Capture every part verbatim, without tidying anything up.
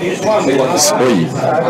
Oi.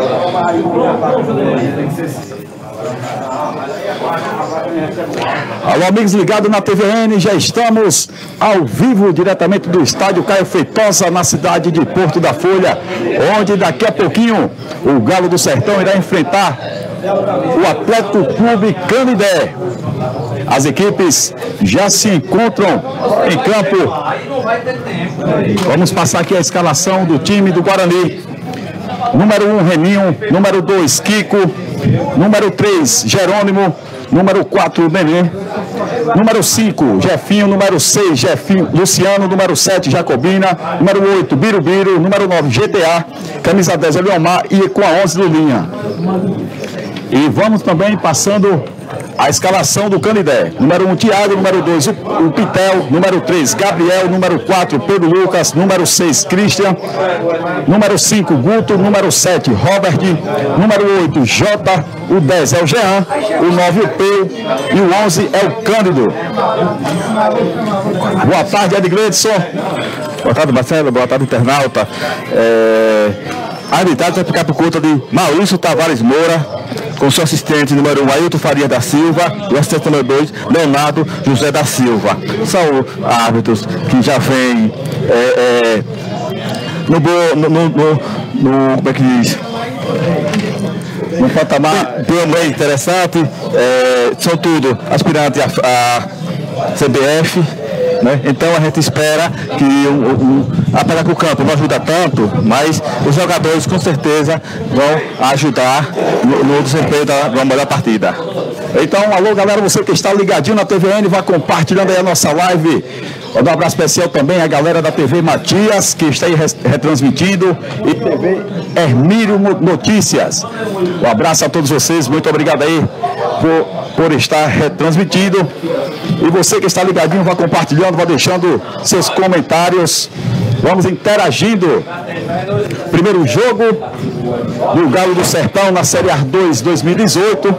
Alô, amigos ligados na T V N, já estamos ao vivo diretamente do estádio Caio Feitosa, na cidade de Porto da Folha, onde daqui a pouquinho o Galo do Sertão irá enfrentar o Atlético Clube Canidé. As equipes já se encontram em campo. Vamos passar aqui a escalação do time do Guarani. Número um, Reninho. Número dois, Kiko. Número três, Jerônimo. Número quatro, Nenê. Número cinco, Jefinho. Número seis, Jefinho, Luciano. Número sete, Jacobina. Número oito, Birubiru. Número nove, G T A. Camisa dez, Eliomar. E com a onze, Lulinha. E vamos também passando a escalação do Canidé. Número um, Thiago. Número dois, o, o Pitel. Número três, Gabriel. Número quatro, Pedro Lucas. Número seis, Christian. Número cinco, Guto. Número sete, Robert. Número oito, Jota. O dez é o Jean. O nove, o Peu. E o onze é o Cândido. Boa tarde, Ed Gleidson. Boa tarde, Marcelo. Boa tarde, internauta. É... A arbitragem vai ficar por conta de Maurício Tavares Moura, com seu assistente número um, Ailton Farias da Silva, e o assistente número dois, Leonardo José da Silva. São árbitros que já vêm é, é, no, no, no, no, no, como é que diz? No patamar bem interessante, é, são tudo aspirantes a, a C B F. Né? Então a gente espera que, um, um, apesar que o campo não ajuda tanto, mas os jogadores com certeza vão ajudar no, no desempenho da, da melhor partida. Então, alô galera, você que está ligadinho na T V N, vai compartilhando aí a nossa live. Vou dar um abraço especial também à galera da T V Matias, que está aí retransmitindo, e T V Hermílio Notícias. Um abraço a todos vocês, muito obrigado aí por, por estar retransmitindo. E você que está ligadinho, vai compartilhando, vai deixando seus comentários. Vamos interagindo. Primeiro jogo do Galo do Sertão na Série A dois dois mil e dezoito.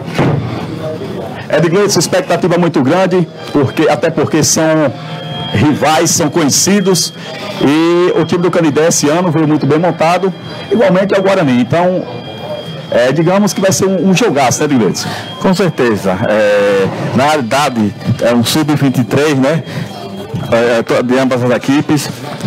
Ed Gleidson, expectativa muito grande, porque, até porque são rivais, são conhecidos. E o time do Canidé esse ano veio muito bem montado, igualmente ao Guarani. Então, É, digamos que vai ser um, um jogaço, né, Gleidson? Com certeza. É, na realidade, é um sub vinte e três, né? É, de ambas as equipes.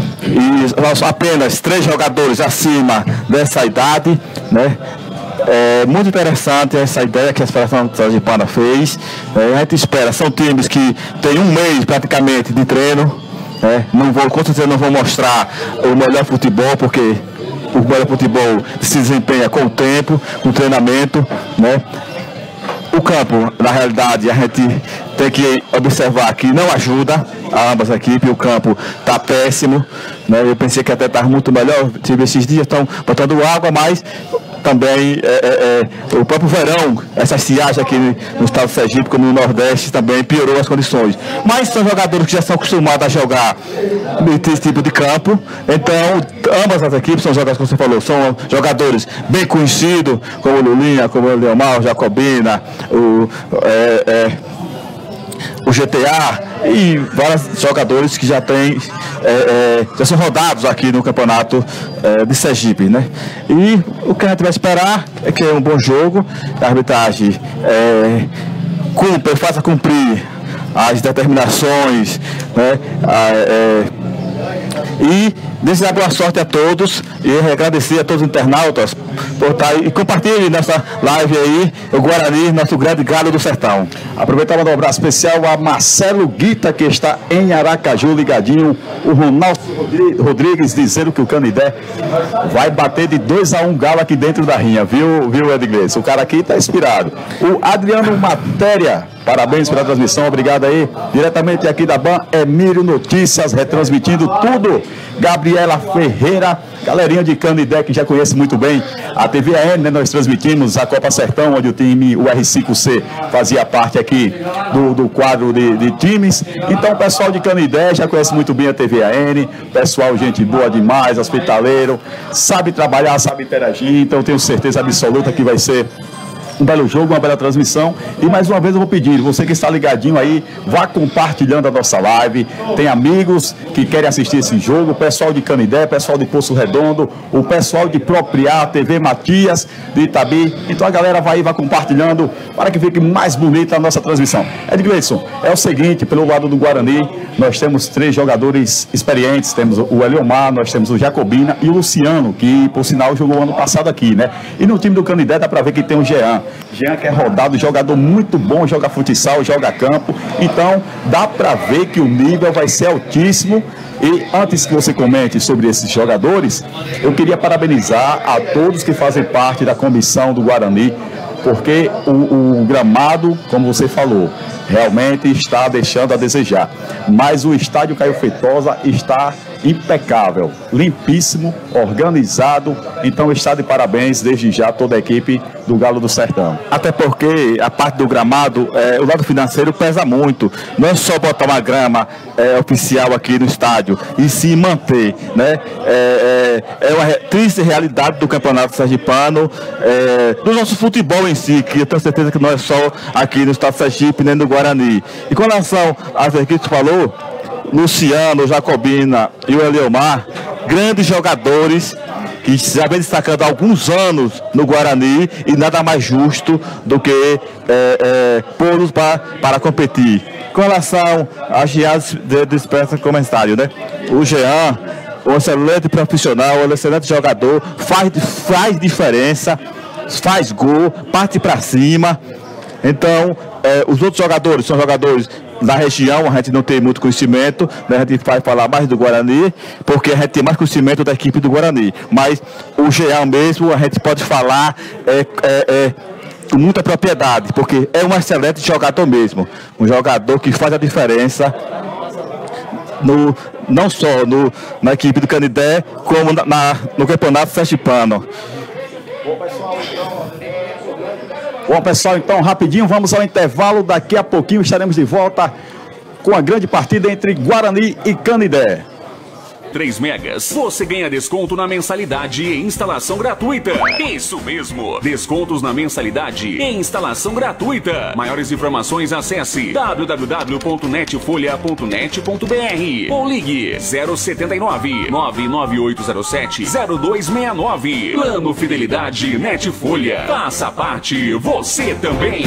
E apenas três jogadores acima dessa idade, né? É muito interessante essa ideia que a Federação Sergipana fez. É, a gente espera, são times que têm um mês praticamente de treino. Né? Não vou, com certeza não vou mostrar o melhor futebol, porque o melhor futebol se desempenha com o tempo, com o treinamento, né? O campo, na realidade, a gente tem que observar que não ajuda a ambas as equipes. O campo está péssimo, né? Eu pensei que até estava muito melhor. Tive esses dias, estão botando água, mas também é, é, é, o próprio verão, essa estiagem aqui no estado do Sergipe, como no Nordeste, também piorou as condições. Mas são jogadores que já são acostumados a jogar nesse tipo de campo. Então, ambas as equipes são jogadores, como você falou, são jogadores bem conhecidos, como o Lulinha, como o Leomar, o Jacobina, o... É, é, o G T A e vários jogadores que já têm, é, é, já são rodados aqui no campeonato é, de Sergipe, né? E o que a gente vai esperar é que é um bom jogo, a arbitragem é, cumpra, faça cumprir as determinações, né? A, é, e desejar boa sorte a todos e agradecer a todos os internautas por estar aí. E compartilhe nessa live aí o Guarani, nosso grande Galo do Sertão. Aproveitar para dar um abraço especial a Marcelo Guita, que está em Aracaju ligadinho. O Ronaldo Rodrigues dizendo que o Canidé vai bater de dois a um Galo aqui dentro da rinha, viu, viu Ed Gleidson? O cara aqui está inspirado. O Adriano Matéria, parabéns pela transmissão, obrigado aí. Diretamente aqui da Ban Hermílio Notícias, retransmitindo tudo. Gabriela Ferreira, galerinha de Canidé que já conhece muito bem a T V N, né? Nós transmitimos a Copa Sertão, onde o time, o R cinco C, fazia parte aqui do, do quadro de, de times. Então o pessoal de Canidé já conhece muito bem a T V N, pessoal, gente boa demais, hospitaleiro, sabe trabalhar, sabe interagir, então tenho certeza absoluta que vai ser um belo jogo, uma bela transmissão. E mais uma vez eu vou pedir, você que está ligadinho aí, vá compartilhando a nossa live. Tem amigos que querem assistir esse jogo, o pessoal de Canidé, o pessoal de Poço Redondo, o pessoal de Propriar, T V Matias, de Itabi. Então a galera vai aí, vai compartilhando para que fique mais bonita a nossa transmissão. Edgleison, é o seguinte, pelo lado do Guarani, nós temos três jogadores experientes, temos o Eliomar, nós temos o Jacobina e o Luciano, que por sinal jogou ano passado aqui, né? E no time do Canidé dá para ver que tem o Jean. Jean que é rodado, jogador muito bom, joga futsal, joga campo. Então dá para ver que o nível vai ser altíssimo. E antes que você comente sobre esses jogadores, eu queria parabenizar a todos que fazem parte da comissão do Guarani, porque o, o gramado, como você falou, realmente está deixando a desejar. Mas o estádio Caio Feitosa está impecável, limpíssimo, organizado. Então está de parabéns desde já toda a equipe do Galo do Sertão. Até porque a parte do gramado, é, o lado financeiro pesa muito. Não é só botar uma grama é, oficial aqui no estádio e se manter, né? É, é, é uma triste realidade do Campeonato Sergipano, é, do nosso futebol em si, que eu tenho certeza que não é só aqui no estado de Sergipe, nem no Guarani. E com relação às equipes que falou, Luciano, Jacobina e o Eliomar, grandes jogadores que já vem destacando há alguns anos no Guarani, e nada mais justo do que é, é, pô-los para, para competir. Com relação às geadas de dispensa comentário, né? O Jean, um excelente profissional, um excelente jogador, faz, faz diferença, faz gol, parte para cima. Então, é, os outros jogadores são jogadores da região, a gente não tem muito conhecimento, né? A gente vai falar mais do Guarani, porque a gente tem mais conhecimento da equipe do Guarani. Mas o Jean mesmo, a gente pode falar é, é, é, com muita propriedade, porque é um excelente jogador mesmo. Um jogador que faz a diferença, no, não só no, na equipe do Canidé, como na, na, no Campeonato Sergipano. Bom, pessoal, então... Bom, pessoal, então, rapidinho, vamos ao intervalo. Daqui a pouquinho estaremos de volta com a grande partida entre Guarani e Canidé. três megas, você ganha desconto na mensalidade e instalação gratuita. Isso mesmo, descontos na mensalidade e instalação gratuita. Maiores informações, acesse w w w ponto netfolha ponto net ponto b r ou ligue zero setenta e nove, nove nove oito zero sete, zero dois seis nove. Plano Fidelidade Netfolha. Faça parte, você também.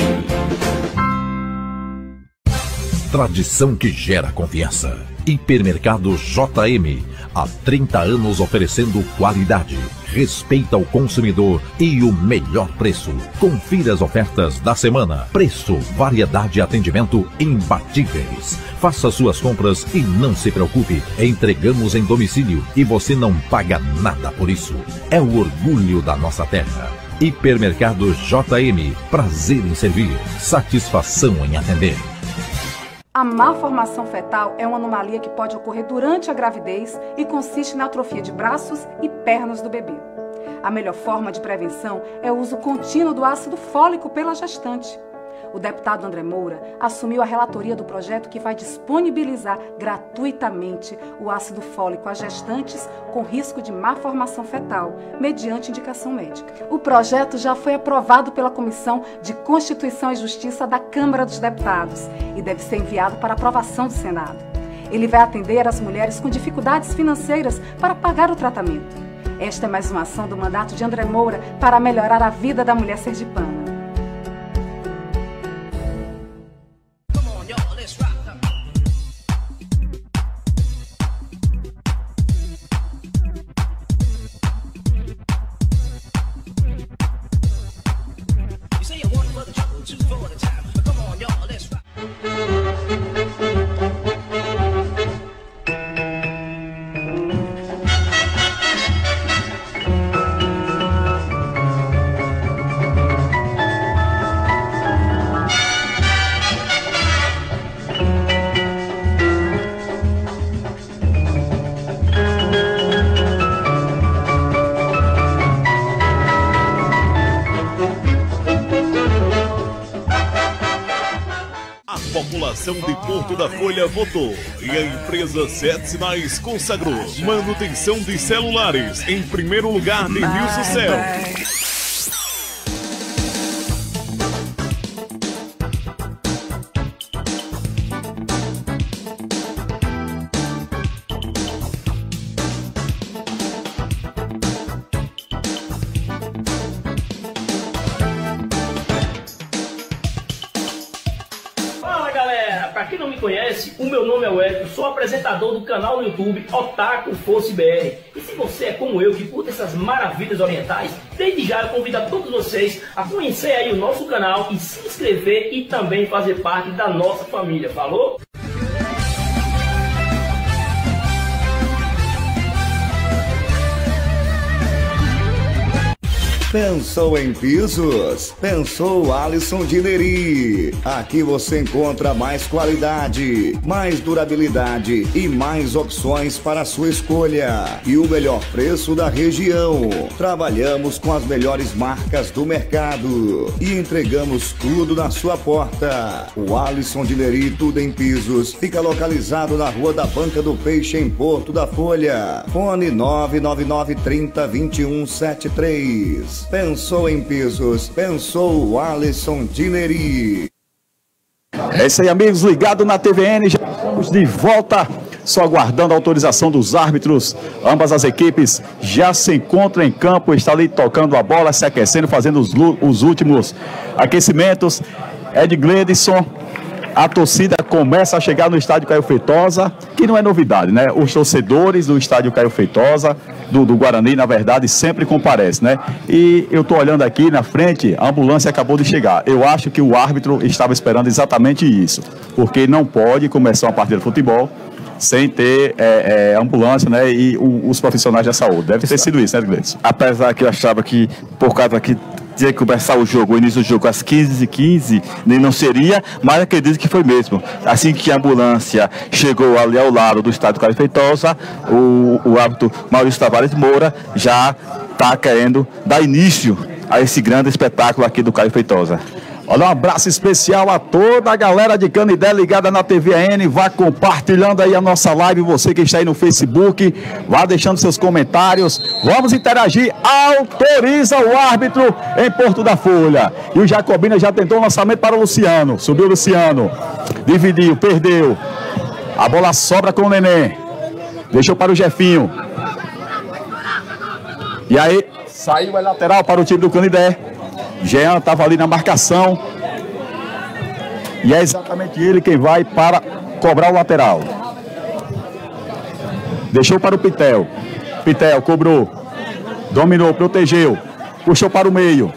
Tradição que gera confiança. Hipermercado J M, há trinta anos oferecendo qualidade, respeito ao consumidor e o melhor preço. Confira as ofertas da semana. Preço, variedade e atendimento imbatíveis. Faça suas compras e não se preocupe, entregamos em domicílio e você não paga nada por isso. É o orgulho da nossa terra. Hipermercado J M, prazer em servir, satisfação em atender. A má formação fetal é uma anomalia que pode ocorrer durante a gravidez e consiste na atrofia de braços e pernas do bebê. A melhor forma de prevenção é o uso contínuo do ácido fólico pela gestante. O deputado André Moura assumiu a relatoria do projeto que vai disponibilizar gratuitamente o ácido fólico a gestantes com risco de má formação fetal, mediante indicação médica. O projeto já foi aprovado pela Comissão de Constituição e Justiça da Câmara dos Deputados e deve ser enviado para aprovação do Senado. Ele vai atender as mulheres com dificuldades financeiras para pagar o tratamento. Esta é mais uma ação do mandato de André Moura para melhorar a vida da mulher sergipana. De Porto da Folha votou e a empresa Sete Sinais consagrou manutenção de celulares em primeiro lugar de Nilson Cell. não me conhece, o meu nome é Wellington, sou apresentador do canal no YouTube Otaku Fosse B R. E se você é como eu, que curte essas maravilhas orientais, desde já eu convido a todos vocês a conhecer aí o nosso canal e se inscrever e também fazer parte da nossa família, falou? Pensou em pisos? Pensou Alisson Dineri. Aqui você encontra mais qualidade, mais durabilidade e mais opções para a sua escolha. E o melhor preço da região. Trabalhamos com as melhores marcas do mercado e entregamos tudo na sua porta. O Alisson Dineri Tudo em Pisos fica localizado na Rua da Banca do Peixe, em Porto da Folha. Fone nove nove nove, trinta, vinte e um, setenta e três. Pensou em pisos, pensou o Alisson Dineri. É isso aí, amigos, ligado na T V N, já estamos de volta, só aguardando a autorização dos árbitros. Ambas as equipes já se encontram em campo, está ali tocando a bola, se aquecendo, fazendo os, os últimos aquecimentos. Ed Gledson, a torcida começa a chegar no estádio Caio Feitosa, que não é novidade, né? Os torcedores do estádio Caio Feitosa, do, do Guarani, na verdade, sempre comparecem, né? E eu tô olhando aqui na frente, a ambulância acabou de chegar. Eu acho que o árbitro estava esperando exatamente isso, porque não pode começar uma partida de futebol sem ter é, é, ambulância, né? E o, os profissionais da saúde. Deve ter sido isso, né, Gledson? Apesar que eu achava que, por causa que tinha que começar o jogo, o início do jogo às quinze e quinze, nem não seria, mas acredito que foi mesmo. Assim que a ambulância chegou ali ao lado do estádio Caio Feitosa, o, o árbitro Maurício Tavares Moura já está querendo dar início a esse grande espetáculo aqui do Caio Feitosa. Olha, um abraço especial a toda a galera de Canidé ligada na T V N. Vá compartilhando aí a nossa live. Você que está aí no Facebook, vá deixando seus comentários. Vamos interagir. Autoriza o árbitro em Porto da Folha. E o Jacobina já tentou o lançamento para o Luciano. Subiu o Luciano. Dividiu, perdeu. A bola sobra com o Neném. Deixou para o Jefinho. E aí, saiu a lateral para o time do Canidé. Jean estava ali na marcação. E é exatamente ele quem vai para cobrar o lateral. Deixou para o Pitel. Pitel cobrou. Dominou, protegeu. Puxou para o meio.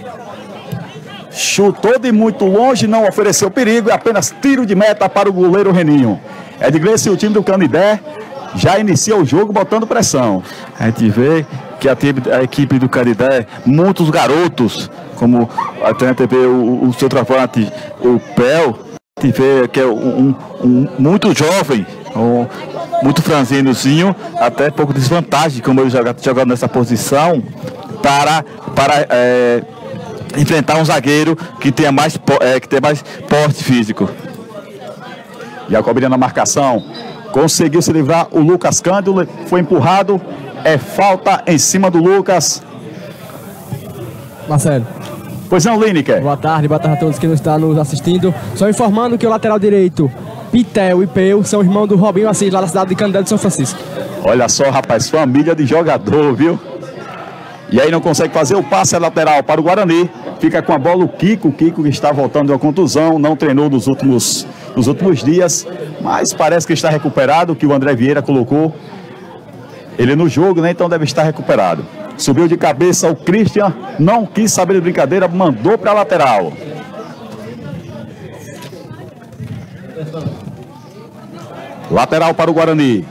Chutou de muito longe, não ofereceu perigo. É apenas tiro de meta para o goleiro Reninho. É de Gleice, o time do Canidé já inicia o jogo botando pressão. A gente vê que a, a equipe do Canidé, muitos garotos, como até a gente vê o, o seu travante, o Pel, a gente vê que é um, um muito jovem, um, muito franzinozinho, até pouco desvantagem, como ele joga, jogando nessa posição, para, para é, enfrentar um zagueiro que tenha mais, é, que tenha mais porte físico. Jacobina na marcação, conseguiu se livrar o Lucas Cândido, foi empurrado, é falta em cima do Lucas. Marcelo. Pois não, Lineker. Boa tarde, boa tarde a todos que nos estão nos assistindo. Só informando que o lateral direito, Pitel e Peu, são irmãos do Robinho Assis, lá da cidade de Canidé de São Francisco. Olha só, rapaz, família de jogador, viu? E aí não consegue fazer o passe lateral para o Guarani. Fica com a bola o Kiko, o Kiko que está voltando de uma contusão, não treinou nos últimos, nos últimos dias, mas parece que está recuperado, que o André Vieira colocou ele no jogo, né? Então deve estar recuperado. Subiu de cabeça o Christian, não quis saber de brincadeira, mandou para a lateral. Lateral para o Guarani.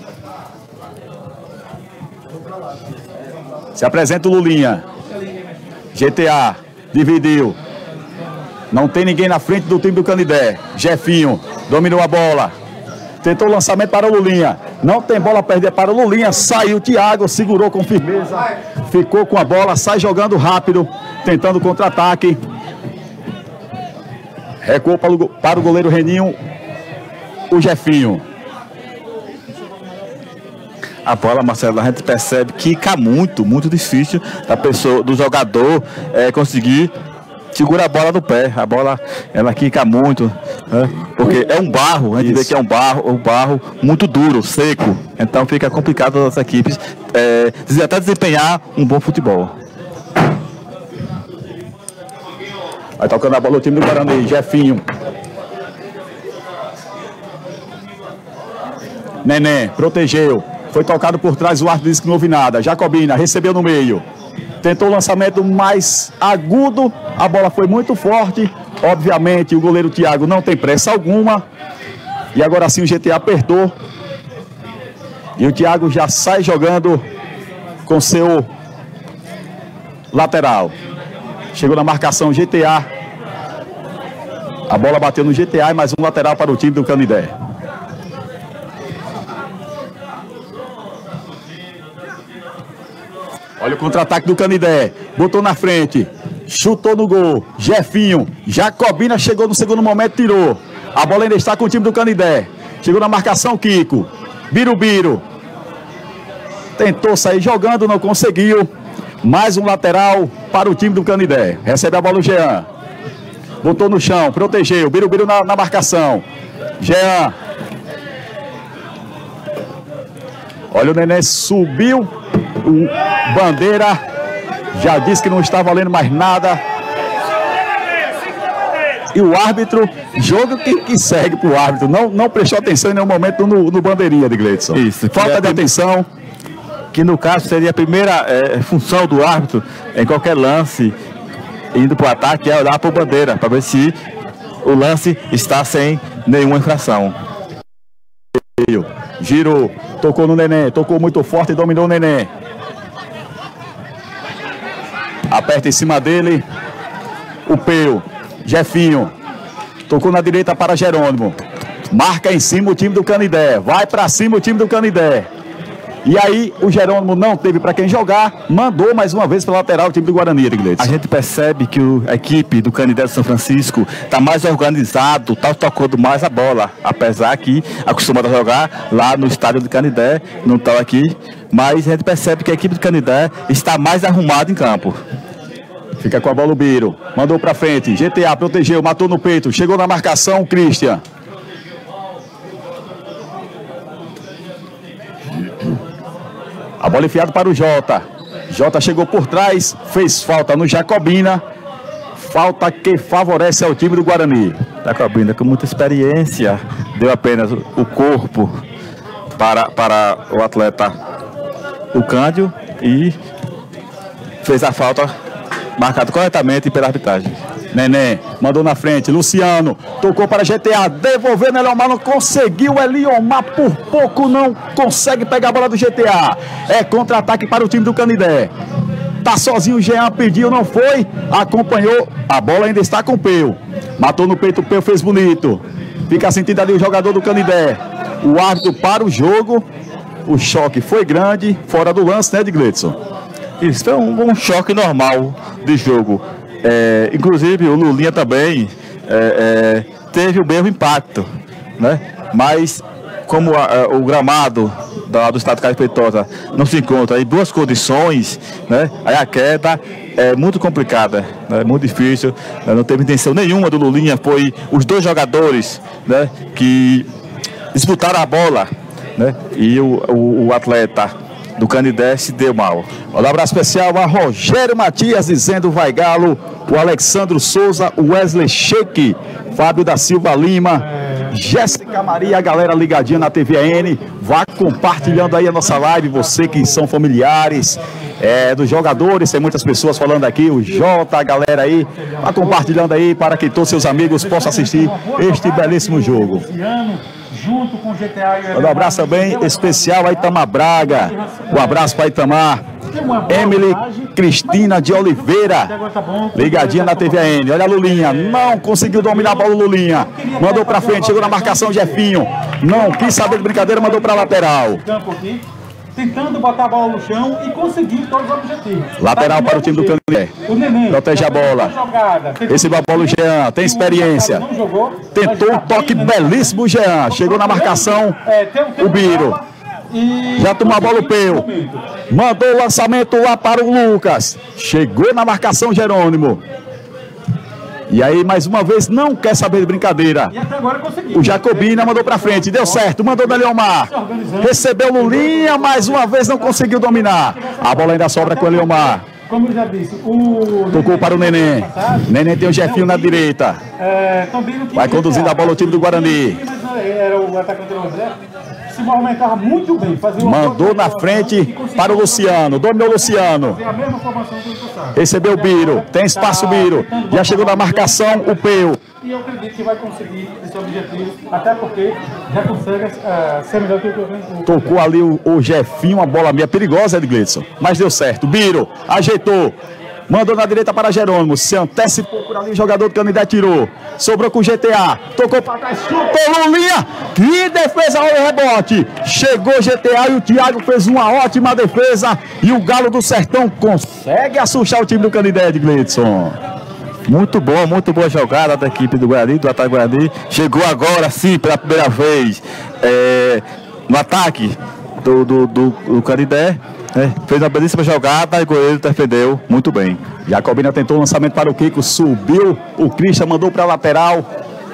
Se apresenta o Lulinha. G T A, dividiu. Não tem ninguém na frente do time do Canidé. Jefinho, dominou a bola. Tentou o lançamento para o Lulinha. Não tem bola a perder para o Lulinha. Saiu o Thiago, segurou com firmeza. Ficou com a bola, sai jogando rápido. Tentando contra-ataque. Recuou para o, para o goleiro Reninho. O Jefinho. A bola, Marcelo, a gente percebe que fica muito, muito difícil da pessoa, do jogador é, conseguir segurar a bola no pé. A bola, ela quica muito, né? Porque é um barro, a gente Isso. vê que é um barro, um barro muito duro, seco. Então fica complicado as equipes é, até desempenhar um bom futebol. Vai tocando a bola o time do Guarani, Jefinho. Neném protegeu. Foi tocado por trás, o árbitro disse que não houve nada. Jacobina recebeu no meio. Tentou o lançamento mais agudo. A bola foi muito forte. Obviamente, o goleiro Thiago não tem pressa alguma. E agora sim o G T A apertou. E o Thiago já sai jogando com seu lateral. Chegou na marcação G T A. A bola bateu no G T A e mais um lateral para o time do Canindé. Olha o contra-ataque do Canindé. Botou na frente. Chutou no gol. Jefinho. Jacobina chegou no segundo momento, tirou. A bola ainda está com o time do Canindé. Chegou na marcação Kiko. Birubiru. Tentou sair jogando, não conseguiu. Mais um lateral para o time do Canindé. Recebe a bola o Jean. Botou no chão, protegeu. Birubiru na, na marcação. Jean. Olha o Neném, subiu. O Bandeira já disse que não está valendo mais nada. E o árbitro, jogo que, que segue para o árbitro. Não, não prestou atenção em nenhum momento no, no bandeirinha de Gleidson. Isso. Falta de atenção. Que no caso seria a primeira é, função do árbitro em qualquer lance, indo para o ataque, é olhar para o Bandeira, para ver se o lance está sem nenhuma infração. Girou, tocou no Neném, tocou muito forte e dominou o Neném. Aperta em cima dele o Peu. Jefinho. Tocou na direita para Jerônimo. Marca em cima o time do Canindé. Vai para cima o time do Canindé. E aí o Jerônimo não teve para quem jogar. Mandou mais uma vez para lateral o time do Guarani, Edgley. A gente percebe que o, a equipe do Canindé de São Francisco está mais organizado, está tocando mais a bola. Apesar que acostumado a jogar lá no estádio do Canindé, não está aqui. Mas a gente percebe que a equipe do Canindé está mais arrumada em campo. Fica com a bola o Biro. Mandou pra frente. G T A protegeu, matou no peito. Chegou na marcação, Christian. A bola enfiada para o Jota. Jota chegou por trás. Fez falta no Jacobina. Falta que favorece ao time do Guarani. Jacobina com muita experiência. Deu apenas o corpo para, para o atleta, o Cândido. E fez a falta marcado corretamente pela arbitragem. Neném mandou na frente, Luciano tocou para G T A, devolvendo Eliomar, não conseguiu. Eliomar por pouco não consegue pegar a bola do G T A. É contra-ataque para o time do Canindé. Tá sozinho, o Jean pediu, não foi, acompanhou, a bola ainda está com o Peu. Matou no peito, o Peu fez bonito. Fica sentindo ali o jogador do Canindé. O árbitro para o jogo. O choque foi grande, fora do lance, né, de Gleidson? Isso é um, um choque normal de jogo. É, inclusive o Lulinha também é, é, teve o mesmo impacto, né? Mas como a, a, o gramado da, do estado de Caio Feitosa não se encontra em boas condições, né? Aí a queda é muito complicada, né? Muito difícil, né? Não teve intenção nenhuma do Lulinha, foi os dois jogadores, né, que disputaram a bola, né? E o, o, o atleta do Canindé se deu mal. Um abraço especial a Rogério Matias dizendo vai Galo, o Alexandro Souza, o Wesley Sheik, Fábio da Silva Lima, Jéssica Maria, a galera ligadinha na T V A N, vá compartilhando aí a nossa live, você que são familiares é, dos jogadores, tem muitas pessoas falando aqui, o Jota, a galera aí, vá compartilhando aí para que todos seus amigos possam assistir este belíssimo jogo. Junto com o G T A e o um abraço também especial a Itamar Braga. Um abraço para Itamar. Emily Cristina de Oliveira, ligadinha na T V A N. Olha a Lulinha, não conseguiu dominar a bola, Lulinha. Mandou para frente, chegou na marcação, Jefinho. Não quis saber de brincadeira, mandou para lateral. Tentando botar a bola no chão e conseguir todos os objetivos. Lateral para o time do Canindé. Protege a bola. Recebeu a bola o Jean, tem experiência. Tentou um toque belíssimo o Jean. Chegou na marcação o Biro. Já tomou a bola o Peu. Mandou o lançamento lá para o Lucas. Chegou na marcação Jerônimo. E aí, mais uma vez, não quer saber de brincadeira. O Jacobina mandou pra frente, deu certo, mandou da Eliomar. Recebeu Lulinha, mais uma vez não conseguiu dominar. A bola ainda sobra com o Eliomar. Como eu já disse, o... Tocou para o Neném. Neném tem o Jefinho na direita. Vai conduzindo a bola o time do Guarani. Era o atacante do André. se movimentava muito bem. Fazia Mandou na frente para o Luciano. Dominou o Luciano. A mesma formação que ele passava. Recebeu o Biro. Tem espaço o Biro. Já chegou na marcação o Peu. E eu acredito que vai conseguir esse objetivo, até porque já consegue uh, ser melhor que o que eu venho. Tocou ali o, o Jefinho, uma bola meia perigosa, Ed Gleidson. Mas deu certo. Biro ajeitou. Mandou na direita para Jerônimo. Se antecipou por ali, o jogador do Canindé tirou. Sobrou com o G T A. Tocou para trás, chutou Lulinha. Que defesa, olha o rebote. Chegou o G T A e o Thiago fez uma ótima defesa. E o Galo do Sertão consegue assustar o time do Canindé, Ed Gleidson. Muito bom, muito boa jogada da equipe do Guarani, do ataque Guarani. Chegou agora sim, pela primeira vez, é, no ataque do, do, do, do Canindé. É, fez uma belíssima jogada e o goleiro defendeu muito bem. Jacobina tentou o lançamento para o Kiko, subiu, o Christian mandou para a lateral.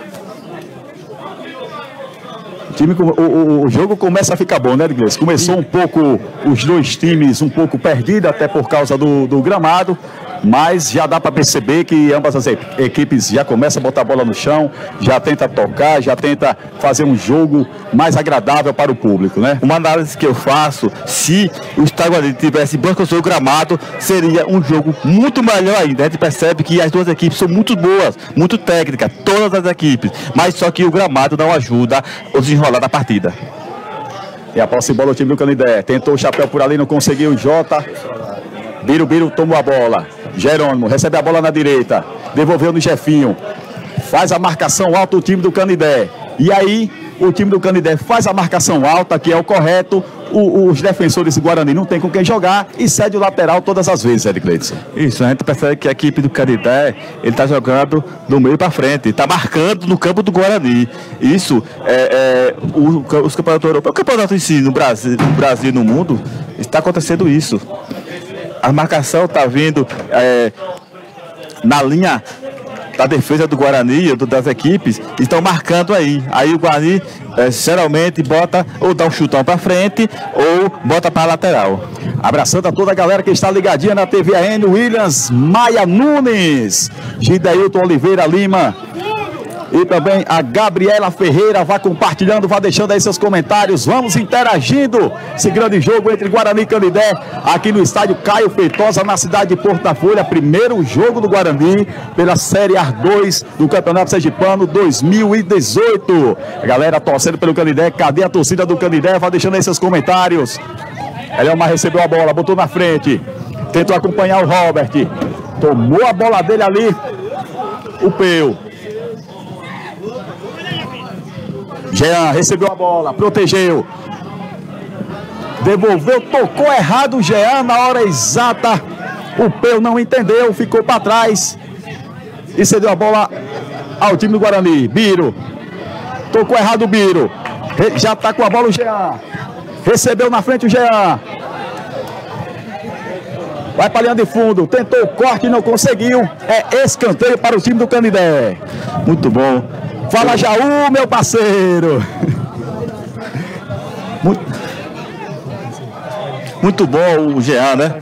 O, time, o, o, o jogo começa a ficar bom, né, Gleison? Começou um pouco, os dois times um pouco perdidos, até por causa do, do gramado. Mas já dá para perceber que ambas as equipes já começam a botar a bola no chão, já tenta tocar, já tenta fazer um jogo mais agradável para o público, né? Uma análise que eu faço, se o Estádio Guarani tivesse banco sobre o gramado, seria um jogo muito melhor ainda. A gente percebe que as duas equipes são muito boas, muito técnicas, todas as equipes, mas só que o gramado não ajuda o desenrolar da partida. E a posse de bola o time do Canindé, tentou o chapéu por ali, não conseguiu, Jota. Biro, Biro tomou a bola. Jerônimo recebe a bola na direita. Devolveu no Jefinho. Faz a marcação alta o time do Canindé. E aí, o time do Canindé faz a marcação alta, que é o correto. O, os defensores do Guarani não tem com quem jogar e cede o lateral todas as vezes, Ed Gleidson. Isso, a gente percebe que a equipe do Canindé, ele tá jogando do meio para frente, tá marcando no campo do Guarani. Isso, é, é o, os campeonatos europeus, o campeonato em si, no Brasil, no Brasil e no mundo, está acontecendo isso. A marcação está vindo é, na linha da defesa do Guarani, das equipes, estão marcando aí. Aí o Guarani é, geralmente bota ou dá um chutão para frente ou bota para a lateral. Abraçando a toda a galera que está ligadinha na T V A N, Williams, Maia Nunes, Gideilton Oliveira Lima. E também a Gabriela Ferreira, vá compartilhando, vá deixando aí seus comentários, vamos interagindo. Esse grande jogo entre Guarani e Canindé, aqui no estádio Caio Feitosa, na cidade de Porto da Folha. Primeiro jogo do Guarani pela Série A dois do Campeonato Sergipano dois mil e dezoito. A galera torcendo pelo Canindé, cadê a torcida do Canindé? Vá deixando aí seus comentários. Eliomar recebeu a bola, botou na frente, tentou acompanhar o Robert, tomou a bola dele ali, o Peu. Jean recebeu a bola, protegeu, devolveu, tocou errado o Jean na hora exata. O Peu não entendeu, ficou para trás e cedeu a bola ao time do Guarani. Biro, tocou errado o Biro, já está com a bola o Jean, recebeu na frente o Jean, vai para a linha de fundo, tentou o corte e não conseguiu. É escanteio para o time do Canindé. Muito bom. Fala, Jaú, meu parceiro. Muito, muito bom o Jean, né?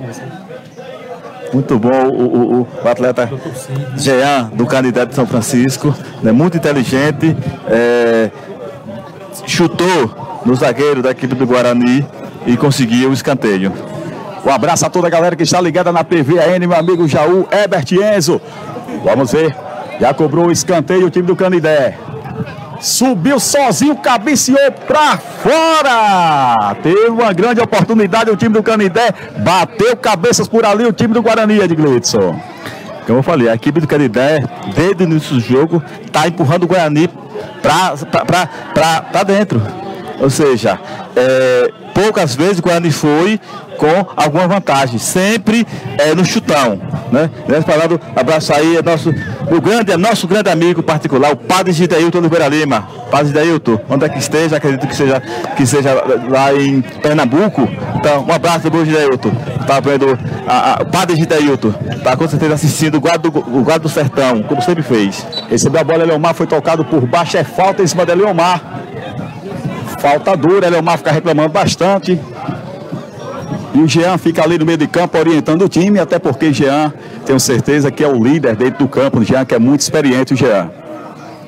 Muito bom o, o, o atleta Jean, do Canindé de São Francisco. Né? Muito inteligente. É, chutou no zagueiro da equipe do Guarani e conseguiu o escanteio. Um abraço a toda a galera que está ligada na T V A N, meu amigo Jaú, Herbert Enzo. Vamos ver. Já cobrou o escanteio o time do Canindé. Subiu sozinho, cabeceou pra fora. Teve uma grande oportunidade o time do Canindé. Bateu cabeças por ali o time do Guarani, Ed Gleidson. Como eu falei, a equipe do Canindé, desde o início do jogo, está empurrando o Guarani pra, pra, pra, pra, pra dentro. Ou seja, é, poucas vezes o Guarani foi com alguma vantagem, sempre é, no chutão, né? Nós falando, abraço aí, é nosso, o grande, é nosso grande amigo particular, o Padre Gideilton Oliveira Lima. Padre Gideilton, onde é que esteja, acredito que seja, que seja lá em Pernambuco. Então, um abraço do Gideilton. Tá vendo a, a, o Padre Gideilton, tá com certeza assistindo o guarda, do, o guarda do Sertão, como sempre fez. Recebeu a bola, Eliomar foi tocado por baixo, é falta em cima de Eliomar. Falta dura, Eliomar fica reclamando bastante. E o Jean fica ali no meio de campo orientando o time, até porque Jean, tenho certeza que é o líder dentro do campo. O Jean que é muito experiente, o Jean.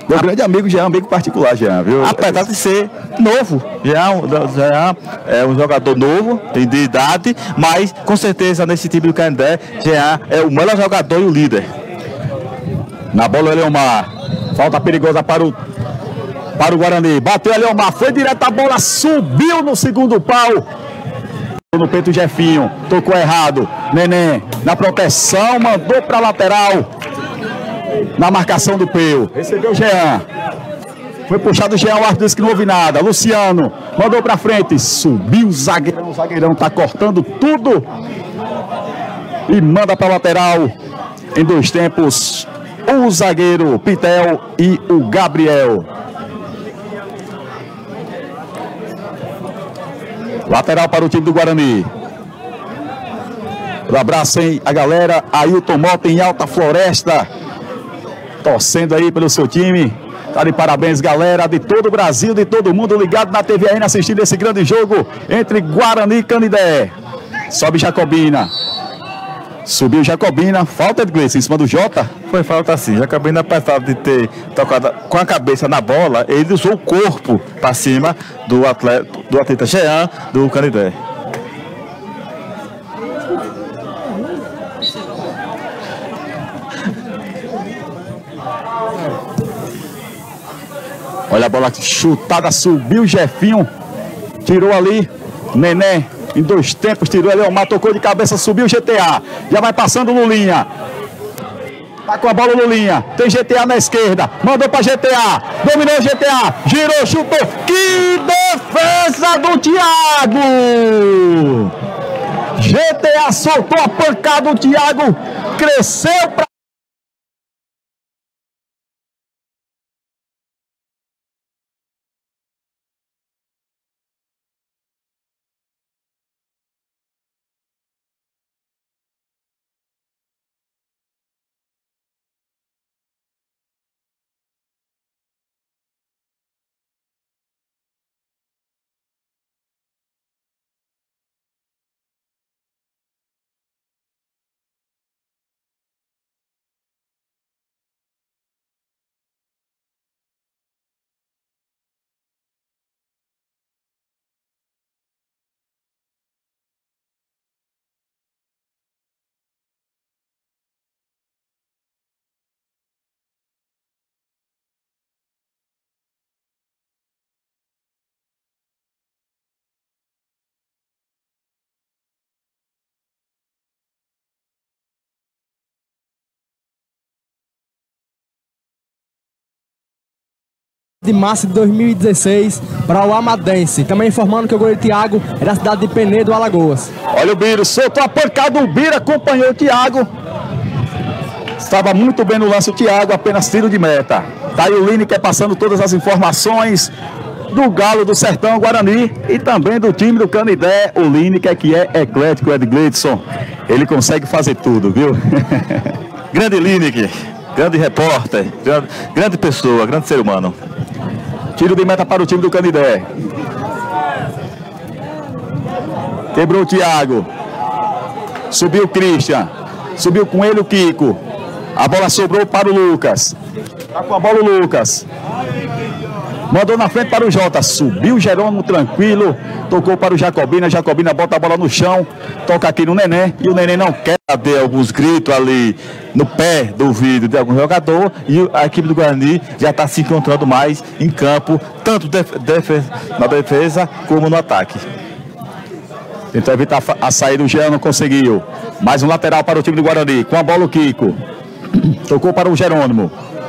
Meu grande amigo Jean, amigo particular, Jean, viu? Apesar de ser novo, Jean, Jean é um jogador novo, tem de idade, mas com certeza nesse time do Canindé, Jean é o melhor jogador e o líder. Na bola, Leomar. Falta perigosa para o, para o Guarani. Bateu a Leomar, foi direto a bola, subiu no segundo pau. No peito o Jefinho, tocou errado. Neném, na proteção, mandou para a lateral. Na marcação do Peu. Recebeu o Jean. Foi puxado o Jean, o árbitro disse que não houve nada. Luciano, mandou para frente. Subiu o zagueirão. O zagueirão tá cortando tudo. E manda para a lateral. Em dois tempos, o zagueiro Pitel e o Gabriel. Lateral para o time do Guarani. Um abraço, hein, a galera. Ailton Mota em Alta Floresta. Torcendo aí pelo seu time. Tá de parabéns, galera, de todo o Brasil, de todo mundo ligado na T V A N assistindo esse grande jogo entre Guarani e Canindé. Sobe Jacobina. Subiu Jacobina. Falta de Gleice em cima do Jota. Foi falta sim. Jacobina, apesar de ter tocado com a cabeça na bola, ele usou o corpo para cima do atleta, do atleta Jean do Canindé. Olha a bola chutada, subiu o Jefinho. Tirou ali. Neném. Em dois tempos, tirou a Leomar, tocou de cabeça, subiu o G T A. Já vai passando o Lulinha. Tá com a bola o Lulinha. Tem G T A na esquerda. Mandou pra G T A. Dominou o G T A. Girou, chutou. Que defesa do Thiago! G T A soltou a pancada. O Thiago cresceu pra... de março de dois mil e dezesseis para o Amadense. Também informando que o goleiro Thiago é da cidade de Penedo, Alagoas. Olha o Biro, soltou a pancada, o Biro acompanhou o Thiago. Estava muito bem no lance o Thiago, apenas tiro de meta. Tá aí o Lineker passando todas as informações do Galo do Sertão Guarani e também do time do Canindé. O Lineker, que é eclético, Ed Gleidson. Ele consegue fazer tudo, viu? Grande Lineker, grande repórter, grande, grande pessoa, grande ser humano. Tiro de meta para o time do Canindé. Quebrou o Thiago. Subiu o Christian. Subiu com ele o Kiko. A bola sobrou para o Lucas. Tá com a bola o Lucas. Mandou na frente para o Jota. Subiu o Jerônimo tranquilo. Tocou para o Jacobina. Jacobina bota a bola no chão. Toca aqui no Neném. E o Neném não quer ter alguns gritos ali no pé do ouvido de algum jogador. E a equipe do Guarani já está se encontrando mais em campo. Tanto def def na defesa como no ataque. Tentou evitar a saída do Jean, não conseguiu. Mais um lateral para o time do Guarani. Com a bola o Kiko. Tocou para o Jerônimo.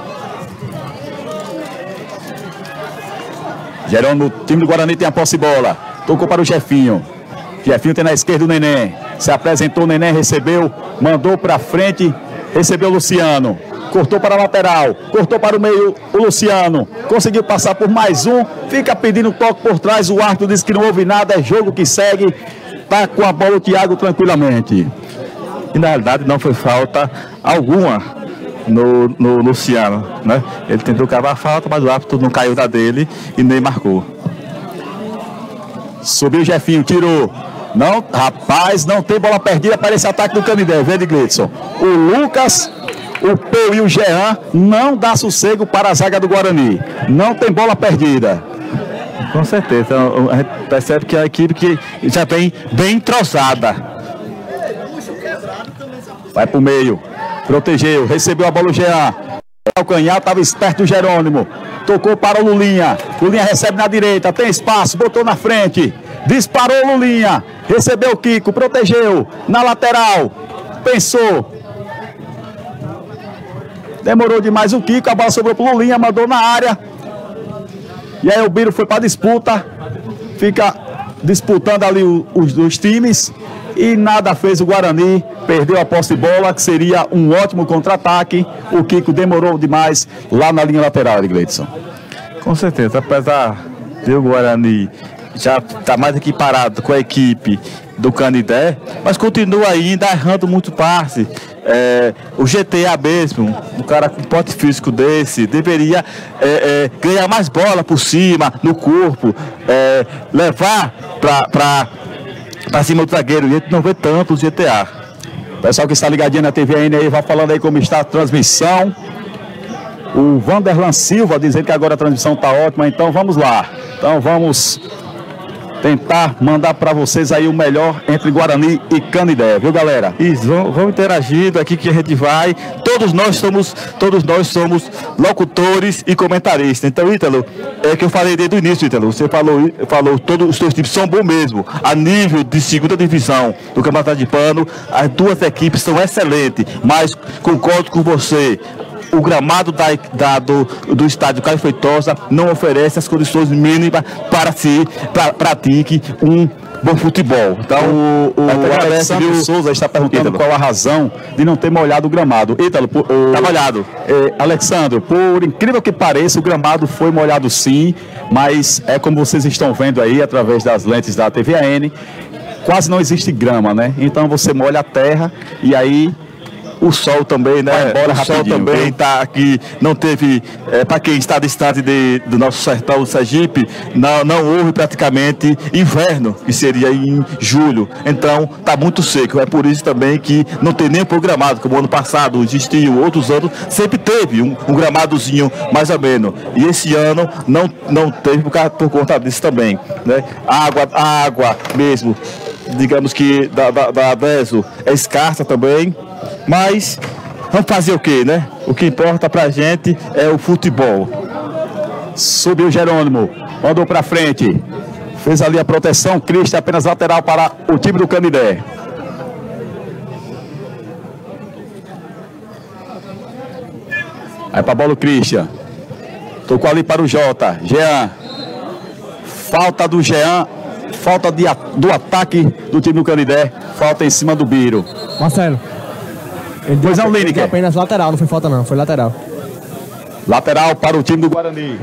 Jerônimo, o time do Guarani tem a posse de bola. Tocou para o Jefinho. Jefinho tem na esquerda o Neném. Se apresentou o Neném, recebeu. Mandou para frente. Recebeu o Luciano. Cortou para a lateral. Cortou para o meio o Luciano. Conseguiu passar por mais um. Fica pedindo toque por trás. O árbitro disse que não houve nada. É jogo que segue. Tá com a bola o Thiago tranquilamente. E na realidade não foi falta alguma no, no Luciano, né? Ele tentou cavar a falta, mas o árbitro não caiu da dele e nem marcou. Subiu o Jefinho, tirou. Não, rapaz, não tem bola perdida para esse ataque do Canindé. Vê de Gleidson. O Lucas, o Peu e o Jean não dá sossego para a zaga do Guarani. Não tem bola perdida. Com certeza. Então, a gente percebe que é uma equipe que já vem bem entrosada. Vai pro meio. Protegeu. Recebeu a bola o Jean. O canhar estava esperto o Jerônimo. Tocou para o Lulinha. Lulinha recebe na direita. Tem espaço. Botou na frente. Disparou o Lulinha. Recebeu o Kiko. Protegeu. Na lateral. Pensou. Demorou demais o Kiko. A bola sobrou para o Lulinha. Mandou na área. E aí o Biro foi para a disputa. Fica disputando ali o, os dois times. E nada fez o Guarani. Perdeu a posse de bola, que seria um ótimo contra-ataque. O Kiko demorou demais lá na linha lateral, Edgleidson. Com certeza, apesar de o Guarani já estar mais equiparado com a equipe do Canindé, mas continua ainda errando muito passe. É, o G T A mesmo, um cara com porte físico desse, deveria é, é, ganhar mais bola por cima, no corpo, é, levar para para cima do zagueiro, e a gente não vê tanto o G T A. Pessoal que está ligadinho na T V N aí, vai falando aí como está a transmissão. O Vanderlan Silva dizendo que agora a transmissão está ótima, então vamos lá. Então vamos tentar mandar para vocês aí o melhor entre Guarani e Canindé, viu, galera? Isso, vamos, vamos interagindo aqui que a gente vai. Todos nós somos, todos nós somos locutores e comentaristas. Então, Ítalo, é que eu falei desde o início, Ítalo. Você falou, falou todos os seus times são bons mesmo. A nível de segunda divisão do Campeonato de Pano, as duas equipes são excelentes, mas concordo com você. O gramado da, da, do, do estádio Caio Feitosa não oferece as condições mínimas para se pra, pratique um bom futebol. Então, o, o, o Alexandre Souza está perguntando Ítalo. Qual a razão de não ter molhado o gramado. Ítalo, está molhado. É, Alexandre, por incrível que pareça, o gramado foi molhado sim, mas é como vocês estão vendo aí, através das lentes da T V A N, quase não existe grama, né? Então você molha a terra e aí o sol também, né? O sol também está aqui, não teve, é, para quem está distante de, do nosso sertão do Sergipe, não, não houve praticamente inverno, que seria em julho. Então, está muito seco. É por isso também que não tem nem programado, como ano passado existiu, outros anos, sempre teve um, um gramadozinho mais ou menos. E esse ano não, não teve por, causa, por conta disso também, né? Água, água mesmo, digamos que da, da, da Bezo é escassa também. Mas vamos fazer o que, né? O que importa pra gente é o futebol. Subiu Jerônimo, mandou pra frente. Fez ali a proteção, Cristian apenas lateral para o time do Canindé. Aí pra bola o Cristian. Tocou ali para o Jota. Jean. Falta do Jean. Falta de, do ataque do time do Canindé. Falta em cima do Biro. Marcelo. Ele pois não, Lineker. Apenas lateral, não foi falta não, foi lateral. Lateral para o time do Guarani.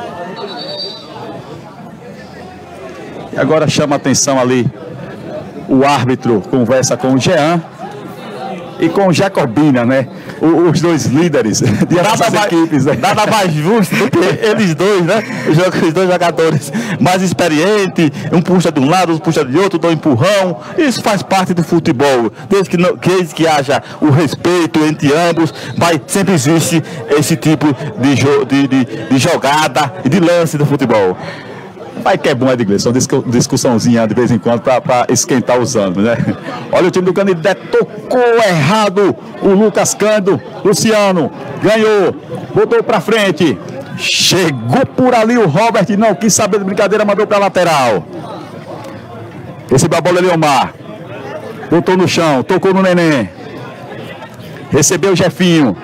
E agora chama a atenção ali. O árbitro conversa com o Jean e com o Jacobina, né? O, os dois líderes de nada mais, equipes, né? Nada mais justo do que eles dois, né? Os dois jogadores mais experientes, um puxa de um lado, outro puxa de outro, dá um empurrão. Isso faz parte do futebol. Desde que, não, desde que haja o respeito entre ambos, vai, sempre existe esse tipo de, jo, de, de, de jogada e de lance do futebol. Vai que é bom, Edgleidson, discussãozinha de vez em quando para esquentar os ânimos, né? Olha o time do Canindé, tocou errado o Lucas Cândido, Luciano, ganhou, botou para frente, chegou por ali o Robert, não quis saber de brincadeira, mandou para lateral. Recebeu a bola Leomar, botou no chão, tocou no Neném, recebeu o Jefinho.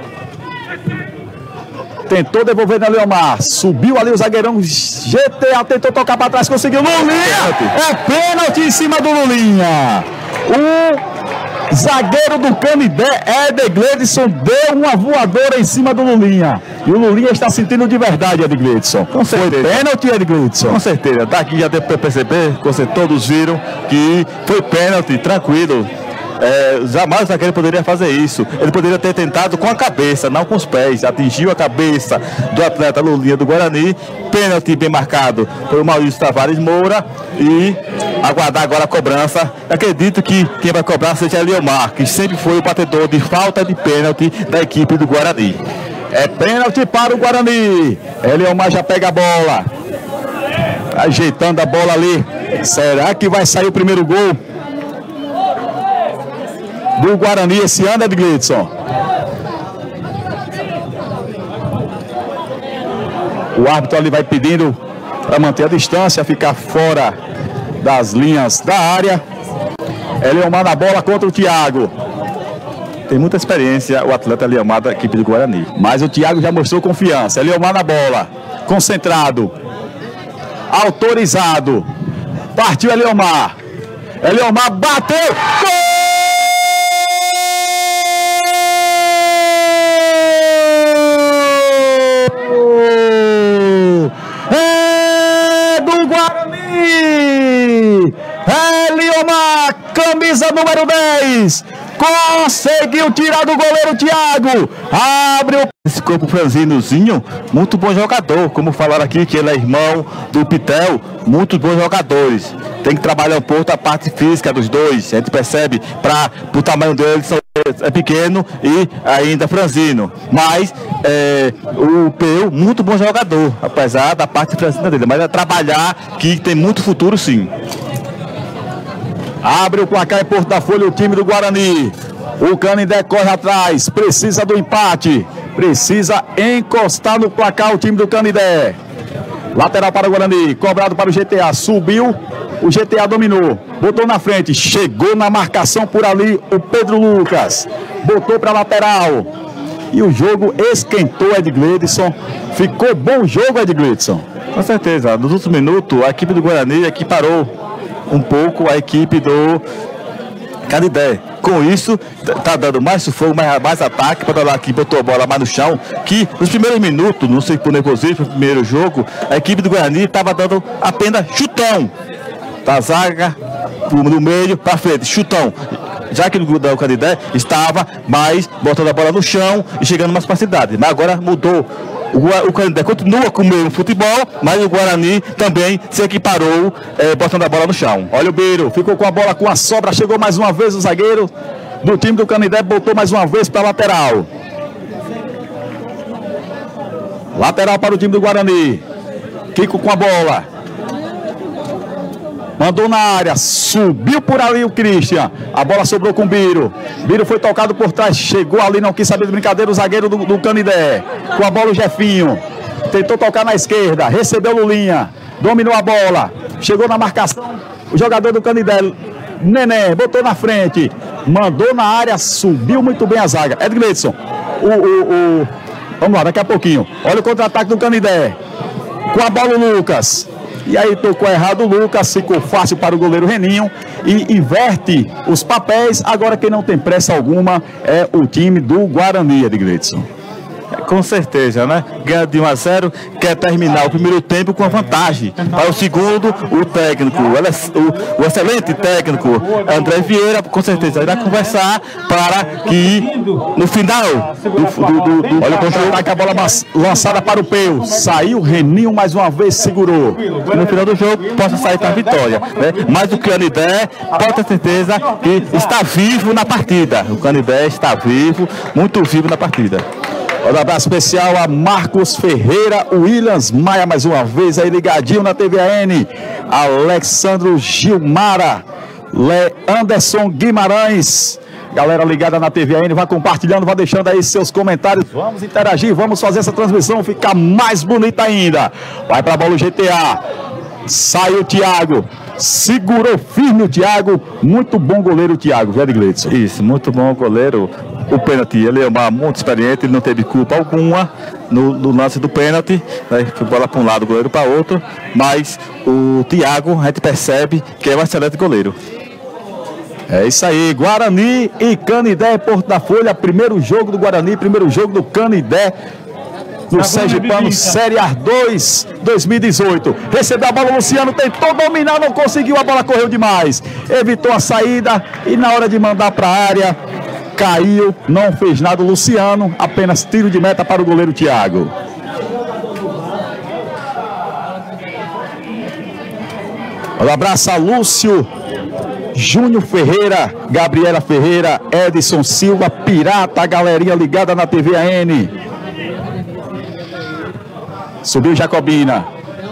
Tentou devolver na Leomar. Subiu ali o zagueirão. G T A tentou tocar para trás. Conseguiu. Lulinha. É pênalti em cima do Lulinha. O zagueiro do Canindé, Edgleidson, deu uma voadora em cima do Lulinha. E o Lulinha está sentindo de verdade, Edgleidson. Com certeza. Foi pênalti, Edgleidson? Com certeza. Daqui já deu para perceber, você todos viram que foi pênalti, tranquilo. é, jamais o zagueiro poderia fazer isso. Ele poderia ter tentado com a cabeça, não com os pés. Atingiu a cabeça do atleta Lulinha do Guarani. Pênalti bem marcado por Maurício Tavares Moura. E aguardar agora a cobrança. Acredito que quem vai cobrar seja Eliomar, que sempre foi o batedor de falta de pênalti da equipe do Guarani. É pênalti para o Guarani. Eliomar já pega a bola. Ajeitando a bola ali. Será que vai sair o primeiro gol do Guarani esse ano, Edglidson? O árbitro ali vai pedindo para manter a distância, ficar fora das linhas da área. Eliomar na bola contra o Thiago. Tem muita experiência o atleta Eliomar da equipe do Guarani. Mas o Thiago já mostrou confiança. Eliomar na bola. Concentrado. Autorizado. Partiu Eliomar. Eliomar bateu. Gol! É do Guarani. Eliomar, camisa número dez. Conseguiu tirar do goleiro Thiago. Abre o... Esse corpo franzinozinho, muito bom jogador. Como falaram aqui que ele é irmão do Pitel, muito bons jogadores. Tem que trabalhar um pouco a parte física dos dois. A gente percebe, para o tamanho deles, é pequeno e ainda franzino. Mas é, o Peu, muito bom jogador, apesar da parte franzina dele. Mas é trabalhar que tem muito futuro, sim. Abre o placar em Porto da Folha o time do Guarani. O Canindé corre atrás, precisa do empate, precisa encostar no placar o time do Canindé. Lateral para o Guarani, cobrado para o G T A, subiu, o G T A dominou, botou na frente, chegou na marcação por ali o Pedro Lucas, botou para a lateral. E o jogo esquentou, Edglidson. Ficou bom o jogo, Edglidson. Com certeza, nos últimos minutos a equipe do Guarani aqui parou um pouco a equipe do Canindé. Com isso, tá dando mais sufoco, mais, mais ataque, para lá que botou a bola mais no chão, que nos primeiros minutos, não sei por nervosismo, no primeiro jogo, a equipe do Guarani estava dando apenas chutão da zaga no meio para frente, chutão. Já que o Canindé estava mais botando a bola no chão e chegando mais facilidade. Mas agora mudou. O Canindé continua com o mesmo futebol, mas o Guarani também se equiparou, é, botando a bola no chão. Olha o Biro, ficou com a bola com a sobra, chegou mais uma vez o zagueiro do time do Canindé, botou mais uma vez para a lateral. Lateral para o time do Guarani. Kiko com a bola. Mandou na área, subiu por ali o Christian. A bola sobrou com o Biro. Biro foi tocado por trás, chegou ali, não quis saber de brincadeira o zagueiro do, do Canindé. Com a bola o Jefinho. Tentou tocar na esquerda, recebeu Lulinha. Dominou a bola, chegou na marcação. O jogador do Canindé, Neném, botou na frente. Mandou na área, subiu muito bem a zaga. Edglidson, o, o, o... vamos lá, daqui a pouquinho. Olha o contra-ataque do Canindé. Com a bola o Lucas. E aí tocou errado o Lucas, ficou fácil para o goleiro Reninho e inverte os papéis. Agora quem não tem pressa alguma é o time do Guarani, Edglidson. Com certeza, né? Ganha de um a zero, quer terminar o primeiro tempo com a vantagem. Para o segundo, o técnico, o, o excelente técnico André Vieira, com certeza irá conversar para que no final do, do, do, do olha o contra-ataque, a bola lançada para o Peu, saiu, Reninho mais uma vez segurou. No final do jogo possa sair para a vitória, né? Mas o Canindé pode ter certeza que está vivo na partida. O Canindé está vivo, muito vivo na partida. Um abraço especial a Marcos Ferreira, Williams Maia, mais uma vez aí ligadinho na T V A N, Alexandro Gilmara, Le Anderson Guimarães, galera ligada na T V A N, vai compartilhando, vai deixando aí seus comentários, vamos interagir, vamos fazer essa transmissão ficar mais bonita ainda. Vai pra bola o G T A, sai o Thiago, segurou firme o Thiago, muito bom goleiro o Thiago, viu, Edglidson? Isso, muito bom goleiro. O pênalti, ele é uma, muito experiente, ele não teve culpa alguma no, no lance do pênalti, né? Foi bola para um lado, goleiro para outro, mas o Thiago, a gente percebe que é um excelente goleiro. É isso aí, Guarani e Canindé, Porto da Folha, primeiro jogo do Guarani, primeiro jogo do Canindé, no Sergipano Série A dois dois mil e dezoito. Recebeu a bola, o Luciano tentou dominar, não conseguiu, a bola correu demais. Evitou a saída e na hora de mandar para a área, caiu, não fez nada o Luciano, apenas tiro de meta para o goleiro Thiago. Um abraço a Lúcio, Júnior Ferreira, Gabriela Ferreira, Edson Silva, Pirata, a galerinha ligada na T V A N. Subiu Jacobina.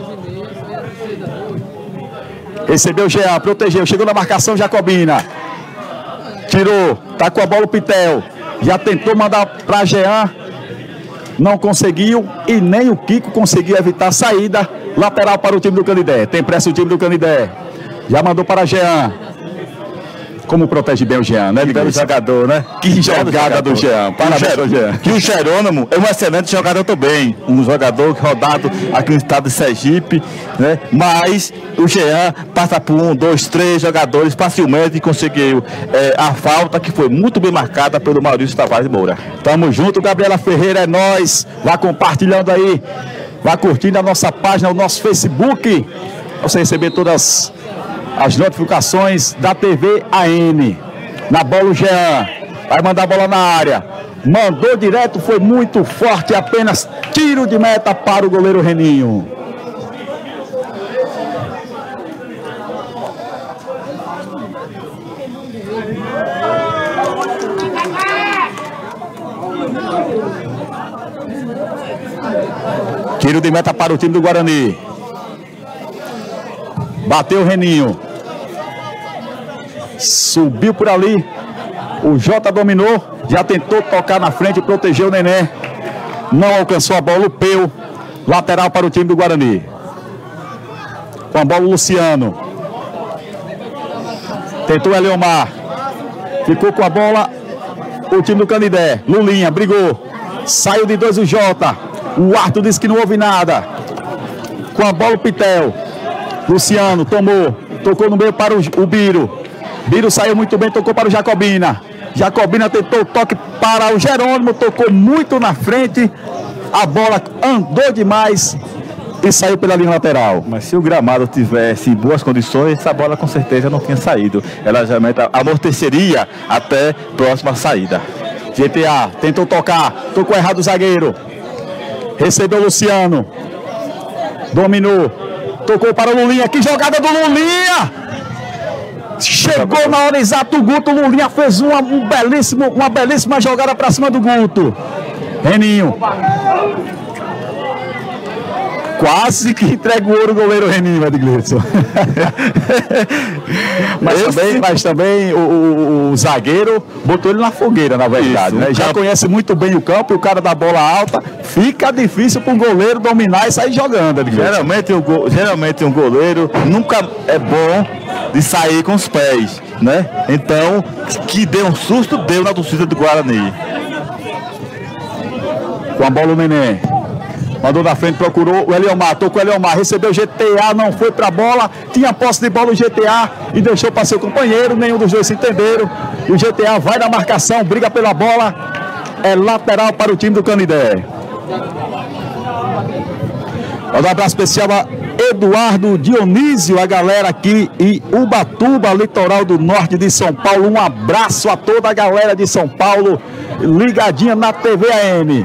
Recebeu o Jean, protegeu, chegou na marcação Jacobina. Tirou, tá com a bola o Pitel. Já tentou mandar para Jean, não conseguiu e nem o Kiko conseguiu evitar a saída. Lateral para o time do Canidé. Tem pressa o time do Canidé. Já mandou para Jean. Como protege bem o Jean, né? Que jogador, né? Que jogada do Jean. Parabéns ao Jean. Que o Jerônimo é um excelente jogador também. Um jogador rodado aqui no estado de Sergipe, né? Mas o Jean passa por um, dois, três jogadores facilmente e conseguiu é, a falta que foi muito bem marcada pelo Maurício Tavares Moura. Tamo junto, Gabriela Ferreira, é nós. Vá compartilhando aí. Vá curtindo a nossa página, o nosso Facebook. Pra você receber todas as notificações da T V A N. Na bola o Jean. Vai mandar a bola na área. Mandou direto, foi muito forte. Apenas tiro de meta para o goleiro Reninho. Tiro de meta para o time do Guarani. Bateu o Reninho. Subiu por ali. O Jota dominou. Já tentou tocar na frente e protegeu o Nené. Não alcançou a bola o Peu. Lateral para o time do Guarani. Com a bola o Luciano. Tentou o Eliomar. Ficou com a bola o time do Canidé. Lulinha brigou. Saiu de dois o Jota. O Arthur disse que não houve nada. Com a bola o Pitel. Luciano tomou. Tocou no meio para o, o Biro. Biro saiu muito bem, tocou para o Jacobina. Jacobina tentou o toque para o Jerônimo. Tocou muito na frente. A bola andou demais e saiu pela linha lateral. Mas se o gramado tivesse em boas condições, essa bola com certeza não tinha saído. Ela já amorteceria até próxima saída. G T A tentou tocar. Tocou errado o zagueiro. Recebeu o Luciano. Dominou. Tocou para o Lulinha. Que jogada do Lulinha! Chegou na hora exata o Guto. O Lulinha fez uma, um belíssimo, uma belíssima jogada para cima do Guto. Reninho. Quase que entrega o ouro o goleiro Reninho, Edglison. mas, também, mas também o, o, o zagueiro botou ele na fogueira, na verdade. Isso, né? Já conhece muito bem o campo e o cara da bola alta. Fica difícil para um goleiro dominar e sair jogando, Edglison. Geralmente, o go, geralmente um goleiro nunca é bom de sair com os pés, né? Então, que deu um susto, deu na torcida do Guarani. Com a bola o Neném. Mandou na frente, procurou o Eliomar, tocou o Eliomar, recebeu o G T A, não foi pra bola, tinha posse de bola o G T A e deixou para seu companheiro, nenhum dos dois se entenderam. E o G T A vai na marcação, briga pela bola, é lateral para o time do Canidé. Manda um abraço especial a Eduardo Dionísio, a galera aqui em Ubatuba, litoral do norte de São Paulo. Um abraço a toda a galera de São Paulo, ligadinha na T V A N.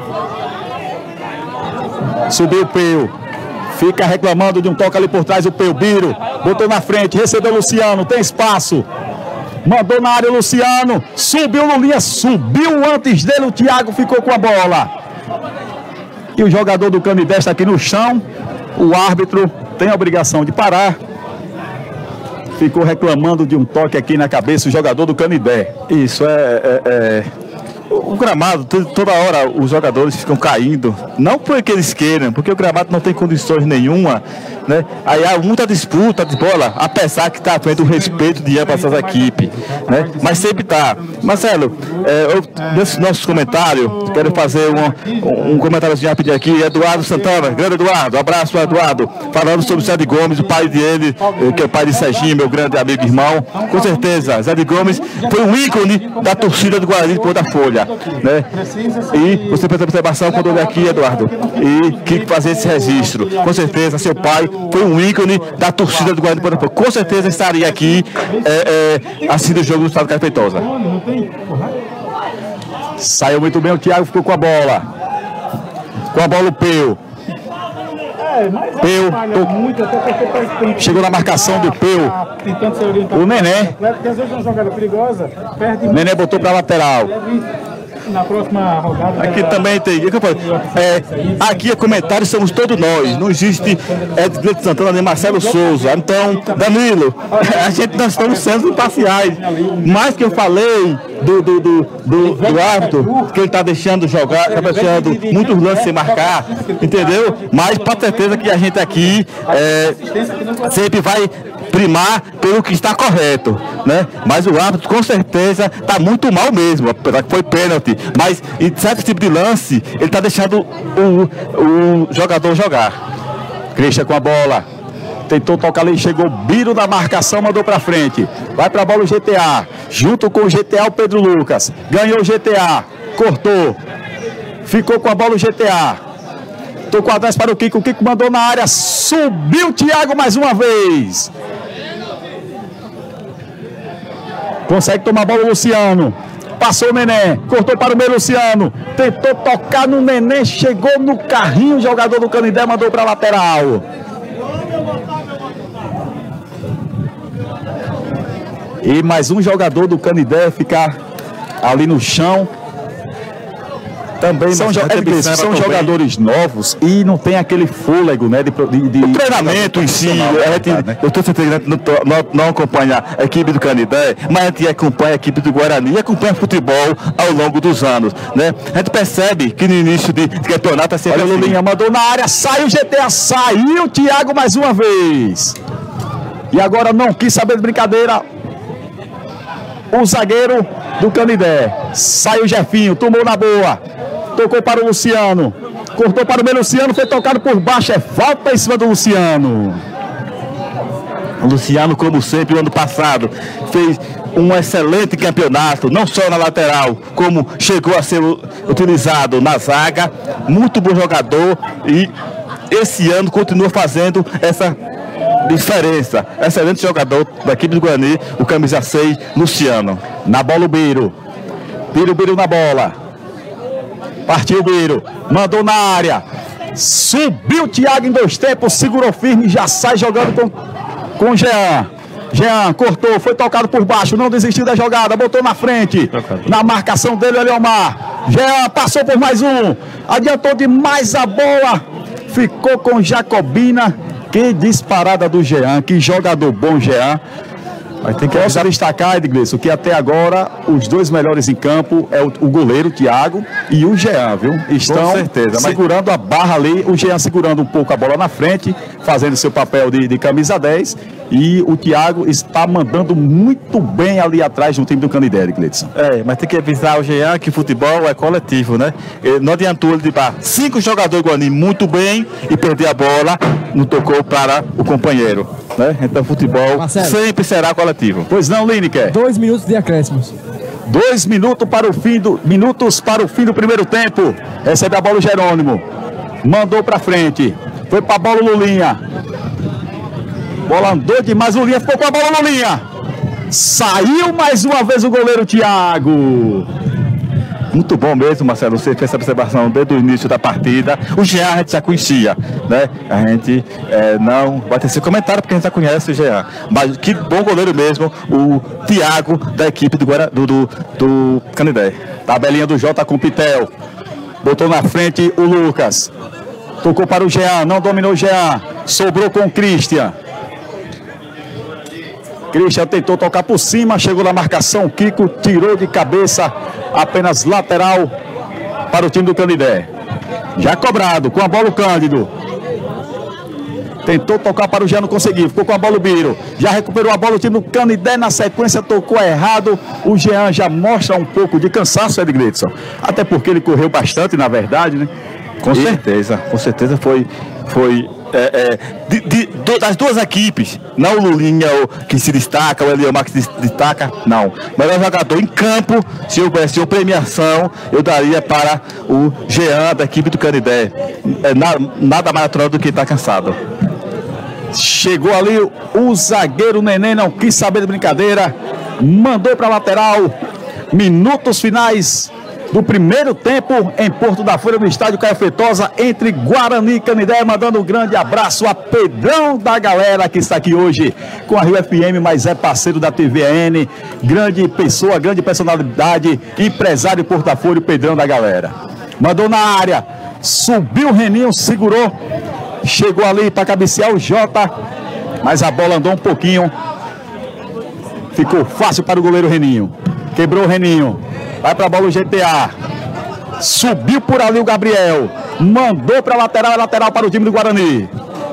Subiu o Peu. Fica reclamando de um toque ali por trás o Peu. Biro. Botou na frente. Recebeu o Luciano. Tem espaço. Mandou na área o Luciano. Subiu no linha. Subiu antes dele. O Thiago ficou com a bola. E o jogador do Canidé está aqui no chão. O árbitro tem a obrigação de parar. Ficou reclamando de um toque aqui na cabeça. O jogador do Canidé. Isso é... é, é... O gramado, toda hora os jogadores ficam caindo, não porque eles queiram, porque o gramado não tem condições nenhuma, né? Aí há muita disputa de bola, apesar que está havendo o respeito de ambas as equipes, né? Mas sempre está. Marcelo, é, eu, nesse nosso comentário, quero fazer um, um comentáriozinho rapidinho aqui. Eduardo Santana, grande Eduardo, abraço para Eduardo, falando sobre o Zé de Gomes, o pai dele, que é o pai de Serginho, meu grande amigo e irmão. Com certeza, Zé de Gomes foi um ícone da torcida do Guarani de Pôr da Folha. família, né? E você precisa observação quando eu aqui, Eduardo, e que fazer esse registro. Com certeza, seu pai foi um ícone da torcida do Guarani de Pernambuco. Com certeza estaria aqui é, é, assistindo o jogo do estado de Caio Feitosa. Saiu muito bem, o Thiago ficou com a bola. Com a bola o Peu. Peu, to... chegou na marcação do Peu. O Nenê. O Nenê botou para lateral. Na próxima rodada. Aqui também tem. É, aqui é comentário, somos todos nós. Não existe Edgley Santana nem Marcelo Souza. Então, Danilo, a gente nós estamos sendo imparciais. Mais que eu falei do, do, do, do, do árbitro, que ele está deixando jogar, está deixando muitos lances sem marcar, entendeu? Mas para certeza que a gente aqui é, sempre vai primar pelo que está correto, né? Mas o árbitro com certeza está muito mal mesmo, apesar que foi pênalti, mas em certo tipo de lance ele está deixando o, o jogador jogar. Christian com a bola, tentou tocar ali, chegou Biro da marcação, mandou para frente, vai para a bola o G T A, junto com o G T A o Pedro Lucas, ganhou o G T A, cortou, ficou com a bola o G T A, tocou atrás para o Kiko, o Kiko mandou na área, subiu o Thiago mais uma vez. Consegue tomar a bola o Luciano. Passou o Nenê. Cortou para o meio Luciano. Tentou tocar no Nenê. Chegou no carrinho. O jogador do Canindé mandou para a lateral. E mais um jogador do Canindé ficar ali no chão. Também são, jo é, são jogadores novos e não tem aquele fôlego, né? De, de, de o treinamento em si, a gente, né? Eu tenho certeza que não, não, não acompanha a equipe do Canindé, mas a gente acompanha a equipe do Guarani e acompanha futebol ao longo dos anos, né? A gente percebe que no início de, de campeonato é sempre. Olha, o Lulinha mandou na área, sai o G T A, saiu o Thiago mais uma vez. E agora não quis saber de brincadeira. O zagueiro do Canindé. Saiu o Jefinho, tomou na boa. Tocou para o Luciano. Cortou para o meio Luciano, foi tocado por baixo. É falta em cima do Luciano. O Luciano, como sempre, no ano passado, fez um excelente campeonato, não só na lateral, como chegou a ser utilizado na zaga. Muito bom jogador e esse ano continua fazendo essa diferença. Excelente jogador da equipe do Guarani, o camisa seis, Luciano. Na bola o Biro. Biro, Biro na bola. Partiu o Biro, mandou na área, subiu o Thiago em dois tempos, segurou firme, já sai jogando com, com o Jean. Jean cortou, foi tocado por baixo, não desistiu da jogada, botou na frente, na marcação dele, o Leomar. Jean passou por mais um, adiantou demais a bola, ficou com Jacobina. Que disparada do Jean, que jogador bom Jean. Mas tem que Posso destacar, Edgleyson, que até agora os dois melhores em campo é o, o goleiro, o Thiago, e o Jean, viu? Estão Com certeza, segurando mas... a barra ali, o Jean segurando um pouco a bola na frente, fazendo seu papel de, de camisa dez, e o Thiago está mandando muito bem ali atrás no time do Canindé, Edgleyson. É, mas tem que avisar o Jean que futebol é coletivo, né? Não adiantou ele de bar. Cinco jogadores do Guarani muito bem e perder a bola, não tocou para o companheiro, né? Então futebol Marcelo, sempre será coletivo. Pois não, Lineker? Dois minutos de acréscimos. Dois minutos para o fim do minutos para o fim do primeiro tempo. Recebe a bola o Jerônimo. Mandou para frente. Foi para a bola o Lulinha. Bola andou demais, o Lulinha ficou com a bola, Lulinha. Saiu mais uma vez o goleiro Thiago. Muito bom mesmo, Marcelo, você fez essa observação desde o início da partida. O Jean a gente já conhecia, né? A gente é, não vai ter esse comentário porque a gente já conhece o Jean. Mas que bom goleiro mesmo, o Thiago da equipe do, Guara, do, do, do Canindé. Tabelinha do Jota com o Pitel. Botou na frente o Lucas. Tocou para o Jean, não dominou o Jean. Sobrou com o Christian. Christian tentou tocar por cima, chegou na marcação, Kiko tirou de cabeça, apenas lateral para o time do Canindé. Já cobrado, com a bola o Cândido. Tentou tocar para o Jean, não conseguiu, ficou com a bola o Biro. Já recuperou a bola o time do Canindé, na sequência tocou errado. O Jean já mostra um pouco de cansaço, Edgleyson. Até porque ele correu bastante, na verdade, né? Com e... certeza, com certeza foi... foi... é, é, de, de, do, das duas equipes, não o Lulinha o, que se destaca, o Eliomar que se destaca, não. O melhor jogador em campo, se houvesse uma premiação, eu daria para o Jean da equipe do Canidé. É, na, nada mais natural do que estar cansado. Chegou ali o zagueiro Neném, não quis saber de brincadeira, mandou para a lateral. Minutos finais do primeiro tempo em Porto da Folha, no estádio Caio Feitosa, entre Guarani e Canidé, mandando um grande abraço a Pedrão da galera que está aqui hoje com a Rio F M, mas é parceiro da T V A N, grande pessoa, grande personalidade, empresário Porto da Folha, o Pedrão da galera. Mandou na área, subiu o Reninho, segurou, chegou ali para cabecear o Jota, mas a bola andou um pouquinho, ficou fácil para o goleiro Reninho, quebrou o Reninho. Vai para a bola o G T A. Subiu por ali o Gabriel. Mandou para a lateral, é lateral para o time do Guarani.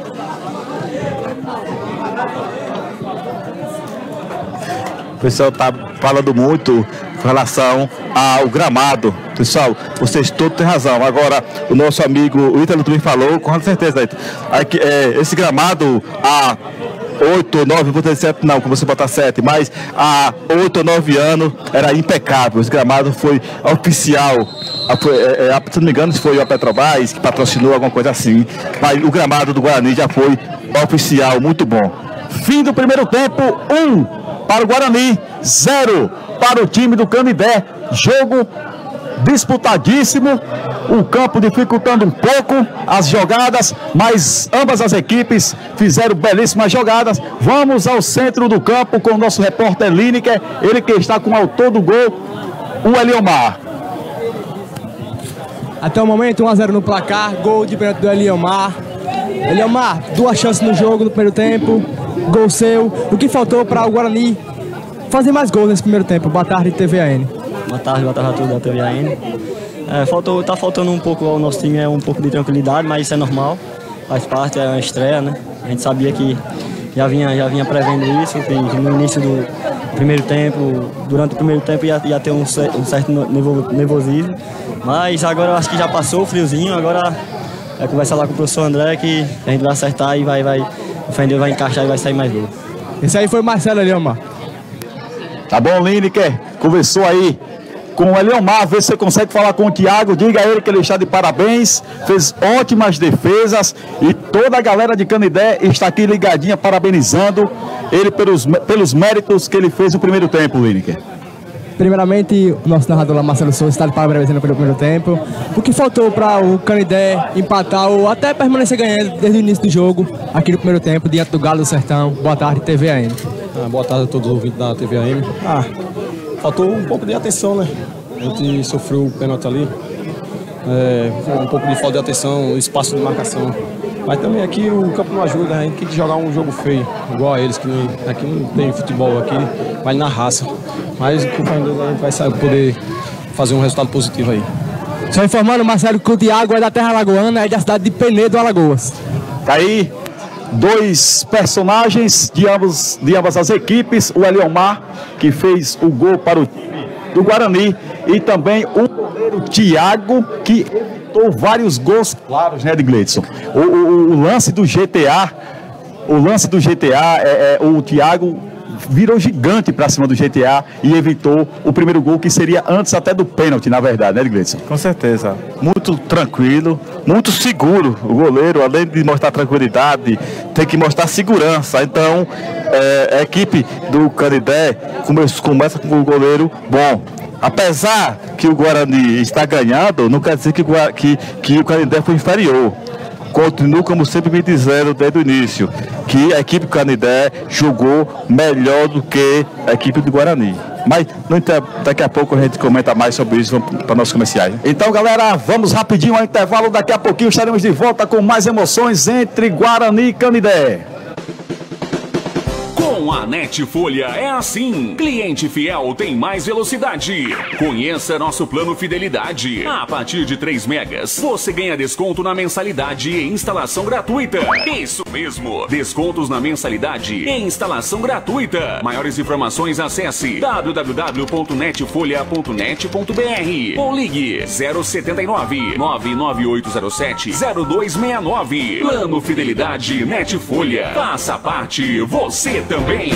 O pessoal está falando muito com relação ao gramado. Pessoal, vocês todos têm razão. Agora, o nosso amigo o Ítalo também falou, com certeza, Ítalo. Aqui, é, esse gramado, a oito, nove, vou ter sete não, como você botar sete, mas há oito ou nove anos era impecável. Esse gramado foi oficial. Foi, é, é, se não me engano, foi a Petrobras que patrocinou alguma coisa assim. Mas o gramado do Guarani já foi oficial, muito bom. Fim do primeiro tempo, um para o Guarani, zero para o time do Canidé. Jogo disputadíssimo, o campo dificultando um pouco as jogadas, mas ambas as equipes fizeram belíssimas jogadas. Vamos ao centro do campo com o nosso repórter Lineker, ele que está com o autor do gol, o Eliomar. Até o momento, um a zero no placar, gol de pênalti do Eliomar. Eliomar, duas chances no jogo no primeiro tempo, gol seu. O que faltou para o Guarani fazer mais gols nesse primeiro tempo? Boa tarde, T V A N. Boa tarde, boa tarde a todos da T V A N. É, faltou, tá faltando um pouco ao nosso time, é um pouco de tranquilidade, mas isso é normal, faz parte, é uma estreia, né? A gente sabia que já vinha, já vinha prevendo isso, que no início do primeiro tempo, durante o primeiro tempo ia, ia ter um, um certo nervosismo, mas agora eu acho que já passou o friozinho, agora é conversar lá com o professor André que a gente vai acertar e vai, vai, o Fender vai encaixar e vai sair mais gol. Esse aí foi o Marcelo Eliomar. Tá bom, Lineker, conversou aí com o Eliomar, vê se você consegue falar com o Thiago, diga a ele que ele está de parabéns, fez ótimas defesas e toda a galera de Canidé está aqui ligadinha parabenizando ele pelos, pelos méritos que ele fez no primeiro tempo, Lineker. Primeiramente, o nosso narrador lá, Marcelo Souza, está de parabéns pelo primeiro tempo. O que faltou para o Canidé empatar ou até permanecer ganhando desde o início do jogo, aqui no primeiro tempo, diante do Galo do Sertão? Boa tarde, T V A N. Ah, boa tarde a todos os ouvintes da T V A N. Ah, faltou um pouco de atenção, né? A gente sofreu o pênalti ali. É, um pouco de falta de atenção, espaço de marcação. Mas também aqui o campo não ajuda, a gente tem que jogar um jogo feio, igual a eles, que não, aqui não tem futebol, aqui vai na raça. Mas com o Deus a gente vai saber, poder fazer um resultado positivo aí. Só informando, Marcelo, que o Thiago é da Terra Alagoana, é da cidade de Penedo, Alagoas. Tá aí dois personagens de ambas, de ambas as equipes, o Eliomar, que fez o gol para o time do Guarani, e também o goleiro Thiago, que evitou vários gols claros, né, de Gleidson. O, o, o lance do G T A, o lance do G T A, é, é, o Thiago virou gigante para cima do G T A e evitou o primeiro gol, que seria antes até do pênalti, na verdade, né, Gleidson? Com certeza. Muito tranquilo, muito seguro. O goleiro, além de mostrar tranquilidade, tem que mostrar segurança. Então, é, a equipe do Canidé começa, começa com o goleiro bom. Apesar que o Guarani está ganhando, não quer dizer que, que, que o Canidé foi inferior. Continuo, como sempre me disseram desde o início, que a equipe do Canidé jogou melhor do que a equipe do Guarani. Mas daqui a pouco a gente comenta mais sobre isso para nossos comerciais. Então, galera, vamos rapidinho ao intervalo. Daqui a pouquinho estaremos de volta com mais emoções entre Guarani e Canidé. Com Com a Netfolha é assim. Cliente fiel tem mais velocidade. Conheça nosso plano Fidelidade. A partir de três megas, você ganha desconto na mensalidade e instalação gratuita. Isso mesmo, descontos na mensalidade e instalação gratuita. Maiores informações, acesse w w w ponto netfolha ponto net ponto b r ou ligue zero setenta e nove, nove nove oito zero sete, zero dois seis nove. Plano Fidelidade Netfolha. Faça parte, você também.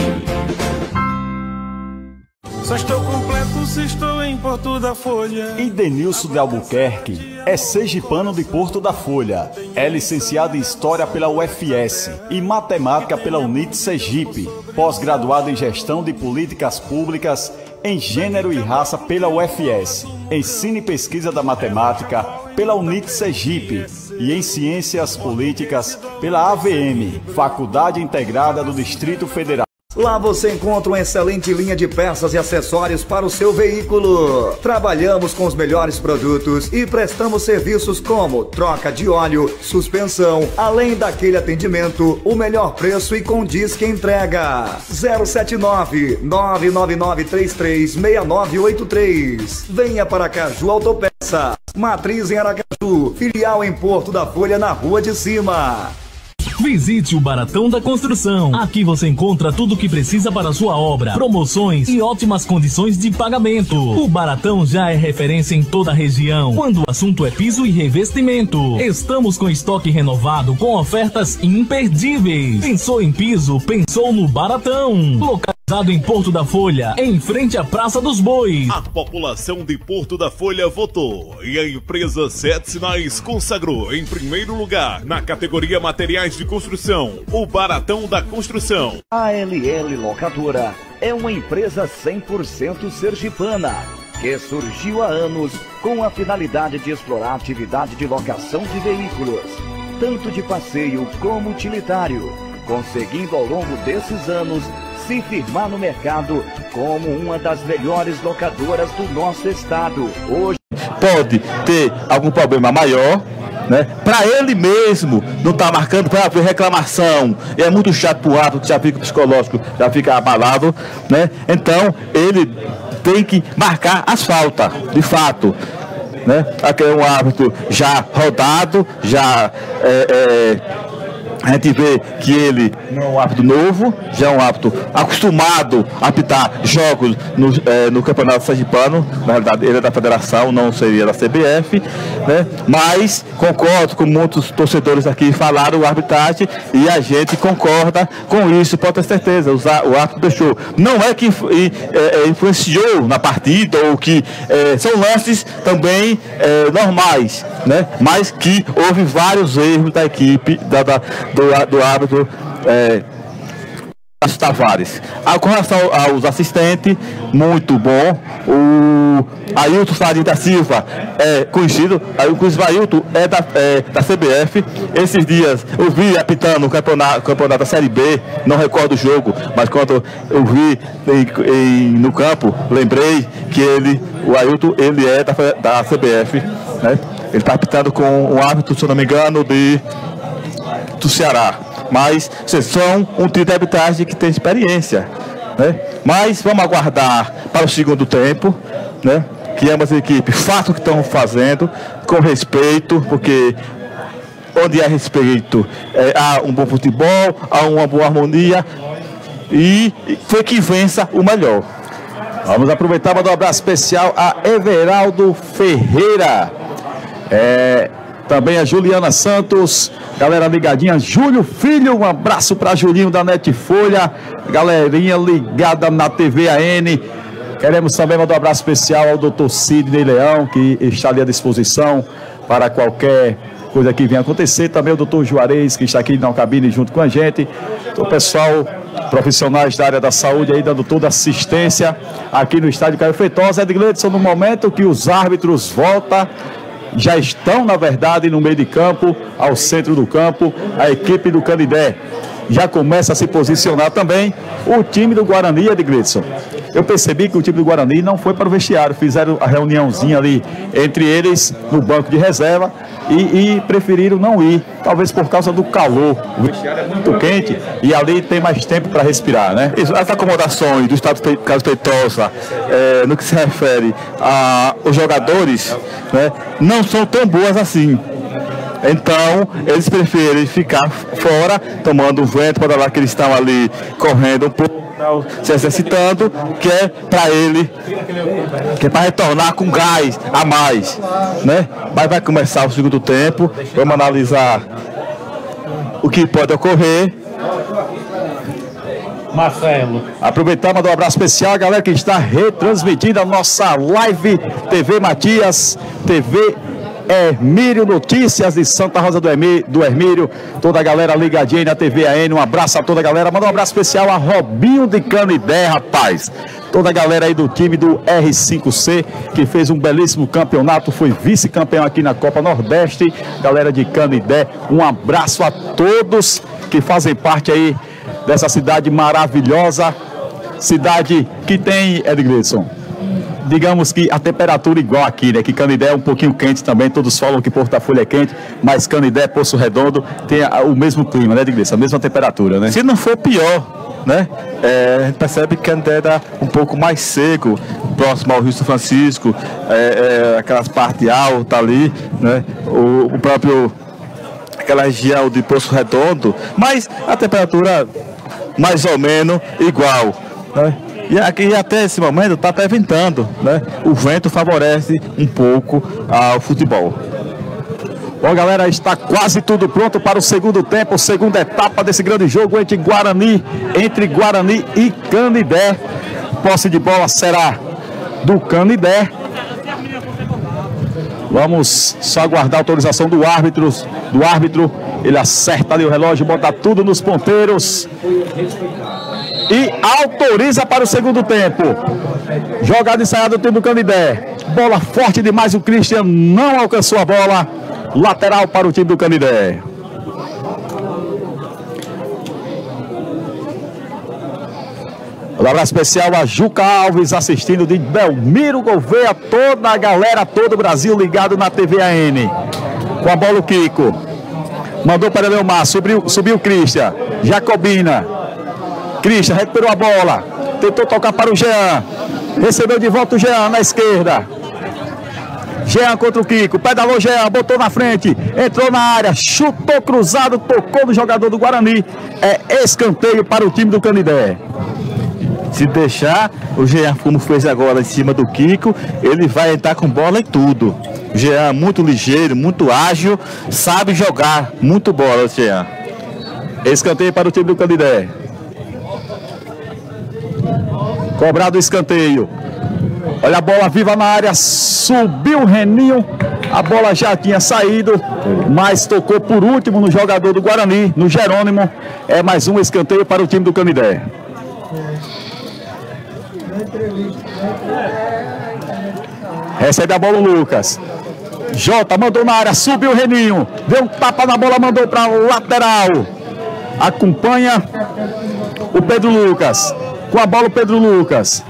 Só estou completo se estou em Porto da Folha. Idenilson de Albuquerque é sergipano de Porto da Folha. É licenciado em História pela U F S e Matemática pela UNIT Sergipe. Pós-graduado em Gestão de Políticas Públicas em Gênero e Raça pela U F S. Ensino e Pesquisa da Matemática pela UNIT Sergipe e em Ciências Políticas pela A V M, Faculdade Integrada do Distrito Federal. Lá você encontra uma excelente linha de peças e acessórios para o seu veículo. Trabalhamos com os melhores produtos e prestamos serviços como troca de óleo, suspensão, além daquele atendimento, o melhor preço e com disque entrega. zero sete nove, nove nove nove três três seis nove oito três. Venha para Caju Autopeça, matriz em Aracaju, filial em Porto da Folha, na Rua de Cima. Visite o Baratão da Construção. Aqui você encontra tudo o que precisa para a sua obra, promoções e ótimas condições de pagamento. O Baratão já é referência em toda a região quando o assunto é piso e revestimento. Estamos com estoque renovado com ofertas imperdíveis. Pensou em piso? Pensou no Baratão. Localizado em Porto da Folha, em frente à Praça dos Bois. A população de Porto da Folha votou e a empresa Sete Sinais consagrou em primeiro lugar na categoria Materiais de Construção, o Baratão da Construção. A L L Locadora é uma empresa cem por cento sergipana que surgiu há anos com a finalidade de explorar a atividade de locação de veículos, tanto de passeio como utilitário, conseguindo ao longo desses anos se firmar no mercado como uma das melhores locadoras do nosso estado. Hoje pode ter algum problema maior, né? Para ele mesmo não tá marcando, para haver reclamação, é muito chato pro árbitro, já fica psicológico, já fica abalado, né? Então ele tem que marcar as faltas, de fato, né? Aqui é um árbitro já rodado, já é, é, a gente vê que ele não é um árbitro novo, já é um árbitro acostumado a apitar jogos no, é, no Campeonato Sergipano. Na realidade, ele é da federação, não seria da C B F, né? Mas concordo com muitos torcedores aqui falaram a arbitragem e a gente concorda com isso, pode ter certeza. O árbitro deixou. Não é que é, influenciou na partida ou que é, são lances também é, normais, né? Mas que houve vários erros da equipe da, da Do, do árbitro é, Tavares. Ah, com relação aos assistentes, muito bom. O Ailton Sarinho da Silva é conhecido. O Ailton é da, é da C B F. Esses dias eu vi apitando o campeonato, campeonato da Série B, não recordo o jogo, mas quando eu vi em, em, no campo, lembrei que ele, o Ailton, ele é da, da C B F, né? Ele está apitando com um árbitro, se eu não me engano, de do Ceará, mas vocês são um trio de arbitragem que tem experiência, né? Mas vamos aguardar para o segundo tempo, né? Que ambas as equipes façam o que estão fazendo com respeito, porque onde há respeito é, há um bom futebol, há uma boa harmonia e foi que vença o melhor. Vamos aproveitar para dar um abraço especial a Everaldo Ferreira, é, também a Juliana Santos, galera ligadinha, Júlio Filho, um abraço para Julinho da Netfolha, galerinha ligada na T V A N. Queremos também mandar um abraço especial ao doutor Sidney Leão, que está ali à disposição para qualquer coisa que venha acontecer. Também o doutor Juarez, que está aqui na cabine junto com a gente. O pessoal, profissionais da área da saúde aí, dando toda assistência aqui no estádio Caio Feitosa. Edgleidson, no momento que os árbitros voltam, já estão, na verdade, no meio de campo, ao centro do campo, a equipe do Canindé. já começa a se posicionar também o time do Guarani, Edglison. Eu percebi que o time do Guarani não foi para o vestiário, fizeram a reuniãozinha ali entre eles no banco de reserva e, e preferiram não ir, talvez por causa do calor. O vestiário é muito quente e ali tem mais tempo para respirar, né? Isso, as acomodações do estado de Carlos Feitosa, é, no que se refere aos jogadores, né, não são tão boas assim. Então, eles preferem ficar fora, tomando um vento, para lá que eles estão ali correndo um pouco, se exercitando, que é para ele, que é para retornar com gás a mais, né? Mas vai começar o segundo tempo, vamos analisar o que pode ocorrer. Marcelo. Aproveitar, mandar um abraço especial a galera que está retransmitindo a nossa live T V Matias, T V Hermírio Notícias de Santa Rosa do, Hermí, do Hermírio, toda a galera ligadinha aí na T V A N, um abraço a toda a galera, manda um abraço especial a Robinho de Canidé, rapaz, toda a galera aí do time do R cinco C, que fez um belíssimo campeonato, foi vice-campeão aqui na Copa Nordeste, galera de Canidé, um abraço a todos que fazem parte aí dessa cidade maravilhosa, cidade que tem, Edglison, digamos que a temperatura igual aqui, né? Que Canidé é um pouquinho quente também, todos falam que Porto da Folha é quente, mas Canidé, Poço Redondo, tem a, o mesmo clima, né, Edglison? A mesma temperatura, né? Se não for pior, né? É, a gente percebe que Canidé é um pouco mais seco, próximo ao Rio São Francisco, é, é, aquelas partes altas ali, né? O, o próprio, aquela região de Poço Redondo, mas a temperatura mais ou menos igual, né? E aqui até esse momento está até ventando, né? O vento favorece um pouco ao futebol. Bom, galera, está quase tudo pronto para o segundo tempo, segunda etapa desse grande jogo entre Guarani, entre Guarani e Canidé. Posse de bola será do Canidé. Vamos só aguardar a autorização do árbitro, do árbitro. Ele acerta ali o relógio, bota tudo nos ponteiros e autoriza para o segundo tempo. Jogada ensaiada do time do Canidé. Bola forte demais, o Christian não alcançou a bola. Lateral para o time do Canidé. Um abraço especial a Juca Alves, assistindo de Belmiro Gouveia, toda a galera, todo o Brasil ligado na T V A N. Com a bola o Kiko. Mandou para Leomar, subiu, subiu o Christian. Jacobina. Christian recuperou a bola. Tentou tocar para o Jean. Recebeu de volta o Jean na esquerda. Jean contra o Kiko. Pedalou Jean, botou na frente. Entrou na área, chutou cruzado, tocou no jogador do Guarani. É escanteio para o time do Canidé. Se deixar, o Jean, como fez agora em cima do Kiko, ele vai entrar com bola em tudo. O Jean muito ligeiro, muito ágil, sabe jogar muito bola, Jean. Escanteio para o time do Canidé. Cobrado o escanteio. Olha a bola viva na área, subiu o Reninho. A bola já tinha saído, mas tocou por último no jogador do Guarani, no Jerônimo. É mais um escanteio para o time do Canidé. Recebe a bola o Lucas. Jota mandou na área, subiu o Reninho. Deu um tapa na bola, mandou para o lateral. Acompanha o Pedro Lucas. Com a bola o Pedro Lucas.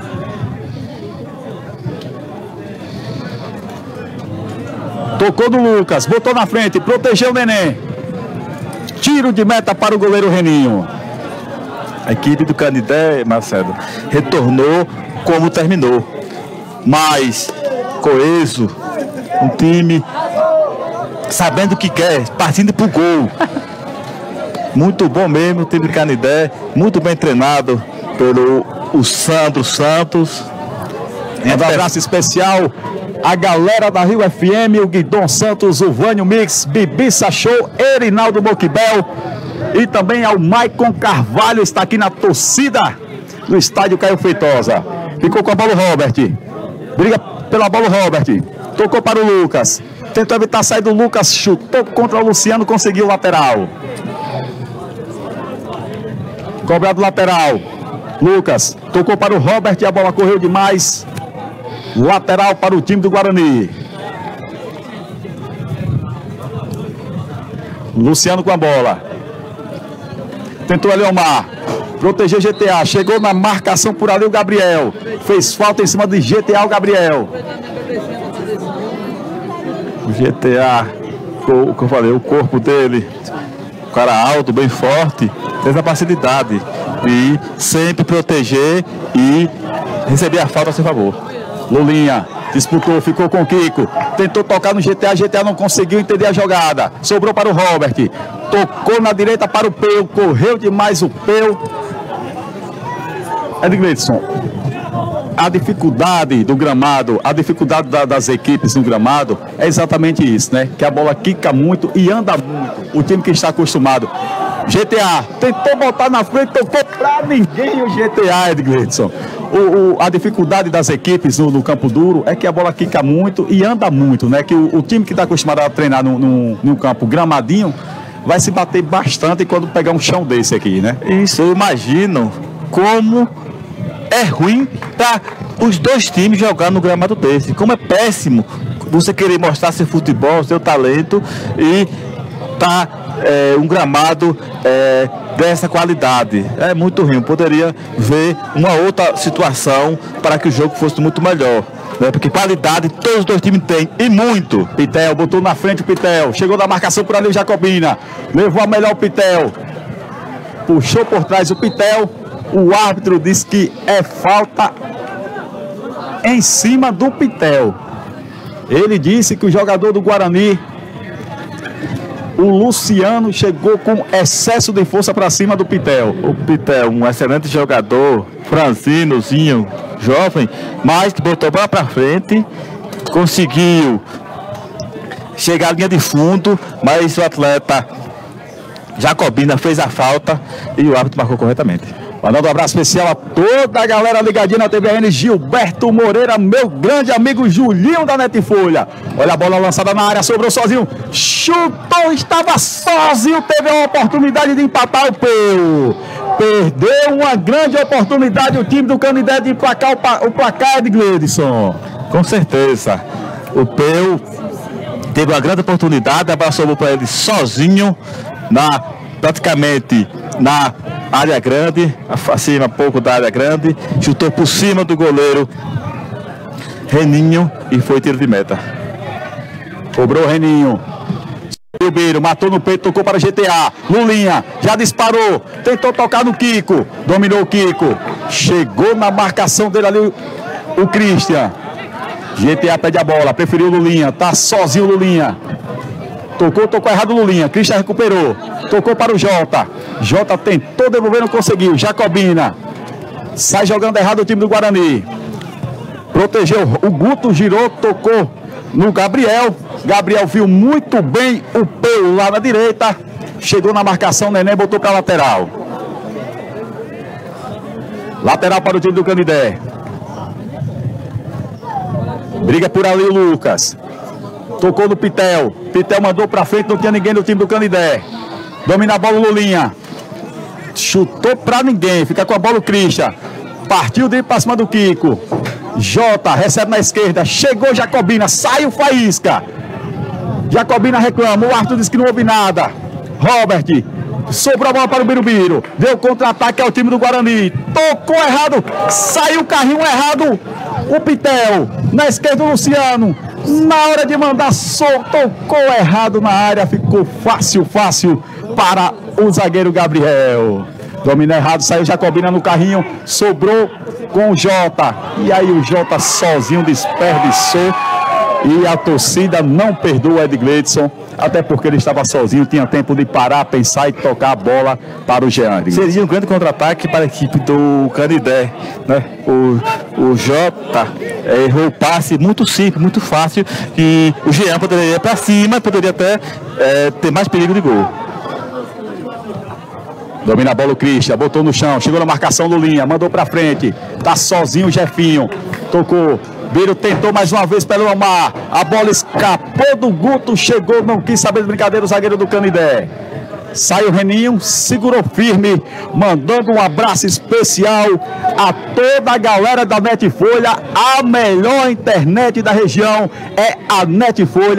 Tocou do Lucas, botou na frente, protegeu o Neném. Tiro de meta para o goleiro Reninho. A equipe do Canidé, Marcelo, retornou como terminou. Mais coeso, um time sabendo o que quer, partindo pro gol. Muito bom mesmo o time do Canidé, muito bem treinado pelo o Sandro Santos. Um abraço especial a galera da Rio F M, o Guidon Santos, o Vânio Mix, Bibi Sachou, Erinaldo Moquibel e também ao Maicon Carvalho, está aqui na torcida do estádio Caio Feitosa. Ficou com a bola o Robert. Briga pela bola o Robert. Tocou para o Lucas. Tentou evitar a saída do Lucas, chutou contra o Luciano, conseguiu o lateral. Cobrado lateral. Lucas tocou para o Robert e a bola correu demais. Lateral para o time do Guarani. Luciano com a bola. Tentou ali Omar. Protegeu G T A. Chegou na marcação por ali o Gabriel. Fez falta em cima de G T A o Gabriel. O G T A, o que eu falei, o corpo dele, o cara alto, bem forte, tem essa facilidade de sempre proteger e receber a falta a seu favor. Lulinha disputou, ficou com o Kiko. Tentou tocar no G T A, G T A não conseguiu entender a jogada. Sobrou para o Robert. Tocou na direita para o Peu. Correu demais o Peu. Edgleidson, a dificuldade do gramado, a dificuldade da, das equipes no gramado é exatamente isso, né? Que a bola quica muito e anda muito. O time que está acostumado. G T A tentou botar na frente, tocou pra ninguém o G T A, Edgleidson. O, o, a dificuldade das equipes no, no campo duro é que a bola quica muito e anda muito, né? Que o, o time que está acostumado a treinar no, no, no campo gramadinho vai se bater bastante quando pegar um chão desse aqui, né? Isso, eu imagino como é ruim para os dois times jogar no gramado desse. Como é péssimo você querer mostrar seu futebol, seu talento e tá é, um gramado é, dessa qualidade. É muito ruim. Poderia ver uma outra situação para que o jogo fosse muito melhor. Né? Porque qualidade todos os dois times têm, e muito. Pitel botou na frente o Pitel. Chegou na marcação por ali o Jacobina. Levou a melhor o Pitel. Puxou por trás o Pitel. O árbitro disse que é falta em cima do Pitel. Ele disse que o jogador do Guarani, o Luciano, chegou com excesso de força para cima do Pitel. O Pitel, um excelente jogador, franzinozinho, jovem, mas que botou a bola para frente, conseguiu chegar à linha de fundo, mas o atleta Jacobina fez a falta e o árbitro marcou corretamente. Mandando um abraço especial a toda a galera ligadinha na T V A N, Gilberto Moreira, meu grande amigo Julinho da Netfolha. Olha a bola lançada na área, sobrou sozinho, chutou, estava sozinho, teve a oportunidade de empatar o Peu. Perdeu uma grande oportunidade o time do Canindé de emplacar o, pa, o placar de Gleidson. Com certeza, o Peu teve uma grande oportunidade, a bola sobrou para ele sozinho, na, praticamente na área grande, acima pouco da área grande, chutou por cima do goleiro Reninho e foi tiro de meta. Cobrou o Reninho. O Beiro matou no peito, tocou para G T A. Lulinha já disparou, tentou tocar no Kiko, dominou o Kiko, chegou na marcação dele ali o, o Christian. G T A pede a bola, preferiu Lulinha, tá sozinho o Lulinha. Tocou, tocou errado o Lulinha. Christian recuperou. Tocou para o Jota. Jota tentou devolver, não conseguiu. Jacobina. Sai jogando errado o time do Guarani. Protegeu. O Guto girou, tocou no Gabriel. Gabriel viu muito bem o Peu lá na direita. Chegou na marcação, Neném botou para lateral. Lateral para o time do Canindé. Briga por ali o Lucas. Tocou no Pitel. Pitel mandou pra frente, não tinha ninguém do time do Canindé. Domina a bola o Lulinha. Chutou pra ninguém. Fica com a bola o Christian. Partiu de pra cima do Kiko. Jota recebe na esquerda. Chegou Jacobina. Sai o Faísca. Jacobina reclama. O árbitro disse que não houve nada. Robert. Sobrou a bola para o Birubiru. Deu contra-ataque ao time do Guarani. Tocou errado. Saiu o carrinho errado. O Pitel. Na esquerda o Luciano. Na hora de mandar, sol, tocou errado na área, ficou fácil, fácil para o zagueiro Gabriel. Dominou errado, saiu Jacobina no carrinho, sobrou com o Jota. E aí o Jota sozinho desperdiçou e a torcida não perdoa o Edgleidson, até porque ele estava sozinho, tinha tempo de parar, pensar e tocar a bola para o Jean. Seria um grande contra-ataque para a equipe do Canindé, né? O, o Jota é, errou o passe muito simples, muito fácil, e o Jean poderia ir para cima, poderia até é, ter mais perigo de gol. Domina a bola o Christian, botou no chão, chegou na marcação do Linha, mandou para frente, tá sozinho o Jefinho, tocou. Biro tentou mais uma vez pelo Omar. A bola escapou do Guto. Chegou, não quis saber de brincadeira o zagueiro do Canindé. Saiu o Reninho, segurou firme, mandando um abraço especial a toda a galera da Netfolha. A melhor internet da região é a Netfolha.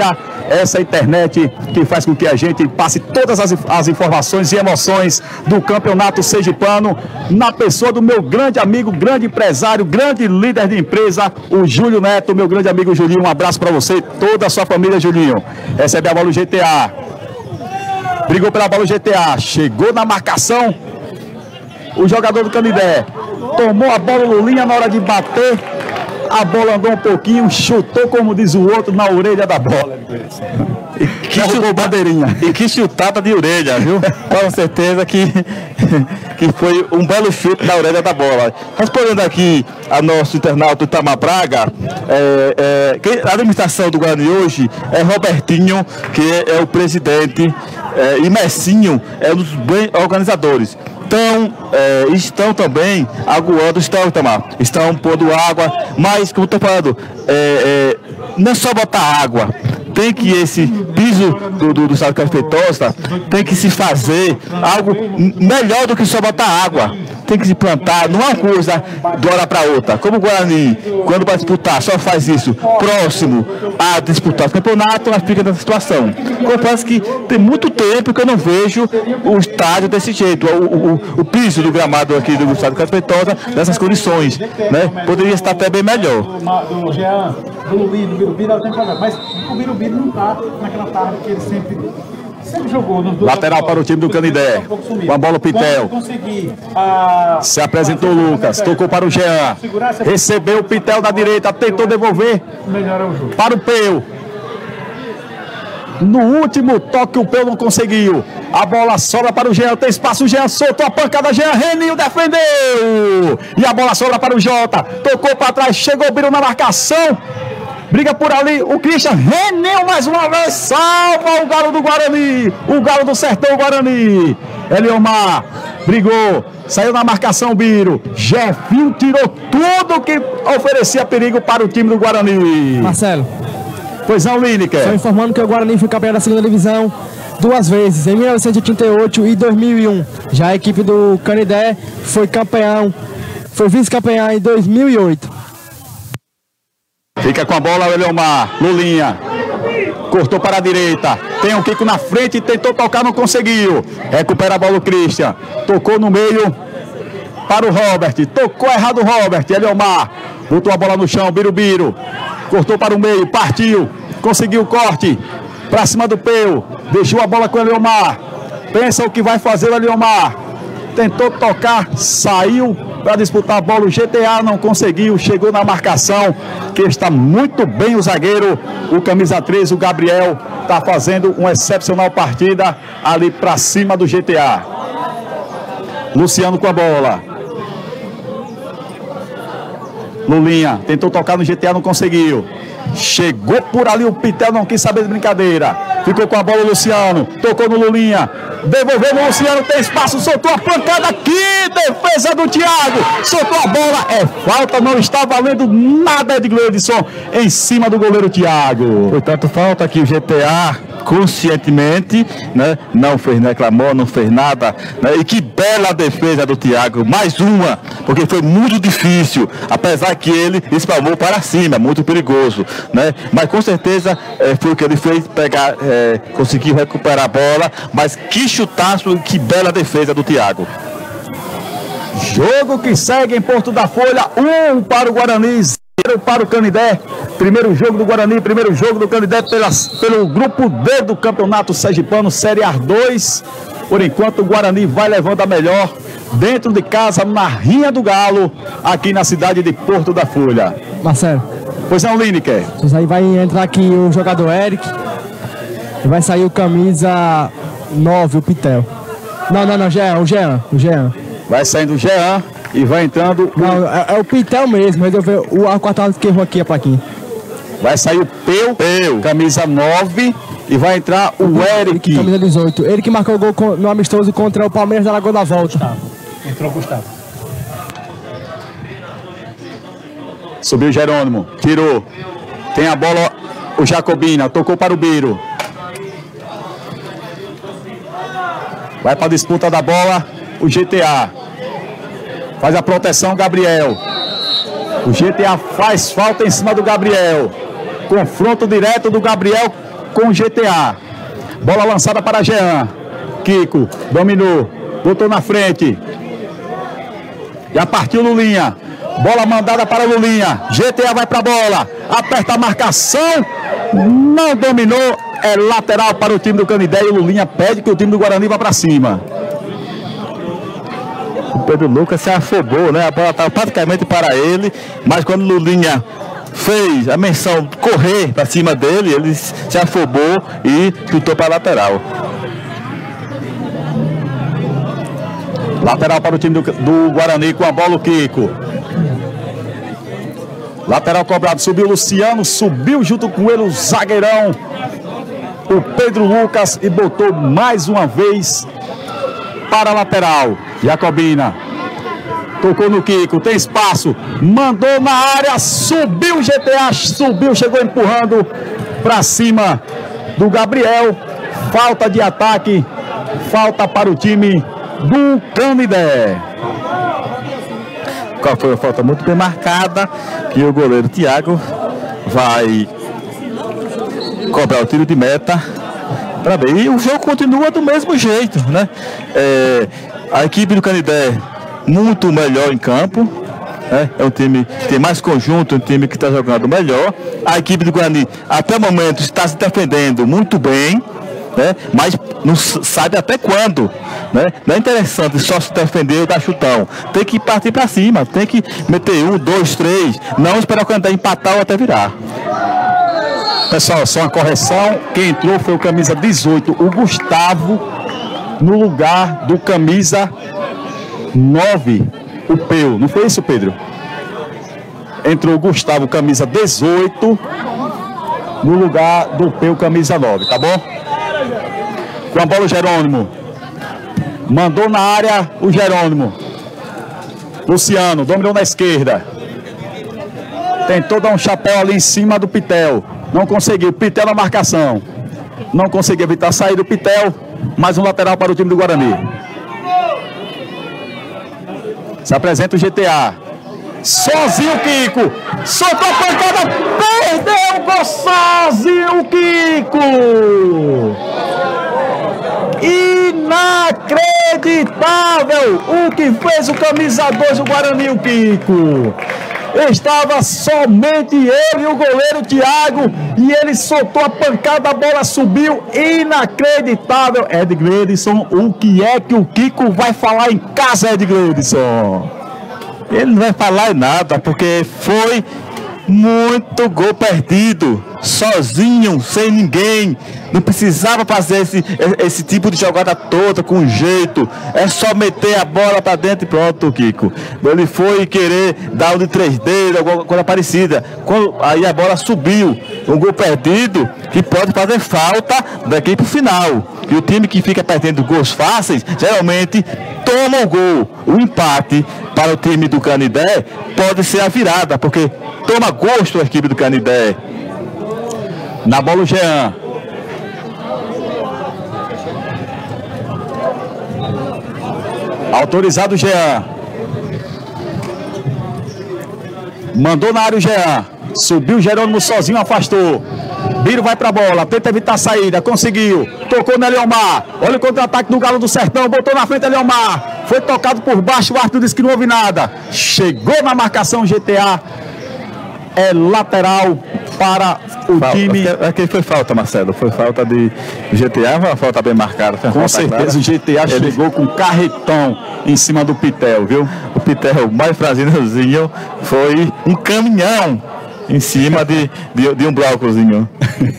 essa internet que faz com que a gente passe todas as, as informações e emoções do campeonato sergipano na pessoa do meu grande amigo, grande empresário, grande líder de empresa, o Júlio Neto, meu grande amigo Julinho. Um abraço para você e toda a sua família, Julinho. Recebe a bola o G T A. Brigou pela bola o G T A. Chegou na marcação o jogador do Canidé. Tomou a bola Lulinha na hora de bater. A bola andou um pouquinho, chutou, como diz o outro, na orelha da bola. E que chutou bandeirinha. E que chutada de orelha, viu? Com certeza que, que foi um belo chute na orelha da bola. Respondendo aqui a nosso internauta Itamar Braga, é, é, a administração do Guarani hoje é Robertinho, que é, é o presidente, é, e Messinho é um dos bem organizadores. Então, é, estão também aguando, estão, Itamar, estão pondo água, mas, como eu estou falando, é, é, não é só botar água, tem que esse piso do, do, do estado de Caio Feitosa tem que se fazer algo melhor do que só botar água. Tem que se plantar, não é uma coisa de hora para outra. Como o Guarani, quando vai disputar, só faz isso próximo a disputar o campeonato, mas fica nessa situação. Confesso que tem muito tempo que eu não vejo o estádio desse jeito, o, o, o piso do gramado aqui do estado de Caio Feitosa, nessas condições, né? Poderia estar até bem melhor. Do Jean, do Lulinho, do Birubiru, ela tem problema, mas o Birubiru não está naquela tarde que ele sempre... Sempre jogou nos dois. Lateral para o time do Canidé. Com a bola o Pitel. Se apresentou o Lucas. Tocou para o Jean. Recebeu o Pitel da direita. Tentou devolver para o Peu. No último toque o Peu não conseguiu. A bola sobra para o Jean. Tem espaço. O Jean soltou a pancada. Jean Reninho defendeu. E a bola sobra para o Jota. Tocou para trás. Chegou o Biru na marcação. Briga por ali, o Christian Reneu mais uma vez, salva o Galo do Guarani, o Galo do Sertão Guarani. Eliomar brigou, saiu na marcação o Biro, Jefinho tirou tudo que oferecia perigo para o time do Guarani. Marcelo. Pois não, Lineker. Só informando que o Guarani foi campeão da segunda divisão duas vezes, em mil novecentos e oitenta e oito e dois mil e um. Já a equipe do Canidé foi campeão, foi vice-campeão em dois mil e oito. Fica com a bola o Eliomar, Lulinha, cortou para a direita, tem um Kiko na frente, tentou tocar, não conseguiu, recupera a bola o Christian, tocou no meio para o Robert, tocou errado o Robert, Eliomar, botou a bola no chão, Birubiru, cortou para o meio, partiu, conseguiu o corte, para cima do Peu, deixou a bola com o Eliomar, pensa o que vai fazer o Eliomar, tentou tocar, saiu para disputar a bola, o G T A não conseguiu, chegou na marcação, que está muito bem o zagueiro, o camisa três, o Gabriel, está fazendo uma excepcional partida ali para cima do G T A. Luciano com a bola. Lulinha, tentou tocar no G T A, não conseguiu. Chegou por ali o Pitel, não quis saber de brincadeira. Ficou com a bola o Luciano, tocou no Lulinha, devolveu no Luciano, tem espaço, soltou a pancada, que defesa do Thiago, soltou a bola, é falta, não está valendo nada de Gleudson em cima do goleiro Thiago. Portanto, falta aqui o G T A conscientemente, né? Não fez, não reclamou, não fez nada, né? E que bela defesa do Thiago, mais uma, porque foi muito difícil, apesar que ele espalmou para cima, muito perigoso, né? Mas com certeza é, foi o que ele fez, pegar, é, conseguiu recuperar a bola, mas que chutaço, que bela defesa do Thiago. Jogo que segue em Porto da Folha, um para o Guarani, zero para o Canidé. Primeiro jogo do Guarani, primeiro jogo do Canidé pelas, pelo grupo D do Campeonato Sergipano, Série A dois. Por enquanto o Guarani vai levando a melhor dentro de casa, na Rinha do Galo, aqui na cidade de Porto da Folha. Marcelo. Pois não, Lineker. Pois aí vai entrar aqui o jogador Eric. E vai sair o camisa nove, o Pitel. Não, não, não, Jean, o Jean, o Jean. Vai saindo o Jean e vai entrando... Não, é, é o Pitel mesmo, resolveu o a quarta que errou aqui a plaquinha. Vai sair o Peu, Peu, camisa nove, e vai entrar o, o Eric. Camisa dezoito. Ele que marcou o gol com, no amistoso contra o Palmeiras da Lagoa da Volta. Gustavo. Entrou o Gustavo. Subiu o Jerônimo, tirou. Tem a bola o Jacobina, tocou para o Biro. Vai para a disputa da bola o G T A. Faz a proteção Gabriel. O G T A faz falta em cima do Gabriel. Confronto direto do Gabriel com o G T A. Bola lançada para Jean. Kiko dominou, botou na frente. Já partiu Lulinha. Bola mandada para Lulinha. G T A vai para a bola. Aperta a marcação. Não dominou. É lateral para o time do Canidé. E o Lulinha pede que o time do Guarani vá para cima. O Pedro Lucas se afobou, né? A bola estava praticamente para ele. Mas quando o Lulinha fez a menção correr para cima dele, ele se afobou e chutou para a lateral. Lateral para o time do, do Guarani com a bola o Kiko. Lateral cobrado, subiu o Luciano, subiu junto com ele o zagueirão, o Pedro Lucas, e botou mais uma vez para a lateral. Jacobina tocou no Kiko, tem espaço, mandou na área, subiu o G T A, subiu, chegou empurrando para cima do Gabriel. Falta de ataque, falta para o time do Canidé. Qual foi a falta muito bem marcada, que o goleiro Thiago vai cobrar o tiro de meta para ver. E o jogo continua do mesmo jeito, né? É, a equipe do Canidé muito melhor em campo, né? É um time que tem mais conjunto, um time que está jogando melhor. A equipe do Guarani até o momento está se defendendo muito bem, né? Mas não sabe até quando, né? Não é interessante só se defender ou dar chutão. Tem que partir para cima, tem que meter um, dois, três, não esperar o Canidé empatar ou até virar. Pessoal, só uma correção, quem entrou foi o camisa dezoito, o Gustavo, no lugar do camisa nove, o Peu. Não foi isso, Pedro? Entrou o Gustavo, camisa dezoito, no lugar do Peu, camisa nove, tá bom? Com a bola o Jerônimo. Mandou na área o Jerônimo. Luciano, dominou na esquerda. Tentou dar um chapéu ali em cima do Pitel. Não conseguiu. Pitel na marcação. Não conseguiu evitar sair do Pitel. Mais um lateral para o time do Guarani. Se apresenta o G T A. Sozinho o Kiko. Soltou a pancada. Perdeu o gol sozinho o Kiko. Inacreditável o que fez o camisa dois do Guarani, o Kiko. Estava somente ele e o goleiro Thiago, e ele soltou a pancada, a bola subiu. Inacreditável. Ed Gleidson, o que é que o Kiko vai falar em casa, Ed Gleidson? Ele não vai falar em nada, porque foi muito gol perdido, sozinho, sem ninguém. Não precisava fazer esse, esse tipo de jogada toda com jeito. É só meter a bola para dentro e pronto, Kiko. Ele foi querer dar um de três dedos, alguma coisa parecida. Quando, aí a bola subiu. Um gol perdido que pode fazer falta daqui para o final. E o time que fica perdendo gols fáceis, geralmente toma o gol. O empate para o time do Canidé pode ser a virada, porque toma gosto a equipe do Canidé. Na bola o Jean. Autorizado o Jean. Mandou na área o Jean. Subiu o Jerônimo sozinho, afastou. Biro vai pra bola, tenta evitar a saída, conseguiu. Tocou no Eliomar. Olha o contra-ataque do Galo do Sertão. Botou na frente Eliomar. Foi tocado por baixo, o árbitro disse que não houve nada. Chegou na marcação G T A. É lateral para o falta, time. Aqui é foi falta, Marcelo. Foi falta de G T A, uma falta bem marcada. Com certeza clara. O G T A Ele... chegou com carretão em cima do Pitel, viu? O Pitel mais frasinhozinho foi um caminhão em cima de, de, de um blocozinho.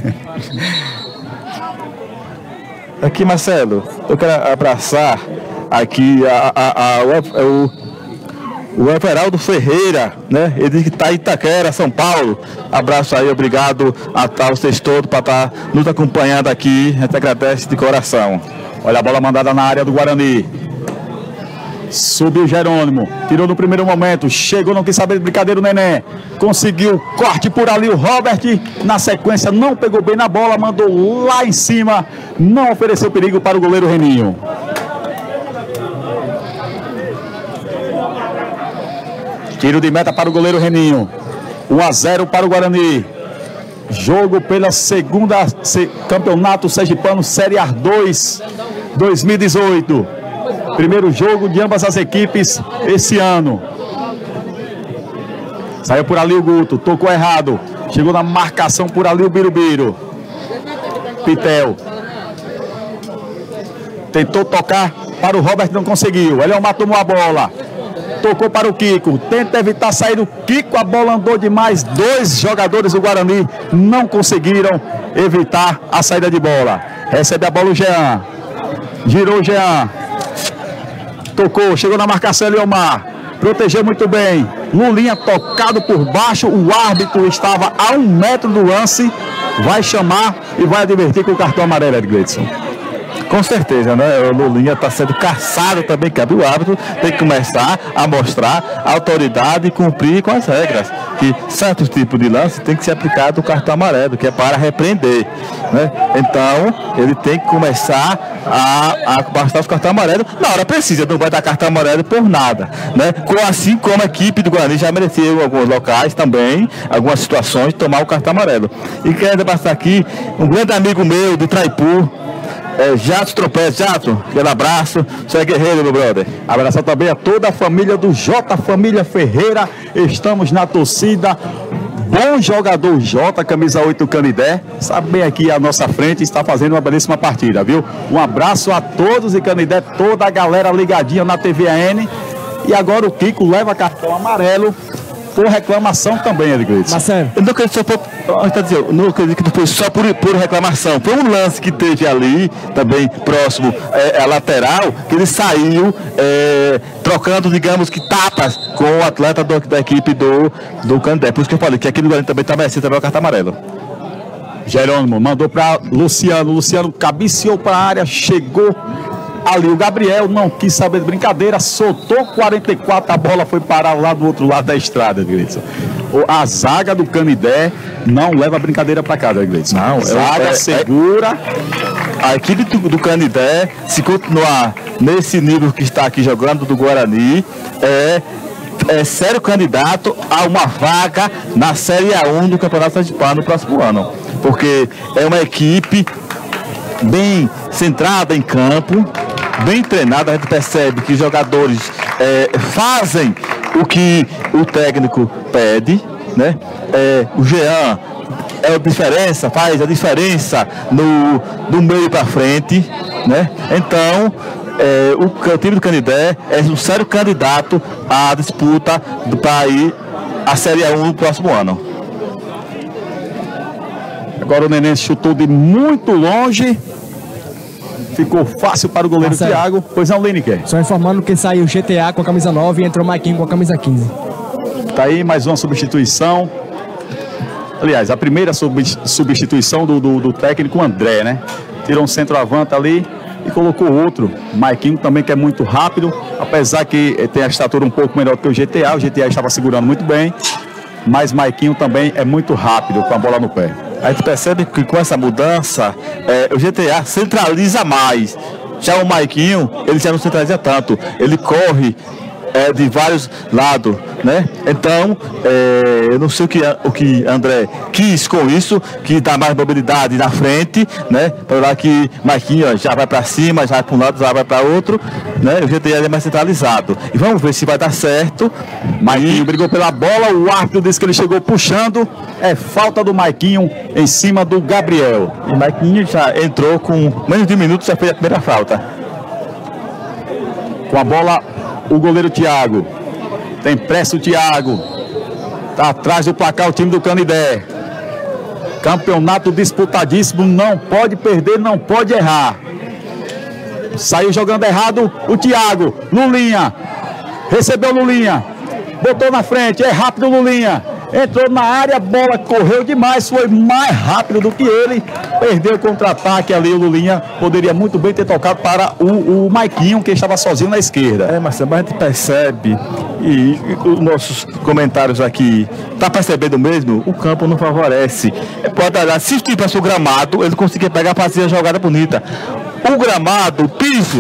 Aqui, Marcelo, eu quero abraçar aqui a, a, a, a, o, o Everaldo Ferreira, né? Ele diz que está em Itaquera, São Paulo. Abraço aí, obrigado a, a vocês todos para estar tá nos acompanhando aqui. A gente agradece de coração. Olha a bola mandada na área do Guarani. Subiu Jerônimo, tirou no primeiro momento, chegou, não quis saber de brincadeira o Neném, conseguiu corte por ali o Robert, na sequência não pegou bem na bola, mandou lá em cima, não ofereceu perigo para o goleiro Reninho. Tiro de meta para o goleiro Reninho, um a zero para o Guarani. Jogo pela segunda se, Campeonato Sergipano Série A dois dois mil e dezoito. Primeiro jogo de ambas as equipes esse ano. Saiu por ali o Guto, tocou errado. Chegou na marcação por ali o Birubiru. Pitel. Tentou tocar para o Robert, não conseguiu. Eliomar tomou a bola. Tocou para o Kiko. Tenta evitar sair o Kiko. A bola andou demais. Dois jogadores do Guarani não conseguiram evitar a saída de bola. Recebe a bola o Jean. Girou o Jean. Tocou. Chegou na marcação Eliomar. Protegeu muito bem. Lulinha tocado por baixo. O árbitro estava a um metro do lance. Vai chamar e vai advertir com o cartão amarelo, Edgleidson. Com certeza, né? O Lulinha está sendo caçado também, cabe o árbitro, tem que começar a mostrar a autoridade e cumprir com as regras. Que certos tipos de lance tem que ser aplicado o cartão amarelo, que é para repreender, né? Então, ele tem que começar a, a bastar os cartões amarelos. Na hora precisa, não vai dar cartão amarelo por nada, né? Assim como a equipe do Guarani já mereceu em alguns locais também, algumas situações, tomar o cartão amarelo. E quero passar aqui um grande amigo meu de Traipu, É, Jato Tropeço. Jato, aquele abraço, você é guerreiro, meu brother. Abraço também a toda a família do J Família Ferreira. Estamos na torcida. Bom jogador J, camisa oito Canidé, sabe bem aqui à nossa frente, está fazendo uma belíssima partida, viu? Um abraço a todos em Canidé, toda a galera ligadinha na T V A N. E agora o Kiko leva cartão amarelo por reclamação também, Edgleidson. Marcelo, eu não acredito que só foi, não acredito que não foi só por, por reclamação. Foi um lance que teve ali, também próximo é, a lateral, que ele saiu é, trocando, digamos que tapas com o atleta do, da equipe do, do Canidé. Por isso que eu falei que aqui no Guarani também está merecendo também o cartão amarelo. Jerônimo mandou para Luciano. Luciano cabeceou para a área, chegou ali o Gabriel, não quis saber de brincadeira, soltou quarenta e quatro, a bola foi parar lá do outro lado da estrada, Edgleidson. A zaga do Canidé não leva brincadeira para cá, Edgleidson. Não, zaga é, segura. A equipe do, do Canidé, se continuar nesse nível que está aqui jogando do Guarani, é, é sério candidato a uma vaga na Série A um do Campeonato Sergipano no próximo ano. Porque é uma equipe bem centrada em campo, bem treinada. A gente percebe que os jogadores é, fazem o que o técnico pede, né? É, o Jean é a diferença, faz a diferença no, do meio para frente, né? Então, é, o, o time do Canidé é um sério candidato à disputa para ir à Série A um no próximo ano. Agora o Neném chutou de muito longe. Ficou fácil para o goleiro Marcelo. Thiago. Pois não, Lineker. Só informando que saiu o G T A com a camisa nove e entrou o Maiquinho com a camisa quinze. Tá aí mais uma substituição. Aliás, a primeira substituição do, do, do técnico André, né? Tirou um centroavante ali e colocou outro. Maiquinho também, que é muito rápido. Apesar que tem a estatura um pouco menor que o G T A. O G T A estava segurando muito bem. Mas Maiquinho também é muito rápido com a bola no pé. A gente percebe que com essa mudança, é, o G T A centraliza mais. Já o Maiquinho, ele já não centraliza tanto. Ele corre é, de vários lados, né? Então, é, eu não sei o que, o que André quis com isso, que dá mais mobilidade na frente, né? Para lá que Maiquinho ó, já vai para cima, já vai para um lado, já vai para outro, né? O G T A é mais centralizado. E vamos ver se vai dar certo. Maiquinho e... brigou pela bola, o árbitro disse que ele chegou puxando. É falta do Maiquinho em cima do Gabriel. E Maiquinho já entrou com menos de um minuto, já fez a primeira falta. Com a bola, o goleiro Thiago. Tem pressa o Thiago. Tá atrás do placar o time do Canidé. Campeonato disputadíssimo, não pode perder, não pode errar. Saiu jogando errado o Thiago. Lulinha. Recebeu Lulinha. Botou na frente, é rápido Lulinha. Entrou na área, a bola correu demais, foi mais rápido do que ele. Perdeu o contra-ataque ali, o Lulinha poderia muito bem ter tocado para o, o Maiquinho, que estava sozinho na esquerda. É, Marcelo, mas a gente percebe, e, e os nossos comentários aqui, tá percebendo mesmo? O campo não favorece. Pode olhar, se tivesse o gramado, ele conseguia pegar, fazer a jogada bonita. O gramado, o piso,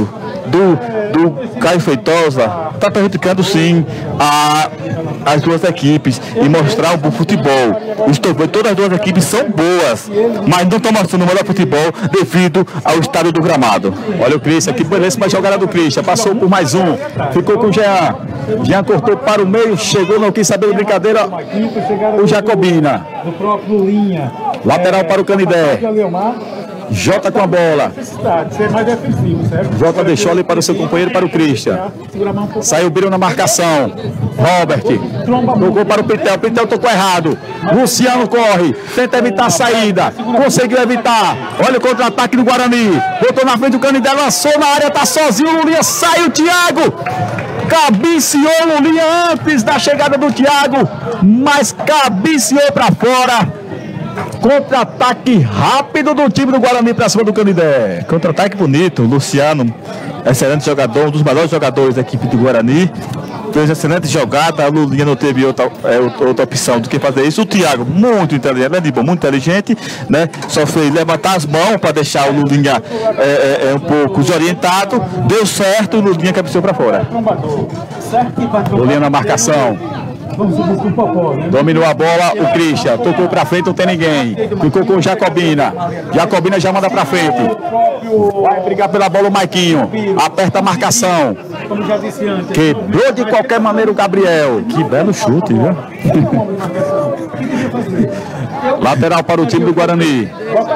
do, do Caio Feitosa está prejudicando sim a, as duas equipes e mostrar um bom futebol. Estou vendo, todas as duas equipes são boas, mas não estão mostrando o melhor futebol devido ao estado do gramado. Olha o Christian, que belíssima jogada do Christian, passou por mais um, ficou com o Jean, Jean cortou para o meio, chegou, não quis saber de brincadeira, o Jacobina, lateral para o Canidé, Jota com a bola, Jota deixou ali para o seu companheiro, para o Christian, saiu o Biro na marcação, Robert, tocou para o Pitel, Pitel tocou errado, Luciano corre, tenta evitar a saída, conseguiu evitar, olha o contra-ataque do Guarani, botou na frente do Canidé, lançou na área, tá sozinho, o Lulinha, sai o Thiago, cabeceou o Lulinha antes da chegada do Thiago, mas cabeceou para fora. Contra-ataque rápido do time do Guarani para cima do Canidé. Contra-ataque bonito, Luciano, excelente jogador, um dos melhores jogadores da equipe do Guarani. Fez excelente jogada, a Lulinha não teve outra, é, outra opção do que fazer isso. O Thiago, muito inteligente, muito inteligente, né? Só fez levantar as mãos para deixar o Lulinha é, é, é, um pouco desorientado. Deu certo, o Lulinha cabeceou para fora. Lulinha na marcação. Dominou a bola, o Christian, tocou pra frente, não tem ninguém. Ficou com o Jacobina. Jacobina já manda pra frente. Vai brigar pela bola o Maiquinho. Aperta a marcação. Quebrou de qualquer maneira o Gabriel. Que belo chute, viu? Lateral para o time do Guarani.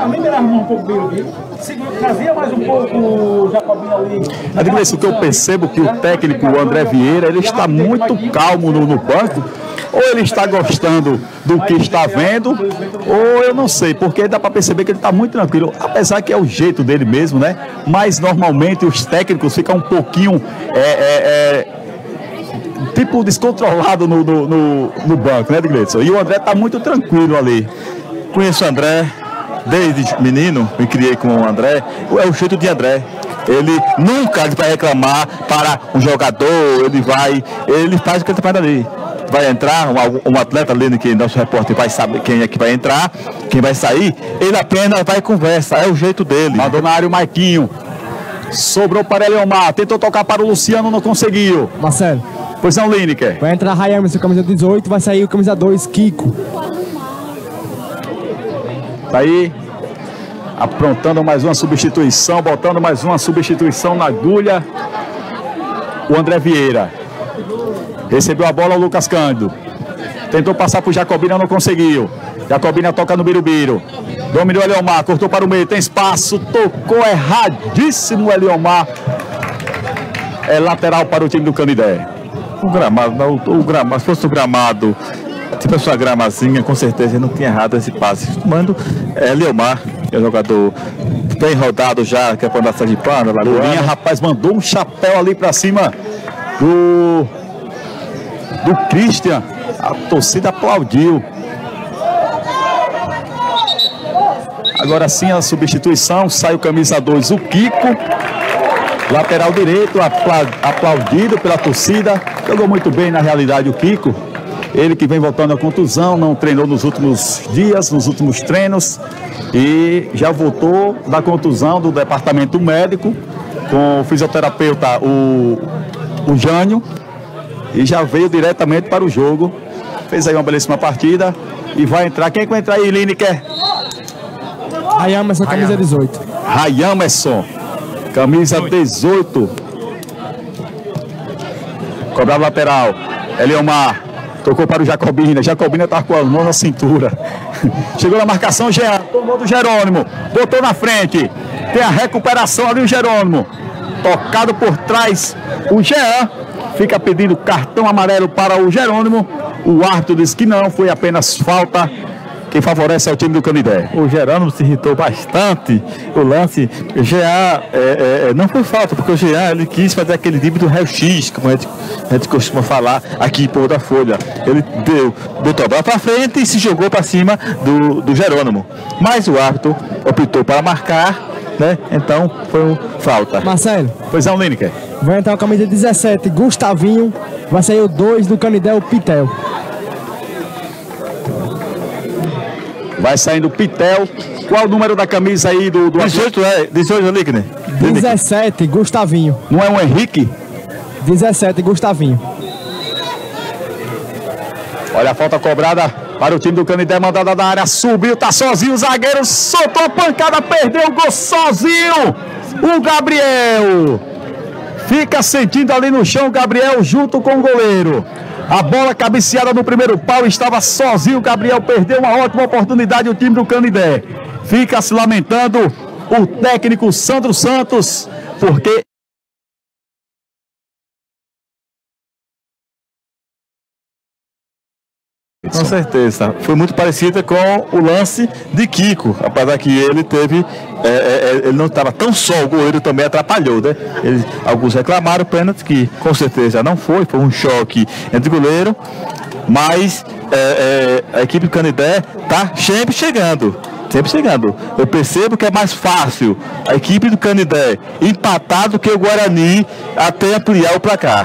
Trazia mais um pouco o Jacobina ali. Adilson, o que eu percebo que o técnico o André Vieira, ele está muito calmo no, no banco, ou ele está gostando do que está vendo, ou eu não sei, porque dá para perceber que ele está muito tranquilo, apesar que é o jeito dele mesmo, né? Mas normalmente os técnicos ficam um pouquinho é, é, é, tipo descontrolado no, no, no, no banco, né, Adilson? E o André está muito tranquilo ali. Conheço o André desde menino, me criei com o André, é o jeito de André. Ele nunca vai reclamar para um jogador, ele vai, ele faz o que ele faz ali. Vai entrar, um, um atleta ali, que nosso repórter vai saber quem é que vai entrar, quem vai sair, ele apenas vai e conversa, é o jeito dele. Mandou na área o Maiquinho, sobrou para Eleomar, tentou tocar para o Luciano, não conseguiu. Marcelo. Pois não, Lineker. Vai entrar Ryan, seu camisa dezoito, vai sair o camisa dois, Kiko. Tá aí, aprontando mais uma substituição, botando mais uma substituição na agulha, o André Vieira. Recebeu a bola o Lucas Cândido. Tentou passar para o Jacobina, não conseguiu. Jacobina toca no Birubiru. Dominou o Eliomar, cortou para o meio, tem espaço, tocou erradíssimo o Eliomar. É lateral para o time do Canidé. O gramado, o, o gramado, se fosse o gramado, tipo a sua gramazinha, com certeza não tinha errado esse passe. Mando é Eliomar, que é um jogador bem rodado já, que é para andar de pano. Lulinha, rapaz, mandou um chapéu ali para cima do, do Christian. A torcida aplaudiu. Agora sim a substituição, sai o camisa dois, o Kiko, lateral direito, aplaudido pela torcida, jogou muito bem na realidade o Kiko, ele que vem voltando a contusão, não treinou nos últimos dias, nos últimos treinos, e já voltou da contusão do departamento médico, com o fisioterapeuta, o, o Jânio, e já veio diretamente para o jogo, fez aí uma belíssima partida, e vai entrar, quem é que vai entrar aí, Lineker? Rayamerson, camisa dezoito. Rayamerson, camisa dezoito. Cobrado lateral. Eliomar. Tocou para o Jacobina. Jacobina está com a mão na cintura. Chegou na marcação, Jean. Tomou do Jerônimo. Botou na frente. Tem a recuperação ali o Jerônimo. Tocado por trás o Jean. Fica pedindo cartão amarelo para o Jerônimo. O árbitro disse que não, foi apenas falta. Quem favorece é o time do Canidé. O Jerônimo se irritou bastante. O lance, o Jean, é, é, não foi falta, porque o Jean ele quis fazer aquele drible do raio-x, como a gente, a gente costuma falar aqui em Pôr da Folha. Ele deu, botou a bola para frente e se jogou para cima do, do Jerônimo. Mas o árbitro optou para marcar, né? Então foi um falta. Marcelo. Pois é, um Lineker. Vai entrar o camisa dezessete, Gustavinho. Vai sair o dois do Canidé, o Pitel. Vai saindo o Pitel. Qual o número da camisa aí do... do... dezoito, é? dezoito, Lickner. dezessete, Gustavinho. Não é um Henrique? dezessete, Gustavinho. Olha a falta cobrada para o time do Canindé, mandada da área, subiu, tá sozinho, o zagueiro soltou a pancada, perdeu o gol sozinho. O Gabriel fica sentindo ali no chão, o Gabriel junto com o goleiro. A bola cabeceada no primeiro pau, estava sozinho, o Gabriel perdeu uma ótima oportunidade, o time do Canindé. Fica se lamentando o técnico Sandro Santos, porque... Com certeza, foi muito parecida com o lance de Kiko, apesar que ele teve, é, é, ele não estava tão só, o goleiro também atrapalhou, né? Ele, alguns reclamaram o pênalti, que com certeza não foi, foi um choque entre o goleiro, mas é, é, a equipe do Canindé está sempre chegando, sempre chegando. Eu percebo que é mais fácil a equipe do Canindé empatar do que o Guarani até ampliar o placar.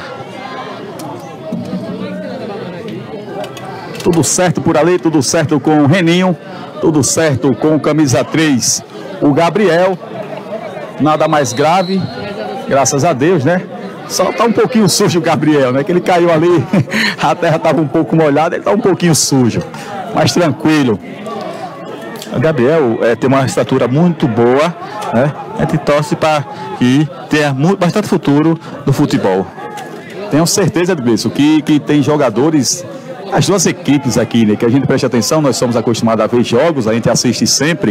Tudo certo por ali, tudo certo com o Reninho, tudo certo com o camisa três, o Gabriel. Nada mais grave, graças a Deus, né? Só tá um pouquinho sujo o Gabriel, né? Que ele caiu ali, a terra estava um pouco molhada, ele tá um pouquinho sujo, mas tranquilo. O Gabriel é, tem uma estatura muito boa, né? A gente torce para que tenha muito, bastante futuro no futebol. Tenho certeza disso, que, que tem jogadores... As duas equipes aqui, né, que a gente preste atenção, nós somos acostumados a ver jogos, a gente assiste sempre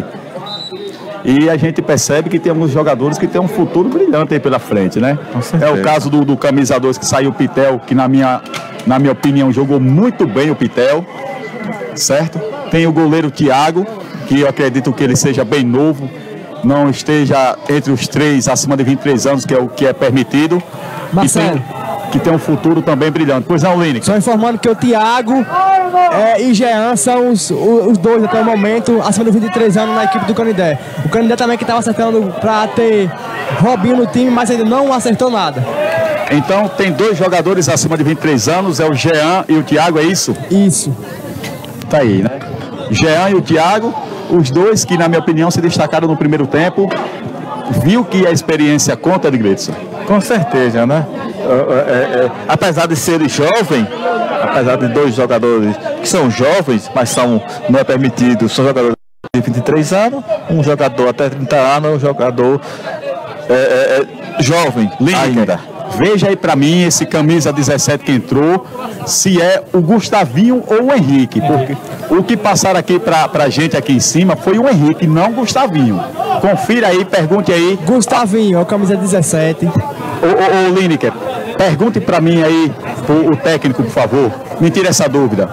e a gente percebe que temos jogadores que têm um futuro brilhante aí pela frente, né? É o caso do, do camisa dois que saiu o Pitel, que na minha, na minha opinião jogou muito bem o Pitel, certo? Tem o goleiro Thiago, que eu acredito que ele seja bem novo, não esteja entre os três, acima de vinte e três anos, que é o que é permitido. Marcelo. Que tem um futuro também brilhante. Pois não, Lini? Só informando que o Thiago é, e Jean são os, os dois até o momento acima de vinte e três anos na equipe do Canindé. O Canindé também que estava acertando para ter Robinho no time, mas ainda não acertou nada. Então tem dois jogadores acima de vinte e três anos, é o Jean e o Thiago, é isso? Isso. Tá aí, né? Jean e o Thiago, os dois que na minha opinião se destacaram no primeiro tempo. Viu que a experiência conta, de Gretson? Com certeza, né? É, é, é, apesar de serem jovens, apesar de dois jogadores que são jovens, mas são, não é permitido, são jogadores de vinte e três anos, um jogador até trinta anos, um jogador é, é, é, jovem ainda. Veja aí pra mim esse camisa dezessete que entrou, se é o Gustavinho ou o Henrique, porque o que passaram aqui pra, pra gente aqui em cima foi o Henrique, não o Gustavinho. Confira aí, pergunte aí. Gustavinho, é o camisa dezessete. Ô, ô, ô Lineker, pergunte pra mim aí, o, o técnico, por favor, me tire essa dúvida.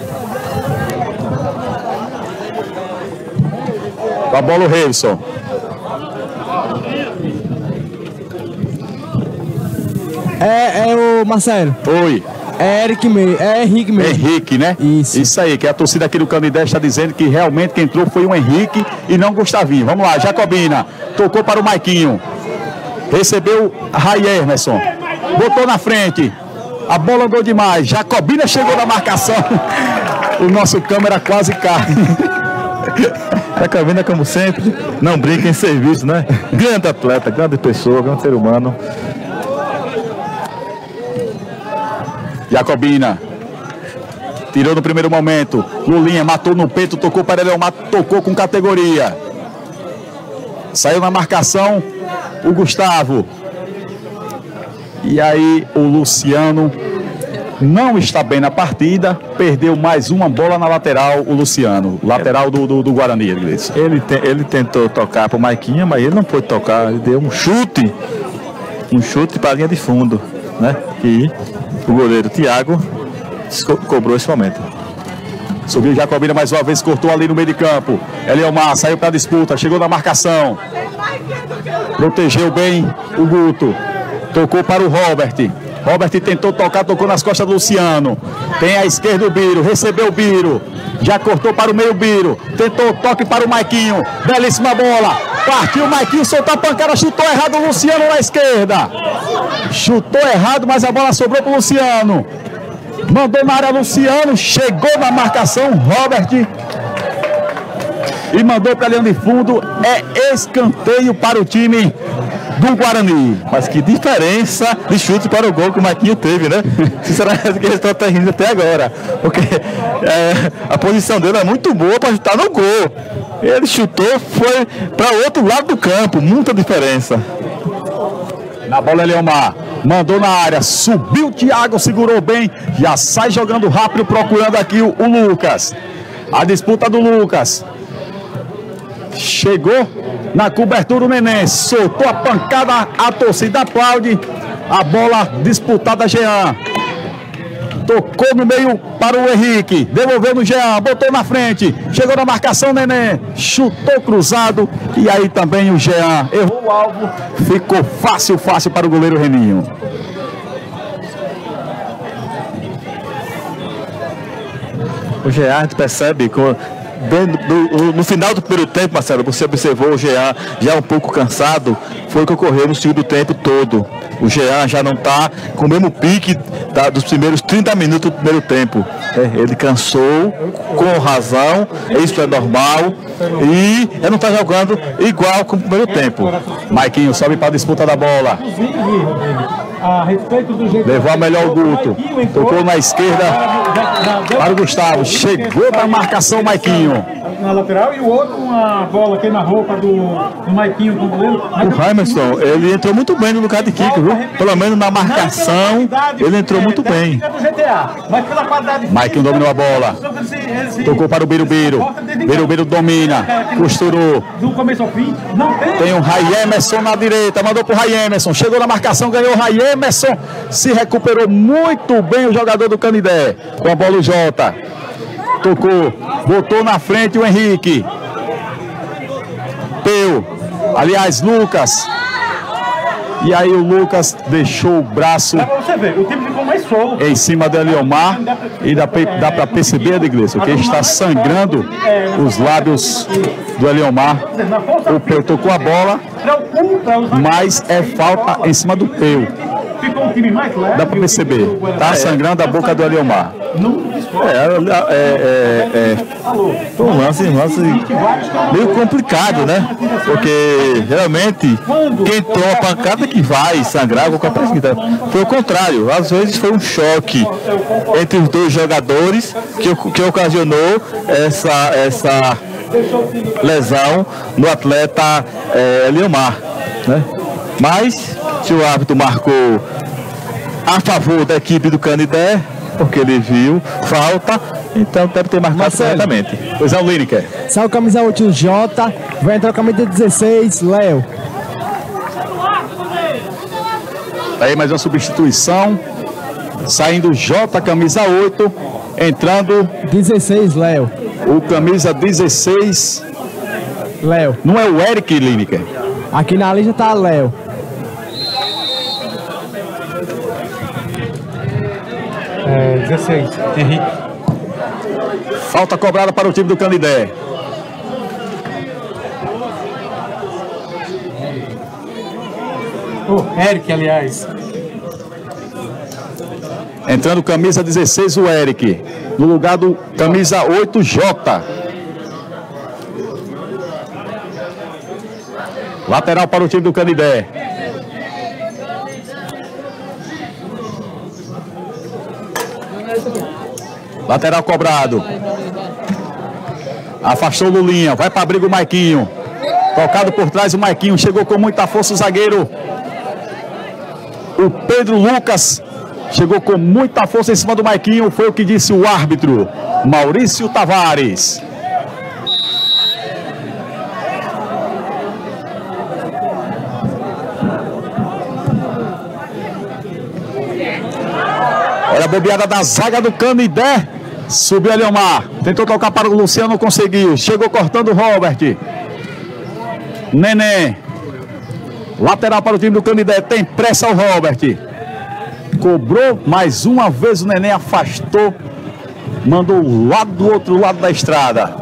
Com a bola o Reilson. É, é o Marcelo. Oi. É Eric mesmo, é Henrique mesmo. Henrique, né? Isso. Isso aí, que a torcida aqui do Canindé está dizendo que realmente quem entrou foi o Henrique e não o Gustavinho. Vamos lá, Jacobina. Tocou para o Maiquinho. Recebeu Ray Emerson. Botou na frente. A bola andou demais. Jacobina chegou na marcação. O nosso câmera quase cai. Jacobina, como sempre, não brinca em serviço, né? Grande atleta, grande pessoa, grande ser humano. Jacobina tirou no primeiro momento. Lulinha matou no peito, tocou para Leomar, tocou com categoria. Saiu na marcação o Gustavo. E aí o Luciano não está bem na partida. Perdeu mais uma bola na lateral, o Luciano. Lateral do, do, do Guarani, Igreja. Ele, te, ele tentou tocar para o Maiquinha, mas ele não pôde tocar. Ele deu um chute. Um chute para a linha de fundo, né? E o goleiro Thiago co cobrou esse momento. Subiu Jacobina mais uma vez, cortou ali no meio de campo. Eliomar saiu para a disputa, chegou na marcação. Protegeu bem o Guto. Tocou para o Robert. Robert tentou tocar, tocou nas costas do Luciano. Tem à esquerda o Biro, recebeu o Biro. Já cortou para o meio Biro. Tentou toque para o Maiquinho. Belíssima bola. Partiu o Maiquinho, soltou a pancada, chutou errado o Luciano na esquerda. Chutou errado, mas a bola sobrou para o Luciano. Mandou na área Luciano, chegou na marcação Robert. E mandou para a linha de fundo. É escanteio para o time do Guarani. Mas que diferença de chute para o gol que o Maiquinho teve, né? Sinceramente, que ele está terrível até agora. Porque é, a posição dele é muito boa para chutar no gol. Ele chutou, foi para o outro lado do campo. Muita diferença. Na bola, Eliomar. Mandou na área. Subiu o Thiago, segurou bem. Já sai jogando rápido, procurando aqui o, o Lucas. A disputa do Lucas. Chegou na cobertura o Neném. Soltou a pancada. A torcida aplaude. A bola disputada, Jean. Tocou no meio para o Henrique. Devolveu no Jean. Botou na frente. Chegou na marcação, Neném. Chutou cruzado. E aí também o Jean errou o alvo. Ficou fácil, fácil para o goleiro Reninho. O Jean, a gente percebe que no final do primeiro tempo, Marcelo, você observou o Jean já um pouco cansado. Foi o que ocorreu no segundo tempo todo. O Jean já não está com o mesmo pique da, dos primeiros trinta minutos do primeiro tempo. É, ele cansou, com razão, isso é normal. E ele não está jogando igual com o primeiro tempo. Maiquinho sobe para a disputa da bola. A respeito do jeito levou a melhor o Guto. Tocou na esquerda para o Gustavo. Chegou na marcação o Maiquinho. Na lateral e o outro uma bola aqui na roupa do, do Maiquinho com o goleiro. O Raimerson, ele entrou muito bem no lugar de Kiko, viu? Pelo menos na marcação, ele entrou muito bem. Maiquinho dominou a bola. Tocou para o Birubiru. Birubiru domina. Costurou. Tem o Ray Emerson na direita. Mandou para o Ray Emerson. Chegou na marcação, ganhou o Ray Emerson. Se recuperou muito bem o jogador do Canidé. Com a bola o Jota. Tocou, botou na frente o Henrique. Peu, aliás, Lucas. E aí o Lucas deixou o braço dá pra você ver, o time ficou mais solto em cima do Eliomar. E dá, dá para perceber, Adegleison, que está sangrando os lábios do Eliomar. O Peu tocou a bola, mas é falta em cima do Peu. Ficou um time mais leve. Dá para perceber, está sangrando a boca do Eliomar. É, é, é, é foi um lance, um lance meio complicado, né? Porque geralmente quem toma a pancada que vai sangrar com a pancada. Foi o contrário, às vezes foi um choque entre os dois jogadores que, que ocasionou essa, essa lesão no atleta é, Eliomar, né? Mas se o árbitro marcou a favor da equipe do Canidé, porque ele viu falta, então deve ter marcado corretamente. Pois é, o Lineker. Sai o camisa oito, Jota. Vai entrar o camisa dezesseis, Léo. Aí mais uma substituição. Saindo Jota, camisa oito. Entrando dezesseis, Léo. O camisa dezesseis, Léo. Não é o Eric, Lineker? Aqui na lista tá Léo. É, dezesseis, Henrique. Falta cobrada para o time do Canidé. O oh, Eric, aliás. Entrando camisa dezesseis, o Eric. No lugar do camisa oito, Jota. Lateral para o time do Canidé. Lateral cobrado. Afastou o Lulinha. Vai para a briga o Maiquinho. Tocado por trás o Maiquinho. Chegou com muita força o zagueiro. O Pedro Lucas. Chegou com muita força em cima do Maiquinho. Foi o que disse o árbitro, Maurício Tavares. Olha a bobeada da zaga do Canidé. Subiu Eliomar. Tentou tocar para o Luciano, não conseguiu. Chegou cortando o Robert. Neném. Lateral para o time do Canidé. Tem pressa o Robert. Cobrou mais uma vez o Neném. Afastou. Mandou lá do outro lado da estrada.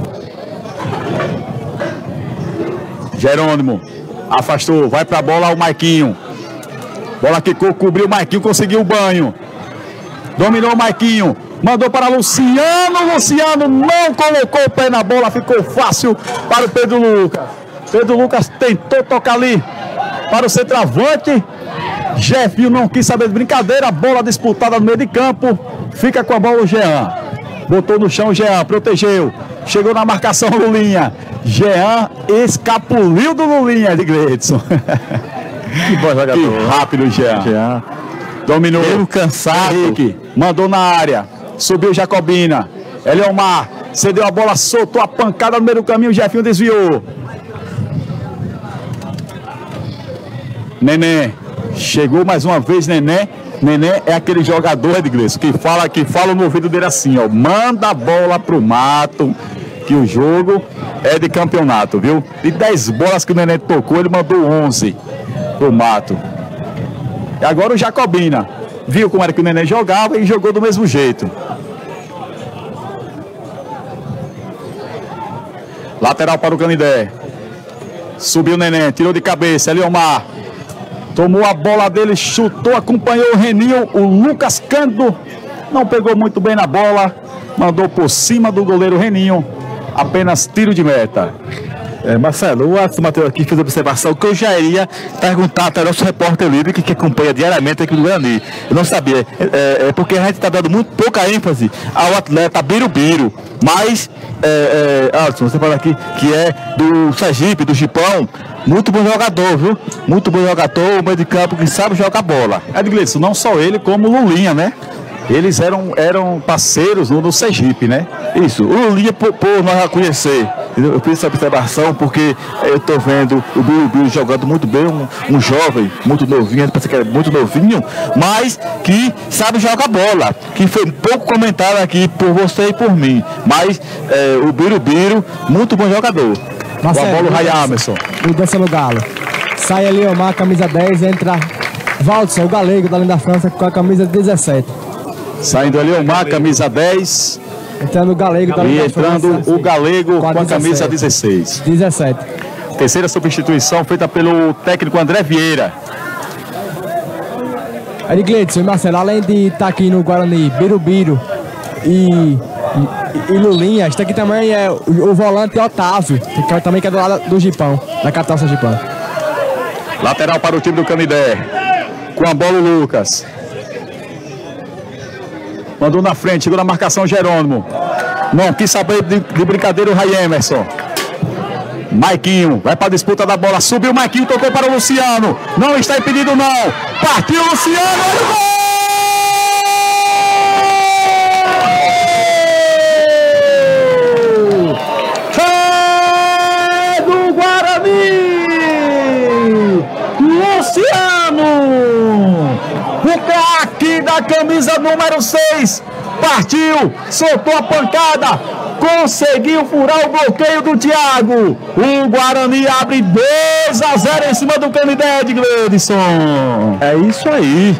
Jerônimo. Afastou. Vai para a bola o Maiquinho. Bola quicou, cobriu o Maiquinho. Conseguiu o banho. Dominou o Maiquinho, mandou para Luciano, Luciano não colocou o pé na bola, ficou fácil para o Pedro Lucas. Pedro Lucas tentou tocar ali para o centroavante. Jefinho não quis saber de brincadeira, bola disputada no meio de campo, fica com a bola o Jean. Botou no chão o Jean, protegeu, chegou na marcação Lulinha. Jean escapuliu do Lulinha de Gleidson. Que bom jogador. Que rápido o Jean. Jean. Dominou. Meio cansado. Henrique mandou na área, subiu Jacobina. Eliomar cedeu a bola, soltou a pancada no meio do caminho, o Jefinho desviou. Neném, chegou mais uma vez Neném. Neném é aquele jogador, Edgleyson, que fala, que fala no ouvido dele assim, ó, manda a bola pro mato, que o jogo é de campeonato, viu? De dez bolas que o Neném tocou, ele mandou onze pro mato. E agora o Jacobina viu como era que o Neném jogava e jogou do mesmo jeito. Lateral para o Canidé. Subiu o Neném, tirou de cabeça, Eliomar. Tomou a bola dele, chutou, acompanhou o Reninho, o Lucas Cândido não pegou muito bem na bola, mandou por cima do goleiro Reninho, apenas tiro de meta. É, Marcelo, o Adson Mateus aqui fez a observação que eu já iria perguntar até o nosso repórter livre que, que acompanha diariamente aqui do Guarani. Eu não sabia, é, é porque a gente está dando muito pouca ênfase ao atleta Birubiru, mas, é, é, Adson, você fala aqui que é do Sergipe, do Gipão. Muito bom jogador, viu? Muito bom jogador, meio de campo que sabe jogar bola. Edgleyson, não só ele, como o Lulinha, né? Eles eram, eram parceiros no, no Sergipe, né? Isso, o Lulinha, por, por nós conhecer, eu fiz essa observação porque eu tô vendo o Birubiru jogando muito bem, um, um jovem, muito novinho, parece que é muito novinho, mas que sabe jogar bola, que foi pouco comentado aqui por você e por mim, mas é, o Birubiru, muito bom jogador. Marcelo, com a bola o Ray Amerson. Mudança no Galo. Sai ali Omar, camisa dez, entra Valdson, o galego da linha da França, com a camisa dezessete. Saindo ali Omar, camisa dez. Entrando o galego da linha da França. E entrando o galego com a, com a camisa dezesseis. dezessete. Terceira substituição feita pelo técnico André Vieira. Edgleyson e Marcelo, além de estar aqui no Guarani, Birubiru e... E, e Lulinha, este aqui também é o, o volante Otávio, que também que é do lado do Gipão, da capital Sergipana. Lateral para o time do Canidé. Com a bola o Lucas. Mandou na frente, chegou na marcação Jerônimo. Não quis saber de, de brincadeira o Ray Emerson. Maiquinho, vai para a disputa da bola. Subiu o Maiquinho, tocou para o Luciano. Não está impedido não. Partiu o Luciano, olha o gol! O craque da camisa número seis partiu, soltou a pancada, conseguiu furar o bloqueio do Thiago. O Guarani abre dois a zero em cima do Canidé de Gleidson. É isso aí.